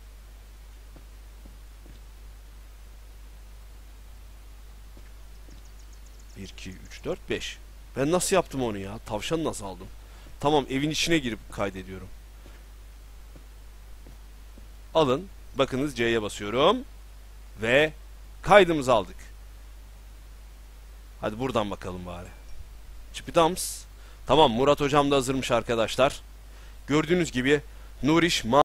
Bir, iki, üç, dört, beş. Ben nasıl yaptım onu ya? Tavşanı nasıl aldım? Tamam, evin içine girip kaydediyorum. Alın. Bakınız, C'ye basıyorum. Ve kaydımızı aldık. Hadi buradan bakalım bari. Çipidams. Tamam, Murat hocam da hazırmış arkadaşlar. Gördüğünüz gibi Nuriş